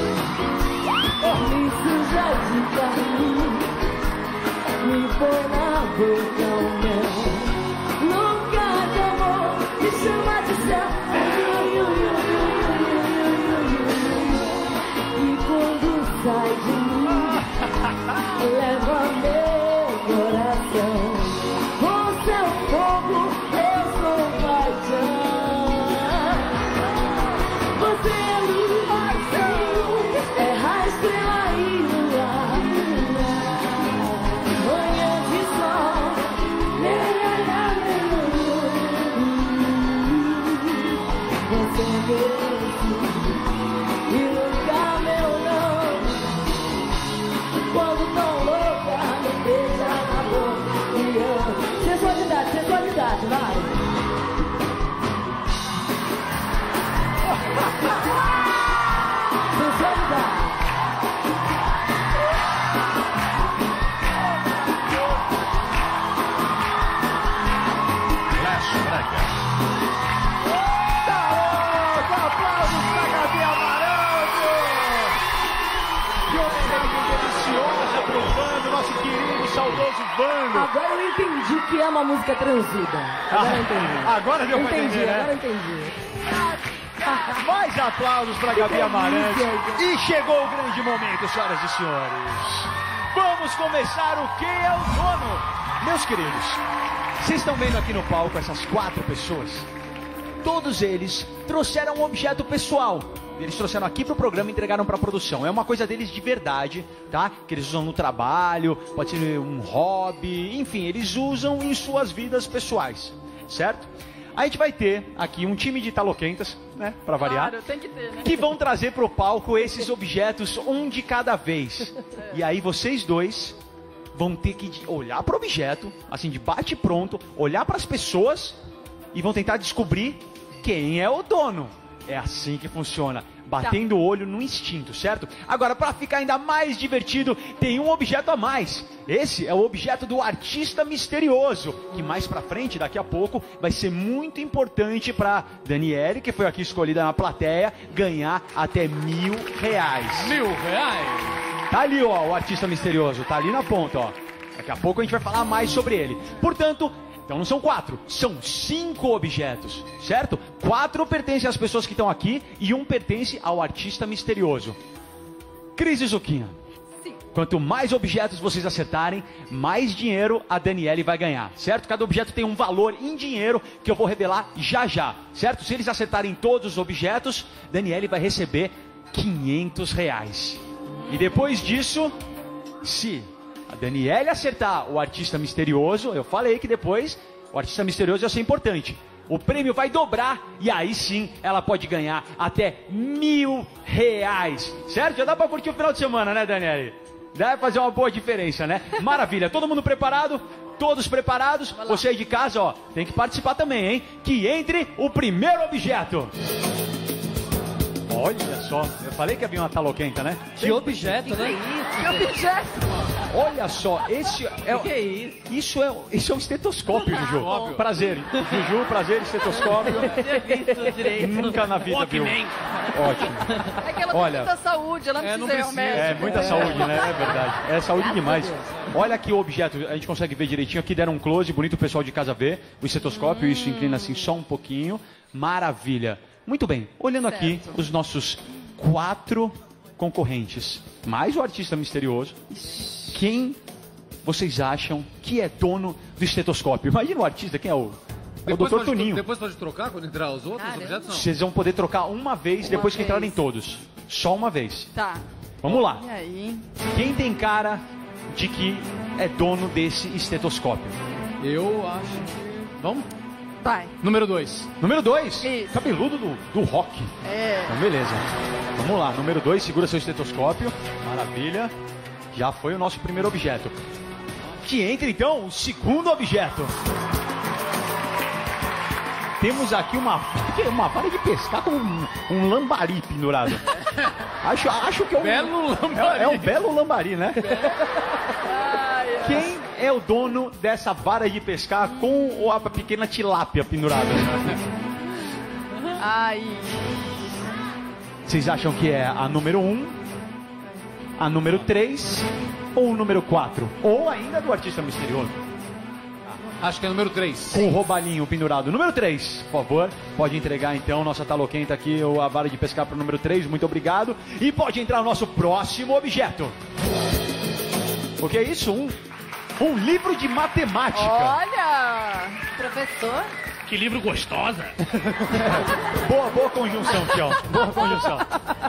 [SPEAKER 3] Me suja de carinho, me põe na boca o mel. Nunca de amor, me chama de céu. E quando sai de mim, leva meu coração. Você é o fogo, eu sou paixão. Você é luz, é a estrela e lua. Manhã de sol, você é meu e nunca meu não. Quando tão louca, me beija na boca e eu. Sensualidade, sensualidade, vai. Sensualidade.
[SPEAKER 2] Flash Braga.
[SPEAKER 1] Aplausos pra Gabi Amaranto! Que homenagem deliciosa pro Vando, nosso querido, saudoso Vando!
[SPEAKER 3] Agora eu entendi o que é uma música transida. Agora eu entendi.
[SPEAKER 1] Agora deu pra
[SPEAKER 3] entendi,
[SPEAKER 1] entender, né?
[SPEAKER 3] Agora eu entendi.
[SPEAKER 1] Mais aplausos pra Gabi Amaranto. E chegou o grande momento, senhoras e senhores. Vamos começar o Quem é o Dono? Meus queridos, vocês estão vendo aqui no palco essas quatro pessoas? Todos eles trouxeram um objeto pessoal. Eles trouxeram aqui pro programa e entregaram pra produção. É uma coisa deles de verdade, tá? Que eles usam no trabalho, pode ser um hobby, enfim, eles usam em suas vidas pessoais, certo? A gente vai ter aqui um time de taloquentas, né, pra variar,
[SPEAKER 17] Claro, tem que ter, né?
[SPEAKER 1] que vão trazer pro palco esses objetos um de cada vez. E aí vocês dois vão ter que olhar para o objeto, assim, de bate pronto, olhar para as pessoas e vão tentar descobrir quem é o dono. É assim que funciona, batendo o olho no instinto, certo? Agora, para ficar ainda mais divertido, tem um objeto a mais. Esse é o objeto do artista misterioso, que mais pra frente, daqui a pouco, vai ser muito importante para Daniele, que foi aqui escolhida na plateia, ganhar até mil reais.
[SPEAKER 8] Mil reais?
[SPEAKER 1] Tá ali, ó, o artista misterioso, tá ali na ponta, ó. Daqui a pouco a gente vai falar mais sobre ele. Portanto, então não são quatro, são cinco objetos, certo? Quatro pertencem às pessoas que estão aqui e um pertence ao artista misterioso. Cris e Zuquinha. Sim. Quanto mais objetos vocês acertarem, mais dinheiro a Daniele vai ganhar, certo? Cada objeto tem um valor em dinheiro que eu vou revelar já já, certo? Se eles acertarem todos os objetos, Daniele vai receber quinhentos reais. E depois disso, se a Daniele acertar o artista misterioso, eu falei que depois o artista misterioso ia ser importante. O prêmio vai dobrar e aí sim ela pode ganhar até mil reais. Certo? Já dá pra curtir o final de semana, né, Daniele? Dá pra fazer uma boa diferença, né? Maravilha. Todo mundo preparado? Todos preparados? Você aí de casa, ó, tem que participar também, hein? Que entre o primeiro objeto. Olha só, eu falei que havia uma taloquenta, né?
[SPEAKER 8] Que objeto, né?
[SPEAKER 1] Que objeto? Olha só, esse é o...
[SPEAKER 10] Que é isso?
[SPEAKER 1] Isso é, isso é um estetoscópio, Juju.
[SPEAKER 8] Óbvio.
[SPEAKER 1] Prazer. Juju, prazer, estetoscópio. Nunca na vida, viu? Ótimo.
[SPEAKER 17] É que ela
[SPEAKER 1] Olha,
[SPEAKER 17] tem muita saúde, ela não
[SPEAKER 1] é, não
[SPEAKER 17] precisa ir ao
[SPEAKER 1] precisa.
[SPEAKER 17] médico.
[SPEAKER 1] É, muita saúde, né? É verdade. É saúde demais. Olha aqui o objeto, a gente consegue ver direitinho. Aqui deram um close, bonito o pessoal de casa ver. O estetoscópio, hum. Isso inclina assim só um pouquinho. Maravilha. Muito bem, olhando certo. Aqui os nossos quatro concorrentes, mais o artista misterioso, quem vocês acham que é dono do estetoscópio? Imagina o artista, quem é o... É o doutor Toninho.
[SPEAKER 18] Depois pode trocar quando entrar os outros
[SPEAKER 17] Caramba.
[SPEAKER 18] objetos? Não.
[SPEAKER 1] Vocês vão poder trocar uma vez
[SPEAKER 17] Uma
[SPEAKER 1] depois que
[SPEAKER 17] vez.
[SPEAKER 1] entrarem todos. Só uma vez.
[SPEAKER 17] Tá.
[SPEAKER 1] Vamos lá.
[SPEAKER 17] E aí?
[SPEAKER 1] Quem tem cara de que é dono desse estetoscópio?
[SPEAKER 18] Eu acho que... Vamos?
[SPEAKER 17] Vai.
[SPEAKER 18] Número dois.
[SPEAKER 1] Número dois?
[SPEAKER 17] Isso.
[SPEAKER 1] Cabeludo do, do rock.
[SPEAKER 17] É.
[SPEAKER 1] Então, beleza. Vamos lá. Número dois, segura seu estetoscópio. Maravilha. Já foi o nosso primeiro objeto. Que entra, então, o segundo objeto. Temos aqui uma, uma vara de pescar com um, um lambari pendurado. Acho, acho que é um...
[SPEAKER 18] Belo lambari.
[SPEAKER 1] É, é um belo lambari, né? Quem é o dono dessa vara de pescar com a pequena tilápia pendurada?
[SPEAKER 17] Ai.
[SPEAKER 1] Vocês acham que é a número um, a número três ou o número quatro? Ou ainda do artista misterioso?
[SPEAKER 18] Acho que é número três.
[SPEAKER 1] Com o roubalinho pendurado. Número três, por favor. Pode entregar então nossa taloquenta aqui, a vara de pescar para o número três. Muito obrigado. E pode entrar o nosso próximo objeto. O que é isso? Um, um livro de matemática.
[SPEAKER 17] Olha! Professor?
[SPEAKER 19] Que livro gostosa.
[SPEAKER 1] Boa, boa conjunção, Tião. Boa conjunção.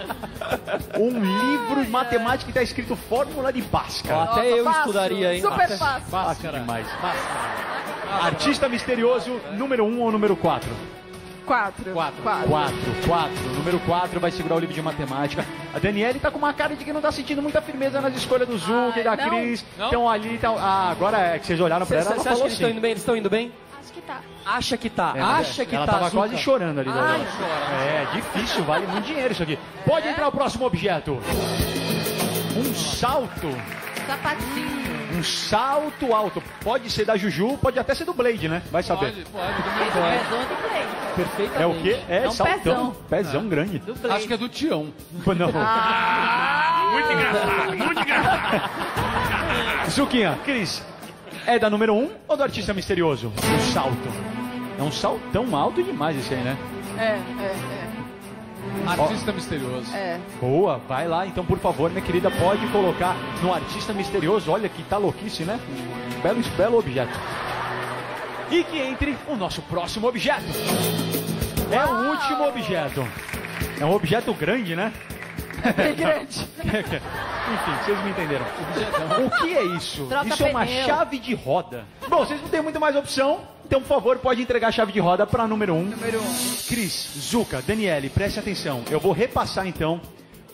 [SPEAKER 1] Um livro de matemática que está escrito Fórmula de Bhaskara.
[SPEAKER 8] Até
[SPEAKER 17] Nossa,
[SPEAKER 8] eu
[SPEAKER 17] fácil,
[SPEAKER 8] estudaria, hein?
[SPEAKER 17] Super fácil.
[SPEAKER 1] Fácil demais. Artista misterioso, número um ou número quatro?
[SPEAKER 17] Quatro.
[SPEAKER 18] Quatro.
[SPEAKER 17] Quatro.
[SPEAKER 1] Quatro, quatro. Número quatro vai segurar o livro de matemática. A Daniele tá com uma cara de que não tá sentindo muita firmeza nas escolhas do Zuc e da
[SPEAKER 17] não.
[SPEAKER 1] Cris.
[SPEAKER 18] Não?
[SPEAKER 1] Então ali tá. Ah, agora é que vocês olharam pra ela.
[SPEAKER 8] Você
[SPEAKER 1] Ela
[SPEAKER 8] acha
[SPEAKER 1] falou
[SPEAKER 8] que eles estão
[SPEAKER 1] sim.
[SPEAKER 8] indo bem? Eles estão indo bem?
[SPEAKER 17] Acho que tá.
[SPEAKER 8] Acha que tá,
[SPEAKER 1] É, mas
[SPEAKER 8] acha que
[SPEAKER 1] ela
[SPEAKER 8] tá.
[SPEAKER 1] tava
[SPEAKER 8] Zucca.
[SPEAKER 1] quase chorando ali.
[SPEAKER 17] Ai,
[SPEAKER 1] É, difícil, vale muito dinheiro isso aqui. Pode entrar o próximo objeto. Um salto.
[SPEAKER 17] Sapatinho.
[SPEAKER 1] Um salto alto. Pode ser da Juju, pode até ser do Blade, né? Vai saber.
[SPEAKER 18] Pode, pode. Do
[SPEAKER 17] Esse
[SPEAKER 18] meu
[SPEAKER 17] é do Play.
[SPEAKER 8] Perfeitamente.
[SPEAKER 1] É o quê? É,
[SPEAKER 17] É um
[SPEAKER 1] saltão.
[SPEAKER 17] pezão.
[SPEAKER 1] Pezão grande.
[SPEAKER 17] Do Play.
[SPEAKER 18] Acho que é do Tião.
[SPEAKER 1] Não.
[SPEAKER 17] Ah,
[SPEAKER 19] Muito engraçado, muito engraçado.
[SPEAKER 1] Zuquinha, Cris, é da número um ou do artista misterioso? O salto. É um saltão alto demais esse aí, né?
[SPEAKER 17] é, é,
[SPEAKER 18] Artista misterioso.
[SPEAKER 17] é. É.
[SPEAKER 1] Boa, vai lá então, por favor, minha querida, pode colocar no artista misterioso. Olha que tá louquice, né? Belo, belo objeto. E que entre o nosso próximo objeto. É o último objeto. É um objeto grande, né?
[SPEAKER 17] Bem grande.
[SPEAKER 1] Enfim, vocês me entenderam. O que é isso?
[SPEAKER 17] Troca
[SPEAKER 1] Isso é uma
[SPEAKER 17] pneu.
[SPEAKER 1] chave de roda. Bom, vocês não têm muito mais opção, então, por favor, pode entregar a chave de roda para número um.
[SPEAKER 17] Número um.
[SPEAKER 1] Cris, Zucca, Daniele, preste atenção. Eu vou repassar, então,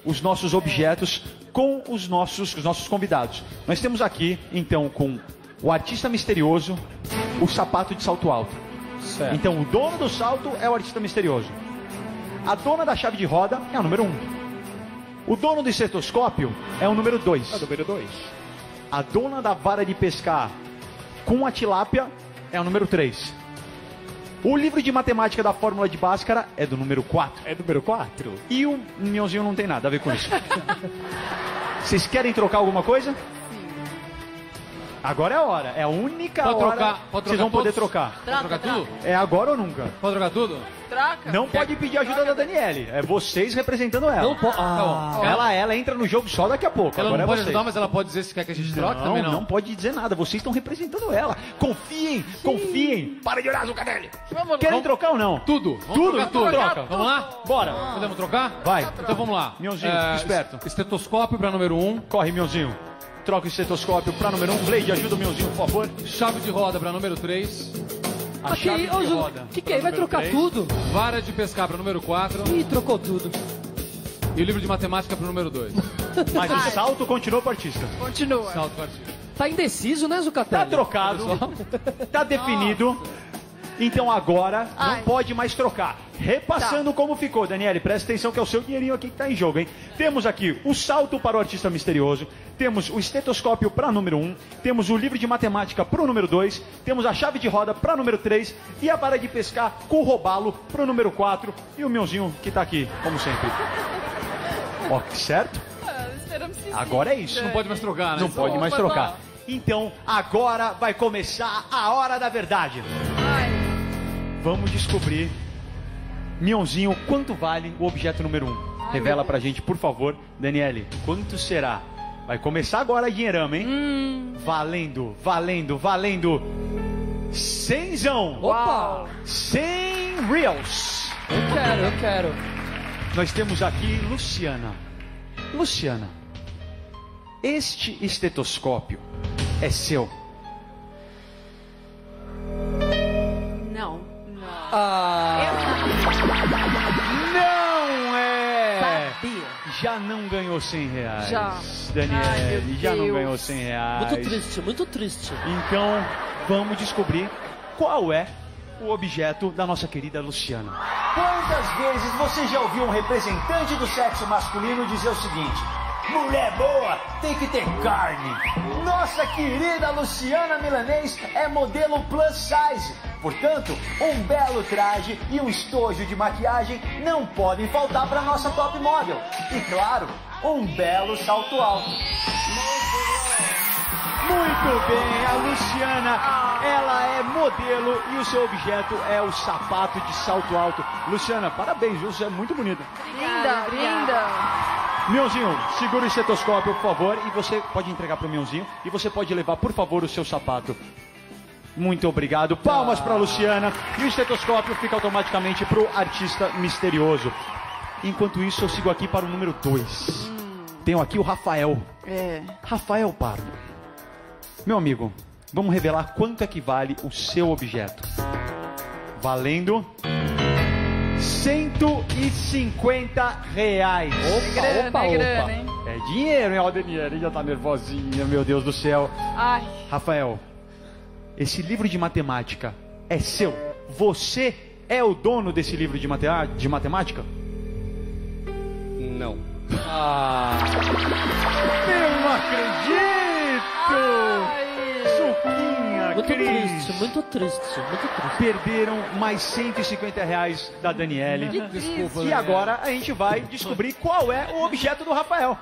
[SPEAKER 1] os nossos objetos com os nossos, os nossos convidados. Nós temos aqui, então, com o artista misterioso, o sapato de salto alto.
[SPEAKER 8] Certo.
[SPEAKER 1] Então, o dono do salto é o artista misterioso. A dona da chave de roda é o número um. O dono do estetoscópio é o número dois.
[SPEAKER 2] É o número dois.
[SPEAKER 1] A dona da vara de pescar com a tilápia é o número três. O livro de matemática da fórmula de Bhaskara é do número quatro.
[SPEAKER 2] É número quatro.
[SPEAKER 1] E o Mionzinho não tem nada a ver com isso. Vocês querem trocar alguma coisa? Agora é a hora. É a única
[SPEAKER 20] Pode
[SPEAKER 1] hora
[SPEAKER 20] trocar,
[SPEAKER 1] que
[SPEAKER 20] pode
[SPEAKER 1] vocês vão
[SPEAKER 20] trocar
[SPEAKER 1] poder
[SPEAKER 20] todos?
[SPEAKER 1] trocar.
[SPEAKER 20] Pode trocar tudo?
[SPEAKER 1] É agora ou nunca?
[SPEAKER 20] Pode trocar tudo?
[SPEAKER 17] Troca.
[SPEAKER 1] Não pode pedir ajuda da Daniele. É vocês representando ela.
[SPEAKER 8] Não pode.
[SPEAKER 20] Tá bom.
[SPEAKER 1] Ela, ela entra no jogo só daqui a pouco.
[SPEAKER 20] Ela
[SPEAKER 1] Agora
[SPEAKER 20] não
[SPEAKER 1] é
[SPEAKER 20] pode
[SPEAKER 1] vocês.
[SPEAKER 20] ajudar, mas ela pode dizer se quer que a gente troque
[SPEAKER 1] Não,
[SPEAKER 20] também não.
[SPEAKER 1] não pode dizer nada. Vocês estão representando ela. Confiem, confiem. Para de olhar, Zucatelli. Querem
[SPEAKER 20] Vamos-
[SPEAKER 1] trocar ou não?
[SPEAKER 20] Tudo. Vamos
[SPEAKER 1] Tudo?
[SPEAKER 20] trocar tudo.
[SPEAKER 1] Troca.
[SPEAKER 20] Vamos lá?
[SPEAKER 1] Bora.
[SPEAKER 20] Podemos trocar?
[SPEAKER 1] Vai.
[SPEAKER 20] Então vamos lá.
[SPEAKER 1] Mionzinho,
[SPEAKER 20] É,
[SPEAKER 1] esperto.
[SPEAKER 20] Estetoscópio para número um.
[SPEAKER 1] Corre, Mionzinho. Troca o estetoscópio para número um. Blade, ajuda o Mionzinho, por favor.
[SPEAKER 20] Chave de roda para número três.
[SPEAKER 1] A
[SPEAKER 8] Ok,
[SPEAKER 1] chave
[SPEAKER 8] ô,
[SPEAKER 1] de
[SPEAKER 8] Ju,
[SPEAKER 1] roda.
[SPEAKER 8] que que é? Vai
[SPEAKER 1] Número
[SPEAKER 8] trocar
[SPEAKER 1] três.
[SPEAKER 8] tudo?
[SPEAKER 20] Vara de pescar para número quatro.
[SPEAKER 8] Ih, trocou tudo.
[SPEAKER 20] E o livro de matemática para número dois.
[SPEAKER 1] Mas o salto continua pro artista.
[SPEAKER 17] Continua.
[SPEAKER 20] Salto partido.
[SPEAKER 8] Tá indeciso, né, Zucatelli?
[SPEAKER 1] Tá trocado. Tá definido. Então agora não
[SPEAKER 17] Ai.
[SPEAKER 1] pode mais trocar. Repassando como ficou, Daniele, presta atenção que é o seu dinheirinho aqui que tá em jogo, hein? Temos aqui o salto para o artista misterioso, temos o estetoscópio para número um, temos o livro de matemática para o número dois, temos a chave de roda para número três e a vara de pescar com o robalo para o número quatro e o Mionzinho que tá aqui, como sempre. Ó, certo?
[SPEAKER 17] Esperamos sim.
[SPEAKER 1] Agora é isso.
[SPEAKER 20] Não pode mais trocar, né?
[SPEAKER 1] Não pode mais
[SPEAKER 17] Opa,
[SPEAKER 1] trocar.
[SPEAKER 17] tá.
[SPEAKER 1] Então, agora vai começar a hora da verdade.
[SPEAKER 17] Ai.
[SPEAKER 1] Vamos descobrir, Mionzinho, quanto vale o objeto número um. Revela pra gente, por favor, Daniele, quanto será? Vai começar agora a dinheirama, hein?
[SPEAKER 17] Hum.
[SPEAKER 1] Valendo, valendo, valendo. Cenzão.
[SPEAKER 8] Opa!
[SPEAKER 1] cem reals.
[SPEAKER 8] Eu quero, eu quero.
[SPEAKER 1] Nós temos aqui Luciana. Luciana, este estetoscópio é seu.
[SPEAKER 17] Não. Não.
[SPEAKER 8] Ah,
[SPEAKER 1] Não é!
[SPEAKER 17] Sabia.
[SPEAKER 1] Já não ganhou cem reais.
[SPEAKER 17] Já.
[SPEAKER 1] Daniele,
[SPEAKER 17] Ai, meu
[SPEAKER 1] já não
[SPEAKER 17] Deus.
[SPEAKER 1] ganhou cem reais.
[SPEAKER 8] muito triste, muito triste.
[SPEAKER 1] Então, vamos descobrir qual é o objeto da nossa querida Luciana. Quantas vezes você já ouviu um representante do sexo masculino dizer o seguinte: mulher boa tem que ter carne? Nossa querida Luciana Milanês é modelo plus size. Portanto, um belo traje e um estojo de maquiagem não podem faltar para nossa top model. E claro, um belo salto alto. Muito bem, a Luciana, ela é modelo e o seu objeto é o sapato de salto alto. Luciana, parabéns, viu? Você é muito bonita.
[SPEAKER 17] Linda, linda.
[SPEAKER 1] Mionzinho, segura o estetoscópio, por favor, e você pode entregar para o Mionzinho e você pode levar, por favor, o seu sapato. Muito obrigado. Palmas para a Luciana. E o estetoscópio fica automaticamente para o artista misterioso. Enquanto isso, eu sigo aqui para o número dois. Hum. Tenho aqui o Rafael.
[SPEAKER 17] É.
[SPEAKER 1] Rafael Pardo. Meu amigo, vamos revelar quanto é que vale o seu objeto. Valendo cento e cinquenta reais.
[SPEAKER 17] É grana,
[SPEAKER 1] opa,
[SPEAKER 17] é
[SPEAKER 1] opa.
[SPEAKER 17] grana, hein?
[SPEAKER 1] É dinheiro, hein? Ó, a Daniela já tá nervosinha, meu Deus do céu.
[SPEAKER 17] Ai.
[SPEAKER 1] Rafael, esse livro de matemática é seu? Você é o dono desse livro de, mate... de matemática?
[SPEAKER 2] Não.
[SPEAKER 1] Ah, eu não acredito! Suquinha,
[SPEAKER 8] Muito
[SPEAKER 1] Cris.
[SPEAKER 8] triste, muito triste, muito triste.
[SPEAKER 1] Perderam mais cento e cinquenta reais da Daniele.
[SPEAKER 8] Que triste.
[SPEAKER 1] E
[SPEAKER 8] Desculpa,
[SPEAKER 1] agora a gente vai descobrir qual é o objeto do Rafael.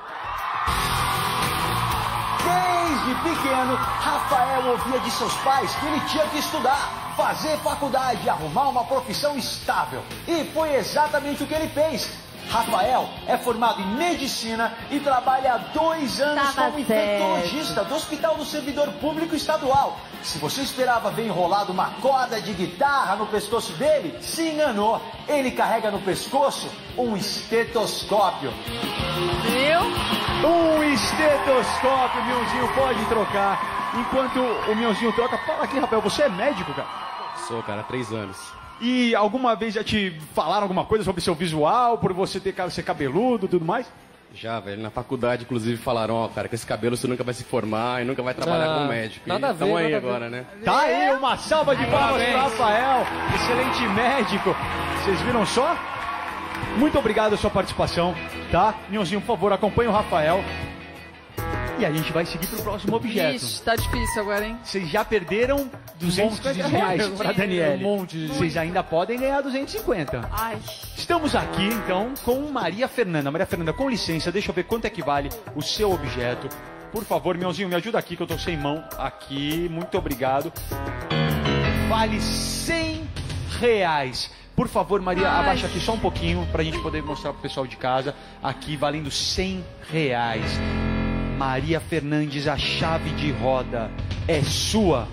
[SPEAKER 1] Desde pequeno, Rafael ouvia de seus pais que ele tinha que estudar, fazer faculdade, arrumar uma profissão estável. E foi exatamente o que ele fez. Rafael é formado em medicina e trabalha há dois anos
[SPEAKER 5] Tava
[SPEAKER 1] como infectologista do Hospital do Servidor Público Estadual. Se você esperava ver enrolado uma corda de guitarra no pescoço dele, se enganou. Ele carrega no pescoço um estetoscópio.
[SPEAKER 17] Viu?
[SPEAKER 1] Um estetoscópio, Mionzinho, pode trocar. Enquanto o Mionzinho troca, fala aqui, Rafael, você é médico, cara?
[SPEAKER 2] Sou, cara, há três anos.
[SPEAKER 1] E alguma vez já te falaram alguma coisa sobre seu visual, por você ter ser cabeludo e tudo mais?
[SPEAKER 21] Já, velho. Na faculdade, inclusive, falaram, ó, cara, com esse cabelo você nunca vai se formar e nunca vai trabalhar
[SPEAKER 8] Ah,
[SPEAKER 21] como médico.
[SPEAKER 8] nada a ver,
[SPEAKER 21] Estão aí
[SPEAKER 8] nada a ver.
[SPEAKER 21] agora, né?
[SPEAKER 1] Tá aí, uma salva de palmas
[SPEAKER 21] Parabéns.
[SPEAKER 1] para Rafael, excelente médico. Vocês viram só? Muito obrigado pela sua participação, tá? Nilzinho, por favor, acompanhe o Rafael. E a gente vai seguir pro próximo objeto.
[SPEAKER 17] Ixi, tá difícil agora, hein?
[SPEAKER 1] Vocês já perderam duzentos e cinquenta reais para Daniele.
[SPEAKER 20] Um monte de
[SPEAKER 1] Vocês ainda podem ganhar duzentos e cinquenta.
[SPEAKER 17] Ai.
[SPEAKER 1] Estamos aqui, então, com Maria Fernanda. Maria Fernanda, com licença, deixa eu ver quanto é que vale o seu objeto. Por favor, Mionzinho, me ajuda aqui, que eu tô sem mão aqui. Muito obrigado. Vale cem reais. Por favor, Maria,
[SPEAKER 17] Ai.
[SPEAKER 1] abaixa aqui só um pouquinho pra gente poder mostrar pro pessoal de casa. Aqui, valendo cem reais. Maria Fernandes, a chave de roda é sua.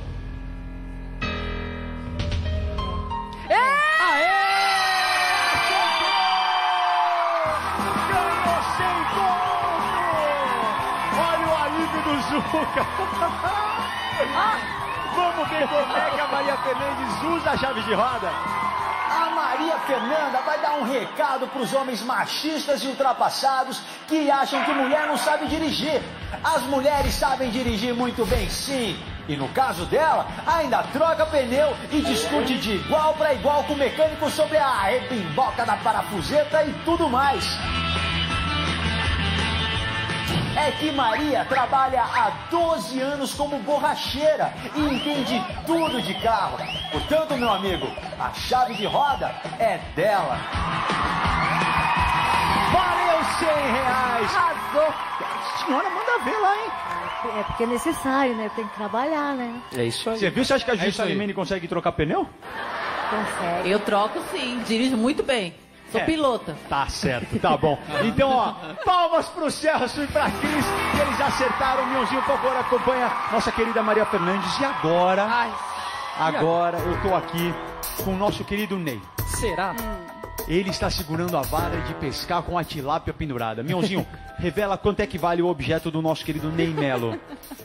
[SPEAKER 1] Aê! Ganhou cem pontos! Olha o alívio do Zuca. Vamos ver como é que a Maria Fernandes usa a chave de roda. A Maria Fernanda vai dar um recado para os homens machistas e ultrapassados que acham que mulher não sabe dirigir. As mulheres sabem dirigir muito bem, sim. E no caso dela, ainda troca pneu e discute de igual para igual com o mecânico sobre a rebimboca da parafuseta e tudo mais. É que Maria trabalha há doze anos como borracheira e entende tudo de carro. Portanto, meu amigo, a chave de roda é dela. Valeu cem reais!
[SPEAKER 5] Arrasou!
[SPEAKER 1] Senhora, manda ver lá, hein?
[SPEAKER 5] É porque é necessário, né? Tem que trabalhar, né?
[SPEAKER 8] É isso aí.
[SPEAKER 1] Você viu? Você acha que a
[SPEAKER 8] É
[SPEAKER 1] Justa
[SPEAKER 8] isso aí.
[SPEAKER 1] Limene consegue trocar pneu?
[SPEAKER 5] Consegue.
[SPEAKER 10] Eu troco sim, dirijo muito bem. Sou
[SPEAKER 1] É.
[SPEAKER 10] pilota.
[SPEAKER 1] Tá certo, tá bom. Então, ó, palmas pro Celso e pra Cris, que eles acertaram. Mionzinho, por favor, acompanha nossa querida Maria Fernandes. E agora,
[SPEAKER 17] Ai.
[SPEAKER 1] agora eu tô aqui com o nosso querido Ney.
[SPEAKER 8] Será?
[SPEAKER 1] Ele está segurando a vara de pescar com a tilápia pendurada. Mionzinho, revela quanto é que vale o objeto do nosso querido Ney Melo.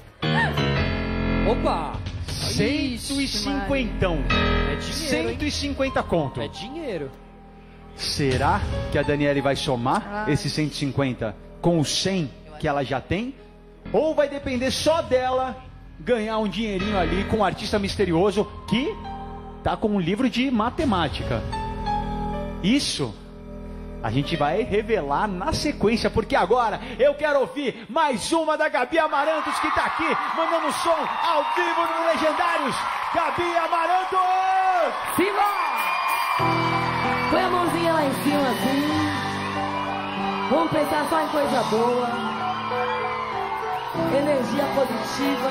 [SPEAKER 8] Opa!
[SPEAKER 1] cento e cinquentão.
[SPEAKER 8] É dinheiro, hein?
[SPEAKER 1] cento e cinquenta conto.
[SPEAKER 8] É dinheiro.
[SPEAKER 1] Será que a Daniele vai somar
[SPEAKER 17] Ai.
[SPEAKER 1] esses cento e cinquenta com os cem que ela já tem? Ou vai depender só dela ganhar um dinheirinho ali com um artista misterioso que tá com um livro de matemática? Isso a gente vai revelar na sequência, porque agora eu quero ouvir mais uma da Gabi Amarantos, que tá aqui mandando som ao vivo no Legendários. Gabi Amarantos!
[SPEAKER 3] Simba! Põe a mãozinha lá em cima assim. Vamos pensar só em coisa boa. Energia positiva.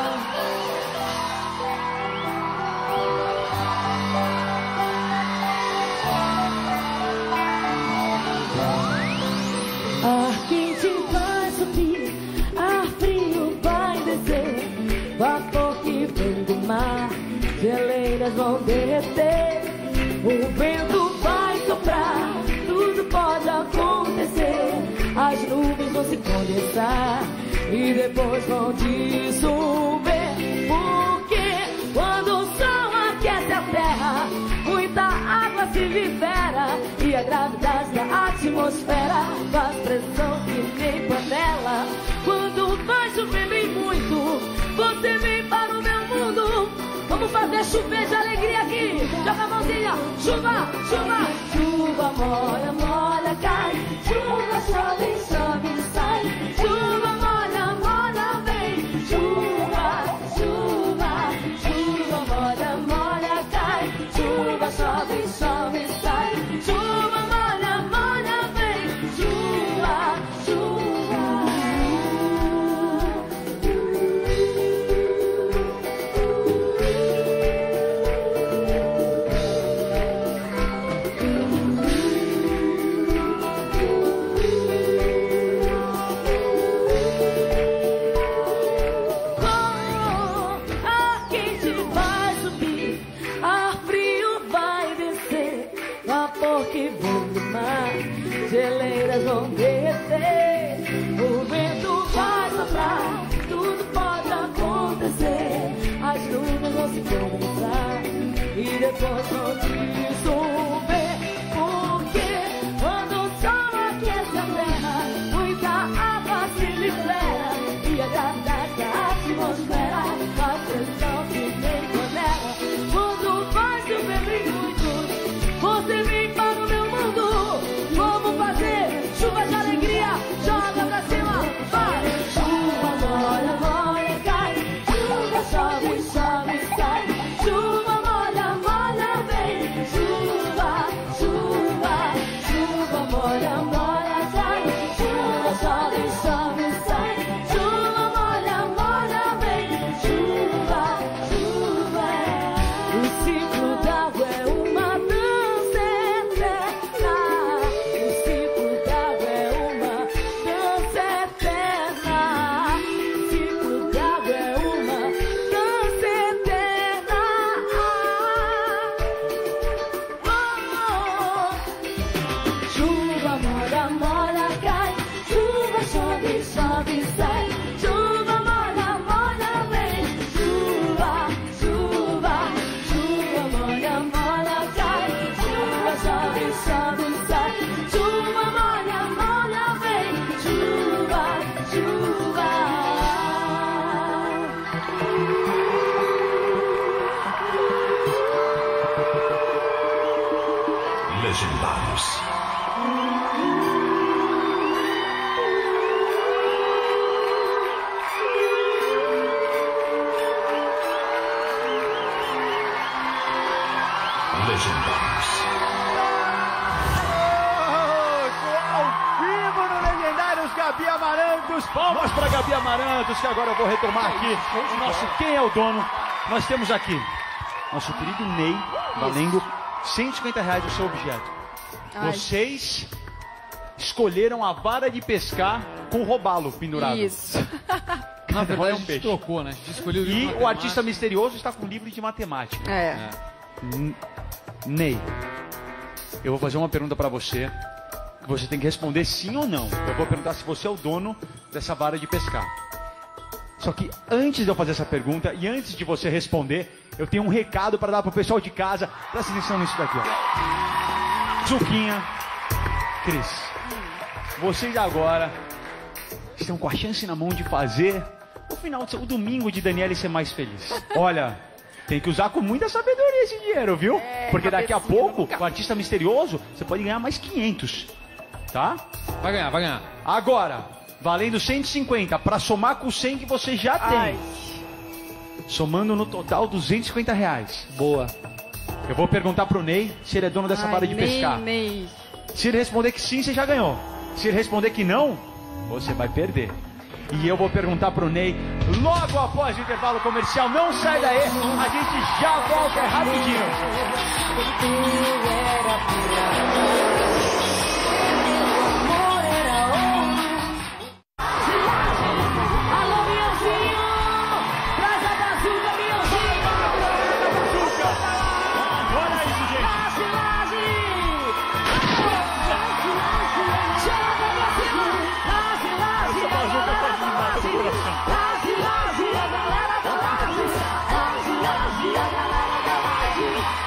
[SPEAKER 3] Ar quente vai subir, ar frio vai descer. Vapor que vem do mar, geleiras vão derreter. O vento vai soprar, tudo pode acontecer. As nuvens vão se condensar e depois vão dissolver. Porque quando o sol aquece a terra, muita água se libera e a gravidade da atmosfera faz pressão que nem panela. Quando vai chovendo e muito, você vem para o meu mundo. Vamos fazer chover de alegria aqui. Joga a mãozinha. Chuva, chuva. Chuva, molha, molha, cai. Chuva, chove, chove, sai. Chuva, molha, molha, vem. Chuva, chuva. Chuva, molha, molha, cai. Chuva, chove, chove, sai. Chuva, molha, molha, vem. Chuva, chuva. Ar quente vai subir, ar frio vai descer. Vapor que vem do mar, geleiras vão derreter. O vento vai soprar, tudo pode acontecer. As nuvens vão se condensar e depois vão dissolver. Porque quando o sol aquece a terra, muita
[SPEAKER 1] Legendários. Ao vivo no Legendários, Gabi Amarantos. Palmas para Gabi Amarantos, que agora eu vou retomar aqui o nosso Quem é o Dono. Nós temos aqui nosso querido Ney, valendo cento e cinquenta reais do seu objeto.
[SPEAKER 17] Ai.
[SPEAKER 1] Vocês escolheram a vara de pescar com robalo pendurado.
[SPEAKER 17] Isso.
[SPEAKER 20] Na verdade,
[SPEAKER 1] é um
[SPEAKER 20] a gente
[SPEAKER 1] peixe.
[SPEAKER 20] trocou, né? A gente escolheu o livro de
[SPEAKER 1] E o
[SPEAKER 20] matemática.
[SPEAKER 1] artista misterioso está com livro de matemática.
[SPEAKER 17] É.
[SPEAKER 1] N- Ney, eu vou fazer uma pergunta pra você. Você tem que responder sim ou não. Eu vou perguntar se você é o dono dessa vara de pescar. Só que antes de eu fazer essa pergunta e antes de você responder, eu tenho um recado para dar pro pessoal de casa. Presta atenção nisso daqui, ó. Zuquinha, Cris, vocês agora estão com a chance na mão de fazer o final de o domingo de Daniele ser mais feliz. Olha, tem que usar com muita sabedoria esse dinheiro, viu?
[SPEAKER 17] É,
[SPEAKER 1] Porque daqui a
[SPEAKER 17] cabecinha
[SPEAKER 1] pouco,
[SPEAKER 17] nunca.
[SPEAKER 1] o artista misterioso, você pode ganhar mais quinhentos. Tá?
[SPEAKER 20] Vai ganhar, vai ganhar.
[SPEAKER 1] Agora, valendo cento e cinquenta para somar com o cem que você já tem.
[SPEAKER 17] Ai.
[SPEAKER 1] Somando no total duzentos e cinquenta reais.
[SPEAKER 8] Boa.
[SPEAKER 1] Eu vou perguntar pro Ney se ele é dono dessa
[SPEAKER 17] Ai,
[SPEAKER 1] vara de
[SPEAKER 17] Ney,
[SPEAKER 1] pescar.
[SPEAKER 17] Ney.
[SPEAKER 1] Se ele responder que sim, você já ganhou. Se ele responder que não, você vai perder. E eu vou perguntar pro Ney logo após o intervalo comercial. Não sai daí, a gente já volta, é rapidinho.
[SPEAKER 5] Alô, Mionzinho! Traz a bazuca, Mionzinho!
[SPEAKER 1] Olha isso, gente.
[SPEAKER 5] Laje, laje! Joga pra cima! Laje, laje!
[SPEAKER 1] Essa bazuca tá demais do coração.
[SPEAKER 5] Laje, laje! A galera da laje! Laje, laje! A galera da laje!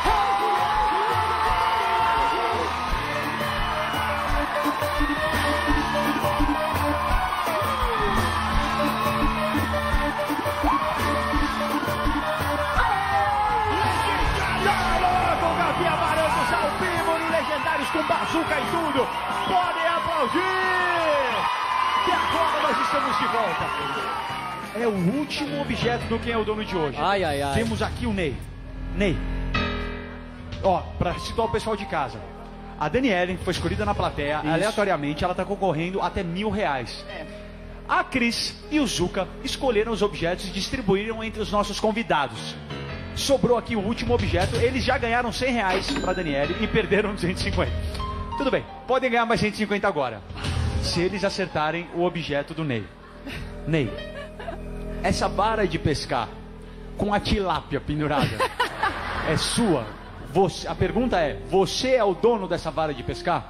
[SPEAKER 1] Alô, com Gabi Amarantos ao vivo no Legendários com bazuca e tudo. Podem aplaudir! Que agora nós estamos de volta. É o último objeto do Quem é o Dono de hoje.
[SPEAKER 8] Ai, ai, ai.
[SPEAKER 1] Temos aqui o Ney. Ney. Ó, pra situar o pessoal de casa. A Daniele foi escolhida na plateia,
[SPEAKER 8] Isso.
[SPEAKER 1] aleatoriamente, ela tá concorrendo até mil reais. A Cris e o Zuca escolheram os objetos e distribuíram entre os nossos convidados. Sobrou aqui o último objeto, eles já ganharam cem reais pra Daniele e perderam duzentos e cinquenta. Tudo bem, podem ganhar mais cento e cinquenta agora. Se eles acertarem o objeto do Ney. Ney, essa vara de pescar com a tilápia pendurada é sua? Você, a pergunta é, você é o dono dessa vara de pescar?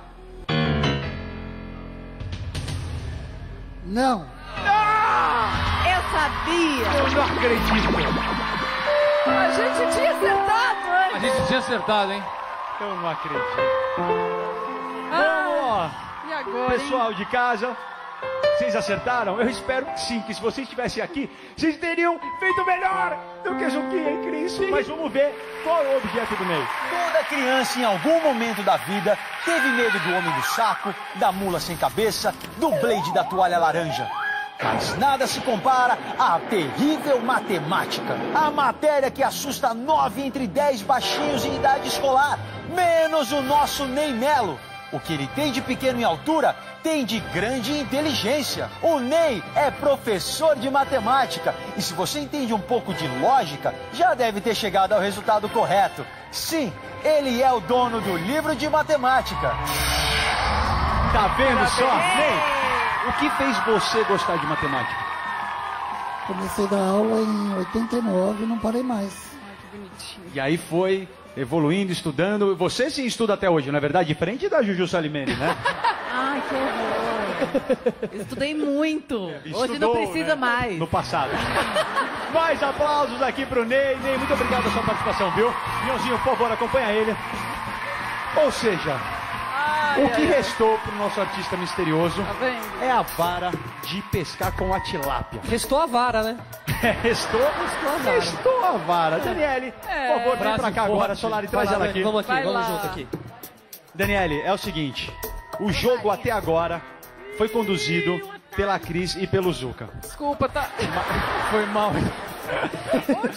[SPEAKER 14] Não.
[SPEAKER 17] Eu sabia!
[SPEAKER 1] Eu não acredito.
[SPEAKER 17] A gente tinha acertado
[SPEAKER 20] A
[SPEAKER 17] antes!
[SPEAKER 20] gente tinha acertado, hein?
[SPEAKER 1] Eu não acredito.
[SPEAKER 17] Ah,
[SPEAKER 1] Vamos, ó.
[SPEAKER 17] e agora, hein?
[SPEAKER 1] Pessoal de casa, vocês acertaram? Eu espero que sim, que se vocês estivessem aqui, vocês teriam feito melhor do que Zuquinha e Cris. Mas vamos ver qual é o objeto do Ney.
[SPEAKER 4] Toda criança, em algum momento da vida, teve medo do homem do saco, da mula sem cabeça, do Blade da toalha laranja. Mas nada se compara à terrível matemática. A matéria que assusta nove entre dez baixinhos em idade escolar, menos o nosso Ney Melo. O que ele tem de pequeno em altura, tem de grande inteligência. O Ney é professor de matemática. E se você entende um pouco de lógica, já deve ter chegado ao resultado correto. Sim, ele é o dono do livro de matemática.
[SPEAKER 1] Tá vendo só? Ney, o que fez você gostar de matemática?
[SPEAKER 14] Comecei a dar aula em oitenta e nove e não parei mais.
[SPEAKER 1] E aí foi evoluindo, estudando. Você sim estuda até hoje, não é verdade? Diferente da Juju Salimene, né?
[SPEAKER 10] Ai, que horror. Estudei muito. Hoje não
[SPEAKER 1] Estudou,
[SPEAKER 10] precisa
[SPEAKER 1] né?
[SPEAKER 10] mais.
[SPEAKER 1] No passado. Mais aplausos aqui pro Ney. Ney, muito obrigado pela sua participação, viu? Mionzinho, por favor, acompanha ele. Ou seja, o que restou pro nosso artista misterioso é a vara de pescar com a tilápia.
[SPEAKER 8] Restou a vara, né?
[SPEAKER 1] É, restou, restou a vara. Restou a vara. Daniele,
[SPEAKER 8] É.
[SPEAKER 1] por favor, vem
[SPEAKER 8] Frase
[SPEAKER 1] pra cá
[SPEAKER 8] forte.
[SPEAKER 1] agora. Solari, traz
[SPEAKER 8] Vai lá,
[SPEAKER 1] ela aqui.
[SPEAKER 8] vamos aqui,
[SPEAKER 1] Vai
[SPEAKER 8] vamos
[SPEAKER 1] lá.
[SPEAKER 8] junto aqui.
[SPEAKER 1] Daniele, é o seguinte. O jogo até agora foi conduzido pela Cris e pelo Zuca.
[SPEAKER 17] Desculpa, tá?
[SPEAKER 1] Foi mal.
[SPEAKER 17] Onde, onde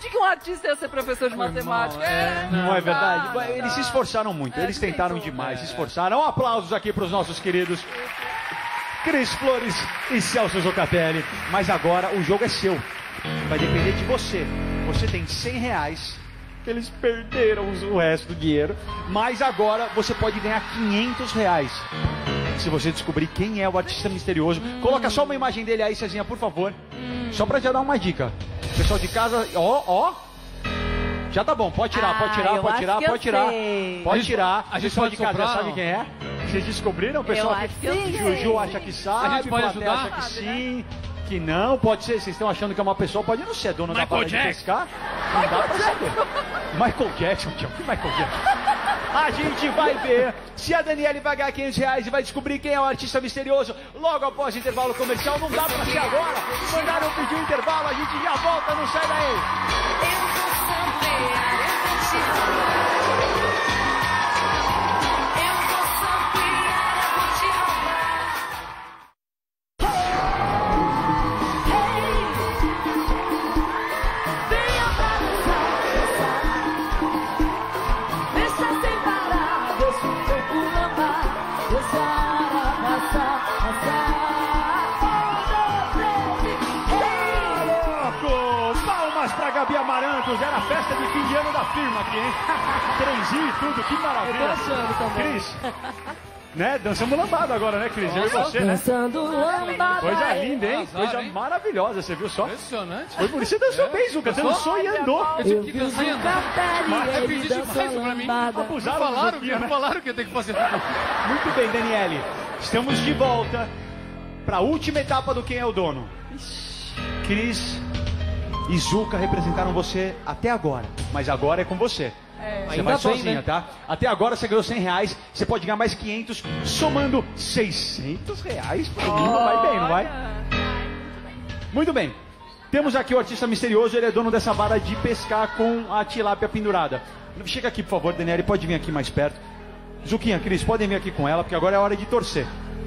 [SPEAKER 17] Onde que um artista ia ser professor de matemática? É,
[SPEAKER 1] Não é verdade? Eles se esforçaram muito, eles tentaram demais, se esforçaram. Aplausos aqui para os nossos queridos Cris Flores e Celso Zocatelli. Mas agora o jogo é seu. Vai depender de você. Você tem cem reais. Eles perderam o resto do dinheiro. Mas agora você pode ganhar quinhentos reais. Se você descobrir quem é o artista misterioso. Coloca só uma imagem dele aí, Cezinha, por favor. Só pra já dar uma dica. Pessoal de casa, ó, ó. Já tá bom, pode tirar, pode tirar,
[SPEAKER 10] Ah,
[SPEAKER 1] pode
[SPEAKER 10] eu
[SPEAKER 1] tirar,
[SPEAKER 10] acho
[SPEAKER 1] pode
[SPEAKER 10] que eu
[SPEAKER 1] tirar.
[SPEAKER 10] sei.
[SPEAKER 1] Pode
[SPEAKER 20] A gente-
[SPEAKER 1] tirar.
[SPEAKER 20] a gente
[SPEAKER 1] Pessoal
[SPEAKER 20] pode
[SPEAKER 1] de casa já
[SPEAKER 20] soprar,
[SPEAKER 1] sabe
[SPEAKER 20] não?
[SPEAKER 1] quem é? Vocês descobriram? O pessoal
[SPEAKER 10] Eu
[SPEAKER 1] aqui,
[SPEAKER 10] acho que eu sei.
[SPEAKER 1] Juju acha que sabe,
[SPEAKER 20] A gente pode
[SPEAKER 1] plateia
[SPEAKER 20] ajudar?
[SPEAKER 1] acha que sim, que não, pode ser, vocês estão achando que é uma pessoa, pode não ser dono da
[SPEAKER 19] Michael
[SPEAKER 1] bala de
[SPEAKER 19] Jackson.
[SPEAKER 1] pescar. Não dá pra saber. Michael Jackson, tio, que Michael Jackson? A gente vai ver se a Daniele vai ganhar quinhentos reais e vai descobrir quem é o artista misterioso logo após o intervalo comercial. Não dá pra ser agora. Mandaram pedir o intervalo, a gente já volta, não sai daí.
[SPEAKER 5] Deixa sem parar, deixa o corpo lambar, deixa a hora passar, passar. Um, dois, três,
[SPEAKER 1] Louco! Palmas pra Gabi Amarantos, era a festa de fim de ano da firma aqui, hein? Trenzinho e tudo, que maravilha.
[SPEAKER 3] Eu tô achando também.
[SPEAKER 1] Cris, né? Dançamos lambada agora, né, Cris? Eu e você, né?
[SPEAKER 3] Dançando lambada.
[SPEAKER 1] Coisa linda, hein?
[SPEAKER 20] Azar,
[SPEAKER 1] Coisa
[SPEAKER 20] hein?
[SPEAKER 1] maravilhosa, você viu só?
[SPEAKER 20] Impressionante.
[SPEAKER 1] Foi por isso que você dançou
[SPEAKER 20] É.
[SPEAKER 1] bem, Zuca.
[SPEAKER 20] Gostou?
[SPEAKER 1] Dançou e andou.
[SPEAKER 20] Eu tive que dançar.
[SPEAKER 3] Mas
[SPEAKER 20] Eu pedi demais isso pra mim.
[SPEAKER 1] Abusaram
[SPEAKER 20] Não
[SPEAKER 1] do
[SPEAKER 20] falaram,
[SPEAKER 1] Zuquinha,
[SPEAKER 20] não
[SPEAKER 1] né?
[SPEAKER 20] falaram que eu tenho que fazer tudo.
[SPEAKER 1] Muito bem, Daniele. Estamos de volta para a última etapa do Quem é o Dono. Cris e Zuca representaram você até agora, mas agora é com você.
[SPEAKER 17] É.
[SPEAKER 1] Você
[SPEAKER 8] Ainda
[SPEAKER 1] vai
[SPEAKER 8] bem,
[SPEAKER 1] sozinha,
[SPEAKER 8] né?
[SPEAKER 1] tá? Até agora você ganhou cem reais, você pode ganhar mais quinhentos, somando seiscentos reais. Menino, vai bem, não vai? Muito bem. Temos aqui o artista misterioso, ele é dono dessa vara de pescar com a tilápia pendurada. Chega aqui, por favor, Daniele, pode vir aqui mais perto. Zuquinha, Cris, podem vir aqui com ela, porque agora é hora de torcer.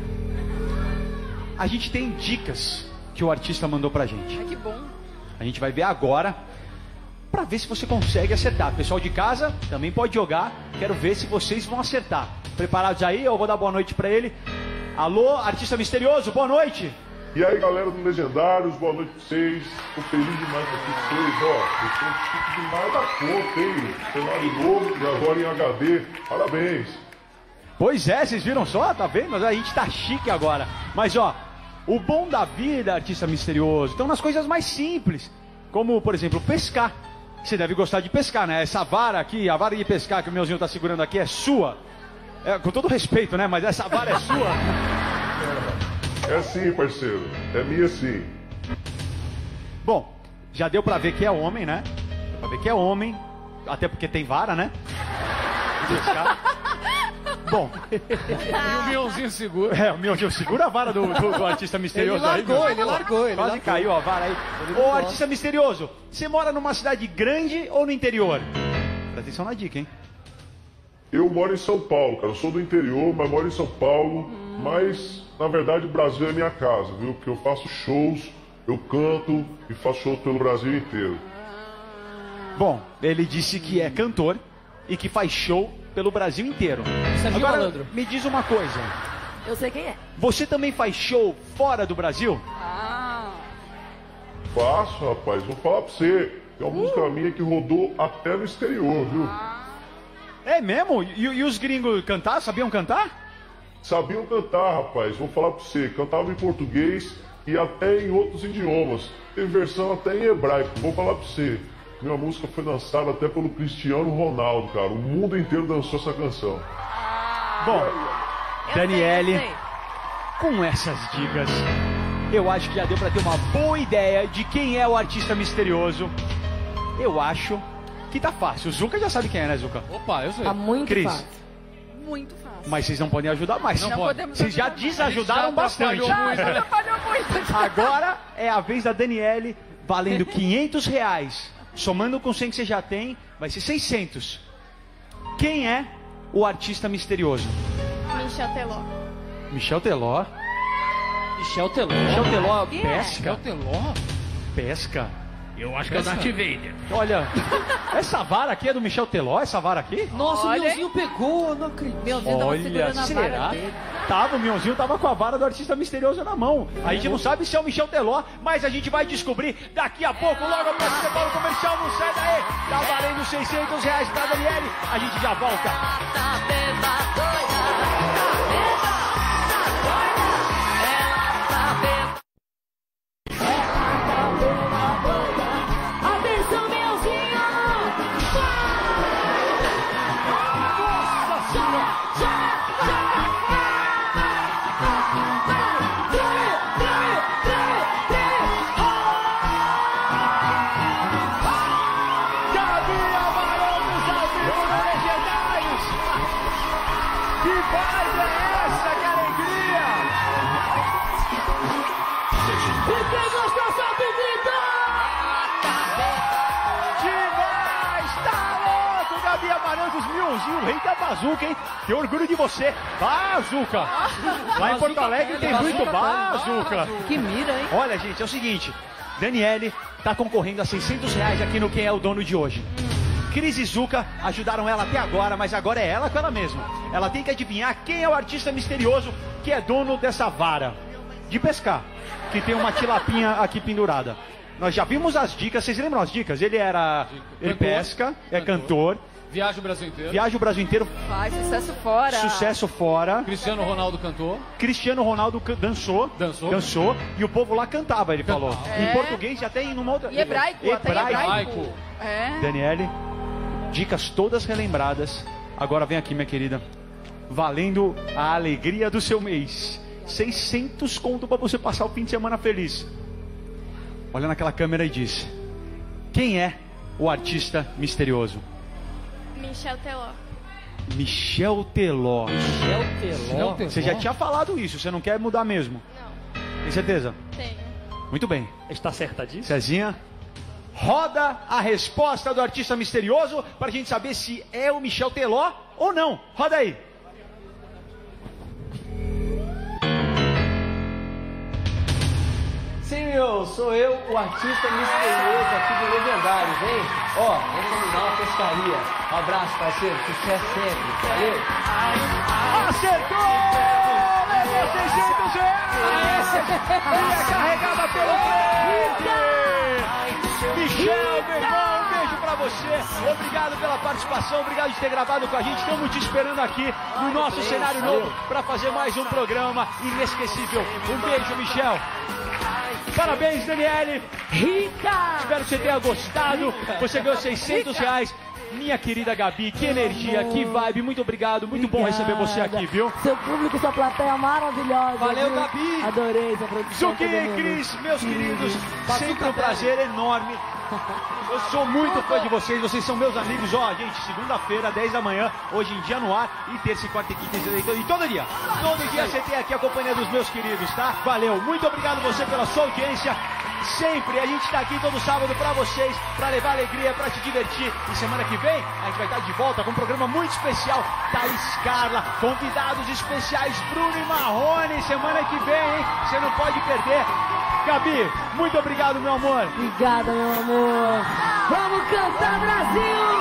[SPEAKER 1] A gente tem dicas que o artista mandou pra gente.
[SPEAKER 17] Ai, que bom.
[SPEAKER 1] A gente vai ver agora pra ver se você consegue acertar. Pessoal de casa também pode jogar. Quero ver se vocês vão acertar. Preparados aí? Eu vou dar boa noite pra ele. Alô, artista misterioso, boa noite.
[SPEAKER 11] E aí, galera do Legendários, boa noite pra vocês. Tô feliz demais aqui com vocês, ó. Vocês estão chique demais da conta, hein? Cenário novo e agora em H D. Parabéns.
[SPEAKER 1] Pois é, vocês viram só? Tá vendo? A gente tá chique agora. Mas ó, o bom da vida, artista misterioso, estão nas coisas mais simples. Como, por exemplo, pescar. Você deve gostar de pescar, né? Essa vara aqui, a vara de pescar que o meuzinho tá segurando aqui é sua. É, com todo respeito, né? Mas essa vara é sua.
[SPEAKER 11] É sim, parceiro. É minha sim.
[SPEAKER 1] Bom, já deu pra ver que é homem, né? Deu pra ver que é homem. Até porque tem vara, né? De pescar. Bom.
[SPEAKER 20] E o Mionzinho segura.
[SPEAKER 1] É, o Mionzinho segura a vara do, do, do artista misterioso.
[SPEAKER 8] Ele largou,
[SPEAKER 1] aí.
[SPEAKER 8] ele largou, ele
[SPEAKER 1] Quase
[SPEAKER 8] largou.
[SPEAKER 1] caiu a vara aí. Ô, artista misterioso, você mora numa cidade grande ou no interior? Presta atenção na dica, hein?
[SPEAKER 11] Eu moro em São Paulo, cara. Eu sou do interior, mas moro em São Paulo. Mas, na verdade, o Brasil é minha casa, viu? Porque eu faço shows, eu canto e faço shows pelo Brasil inteiro.
[SPEAKER 1] Bom, ele disse que é cantor e que faz show pelo Brasil inteiro.
[SPEAKER 8] Serginho
[SPEAKER 1] Agora,
[SPEAKER 8] Malandro.
[SPEAKER 1] me diz uma coisa.
[SPEAKER 3] Eu sei quem é.
[SPEAKER 1] Você também faz show fora do Brasil?
[SPEAKER 17] Ah.
[SPEAKER 11] Faço, rapaz. Vou falar pra você. Tem uma música minha que rodou até no exterior, viu?
[SPEAKER 1] É mesmo? E, e os gringos cantar? Sabiam cantar?
[SPEAKER 11] Sabiam cantar, rapaz. Vou falar pra você. Cantava em português e até em outros idiomas. Tem versão até em hebraico. Vou falar pra você. Minha música foi dançada até pelo Cristiano Ronaldo, cara. O mundo inteiro dançou essa canção.
[SPEAKER 1] Bom, Daniele, com essas dicas, eu acho que já deu pra ter uma boa ideia de quem é o artista misterioso. Eu acho que tá fácil. O Zuca já sabe quem é, né, Zuca?
[SPEAKER 20] Opa, eu sei.
[SPEAKER 3] Tá muito
[SPEAKER 1] Cris.
[SPEAKER 3] fácil.
[SPEAKER 17] Muito fácil.
[SPEAKER 1] Mas vocês não podem ajudar mais.
[SPEAKER 20] Não, não pode. podemos
[SPEAKER 1] Vocês já
[SPEAKER 20] ajudar mais.
[SPEAKER 1] desajudaram
[SPEAKER 20] A gente já
[SPEAKER 1] bastante.
[SPEAKER 20] atrapalhou muito.
[SPEAKER 17] Já atrapalhou muito.
[SPEAKER 1] Agora é a vez da Daniele, valendo quinhentos reais. Somando com cem que você já tem, vai ser seiscentos. Quem é o artista misterioso?
[SPEAKER 22] Michel Teló.
[SPEAKER 1] Michel Teló.
[SPEAKER 8] Michel Teló.
[SPEAKER 1] Michel Teló
[SPEAKER 22] Quem é?
[SPEAKER 1] pesca?
[SPEAKER 20] Michel Teló?
[SPEAKER 1] Pesca?
[SPEAKER 19] Eu acho que é o Darth Vader.
[SPEAKER 1] Olha, essa vara aqui é do Michel Teló, essa vara aqui?
[SPEAKER 8] Nossa,
[SPEAKER 10] Olha.
[SPEAKER 8] o Mionzinho pegou, não acredito.
[SPEAKER 10] Mionzinho tava
[SPEAKER 1] Olha,
[SPEAKER 10] segurando a vara
[SPEAKER 1] será?
[SPEAKER 10] dele.
[SPEAKER 1] Tava, o Mionzinho tava com a vara do artista misterioso na mão. A gente não sabe se é o Michel Teló, mas a gente vai descobrir daqui a pouco, logo após o intervalo comercial. Não sai daí. Tá valendo seiscentos reais pra Daniele. A gente já volta.
[SPEAKER 5] Atenção, Mionzinho!
[SPEAKER 1] Nossa Senhora! Gabi Amarantos ao vivo no Legendários! Que vibe é essa? Que alegria!
[SPEAKER 5] E quem gostou, solta o grito!
[SPEAKER 1] Demais! Tá louco! Gabi Amarantos, Mionzinho, o rei da bazuca, hein? Que orgulho de você! Bazuca! Lá em Porto Alegre tem muito bazuca!
[SPEAKER 10] Que mira, hein?
[SPEAKER 1] Olha, gente, é o seguinte. Daniele tá concorrendo a seiscentos reais aqui no Quem é o Dono de hoje. Cris e Zuka ajudaram ela até agora, mas agora é ela com ela mesma. Ela tem que adivinhar quem é o artista misterioso que é dono dessa vara de pescar, que tem uma tilapinha aqui pendurada. Nós já vimos as dicas, vocês lembram as dicas? Ele era... Ele
[SPEAKER 20] Cantor.
[SPEAKER 1] pesca, é cantor,
[SPEAKER 20] Viaja o Brasil inteiro.
[SPEAKER 1] viaja o Brasil inteiro,
[SPEAKER 17] Faz sucesso fora.
[SPEAKER 1] sucesso fora.
[SPEAKER 20] Cristiano Ronaldo cantou.
[SPEAKER 1] Cristiano Ronaldo can- dançou,
[SPEAKER 20] Dançou.
[SPEAKER 1] dançou, e o povo lá cantava, ele falou.
[SPEAKER 17] É.
[SPEAKER 1] Em português já tem numa outra...
[SPEAKER 17] E hebraico, até
[SPEAKER 1] Hebraico.
[SPEAKER 17] hebraico. É.
[SPEAKER 1] Daniele, dicas todas relembradas. Agora vem aqui, minha querida. Valendo a alegria do seu mês. seiscentos conto pra você passar o fim de semana feliz. Olha naquela câmera e diz: quem é o artista misterioso?
[SPEAKER 13] Michel Teló.
[SPEAKER 1] Michel Teló.
[SPEAKER 8] Michel Teló?
[SPEAKER 1] Você já tinha falado isso, você não quer mudar mesmo?
[SPEAKER 13] Não.
[SPEAKER 1] Tem certeza?
[SPEAKER 13] Tenho.
[SPEAKER 1] Muito bem.
[SPEAKER 8] Está certa disso?
[SPEAKER 1] Cezinha, roda a resposta do artista misterioso pra gente saber se é o Michel Teló ou não. Roda aí.
[SPEAKER 8] Sim, eu sou eu, o artista misterioso aqui do Legendários, hein? Ó, vamos combinar uma pescaria. Um abraço, parceiro. Sucesso sempre. Valeu.
[SPEAKER 1] Acertou! Levou seiscentos reais! E é carregada pelo frente! Michel, meu irmão, um beijo pra você. Obrigado pela participação, obrigado de ter gravado com a gente. Estamos te esperando aqui no nosso cenário novo pra fazer mais um programa inesquecível. Um beijo, Michel. Parabéns, Daniele.
[SPEAKER 5] Rica!
[SPEAKER 1] Espero que você tenha gostado. Você ganhou seiscentos reais. Minha querida Gabi, que energia, que vibe. Muito obrigado, muito bom receber você aqui, viu?
[SPEAKER 3] Seu público, sua plateia maravilhosa.
[SPEAKER 1] Valeu,
[SPEAKER 3] viu?
[SPEAKER 1] Gabi.
[SPEAKER 3] Adorei sua produção.
[SPEAKER 1] Zuki e
[SPEAKER 3] todo
[SPEAKER 1] Cris,
[SPEAKER 3] mundo.
[SPEAKER 1] meus queridos, sempre um prazer enorme. Eu sou muito fã de vocês, vocês são meus amigos. Ó, gente, segunda-feira, dez da manhã, hoje em dia no ar, e terça, e quarta, e quinta, e todo, e todo dia. Todo dia você tem aqui a companhia dos meus queridos, tá? Valeu, muito obrigado você pela sua audiência. Sempre a gente tá aqui todo sábado pra vocês, pra levar alegria, pra te divertir. E semana que vem a gente vai estar de volta com um programa muito especial. Thaís Carla, convidados especiais, Bruno e Marrone. Semana que vem, hein? Você não pode perder. Gabi, muito obrigado, meu amor.
[SPEAKER 3] Obrigada, meu amor. Vamos cantar, Brasil!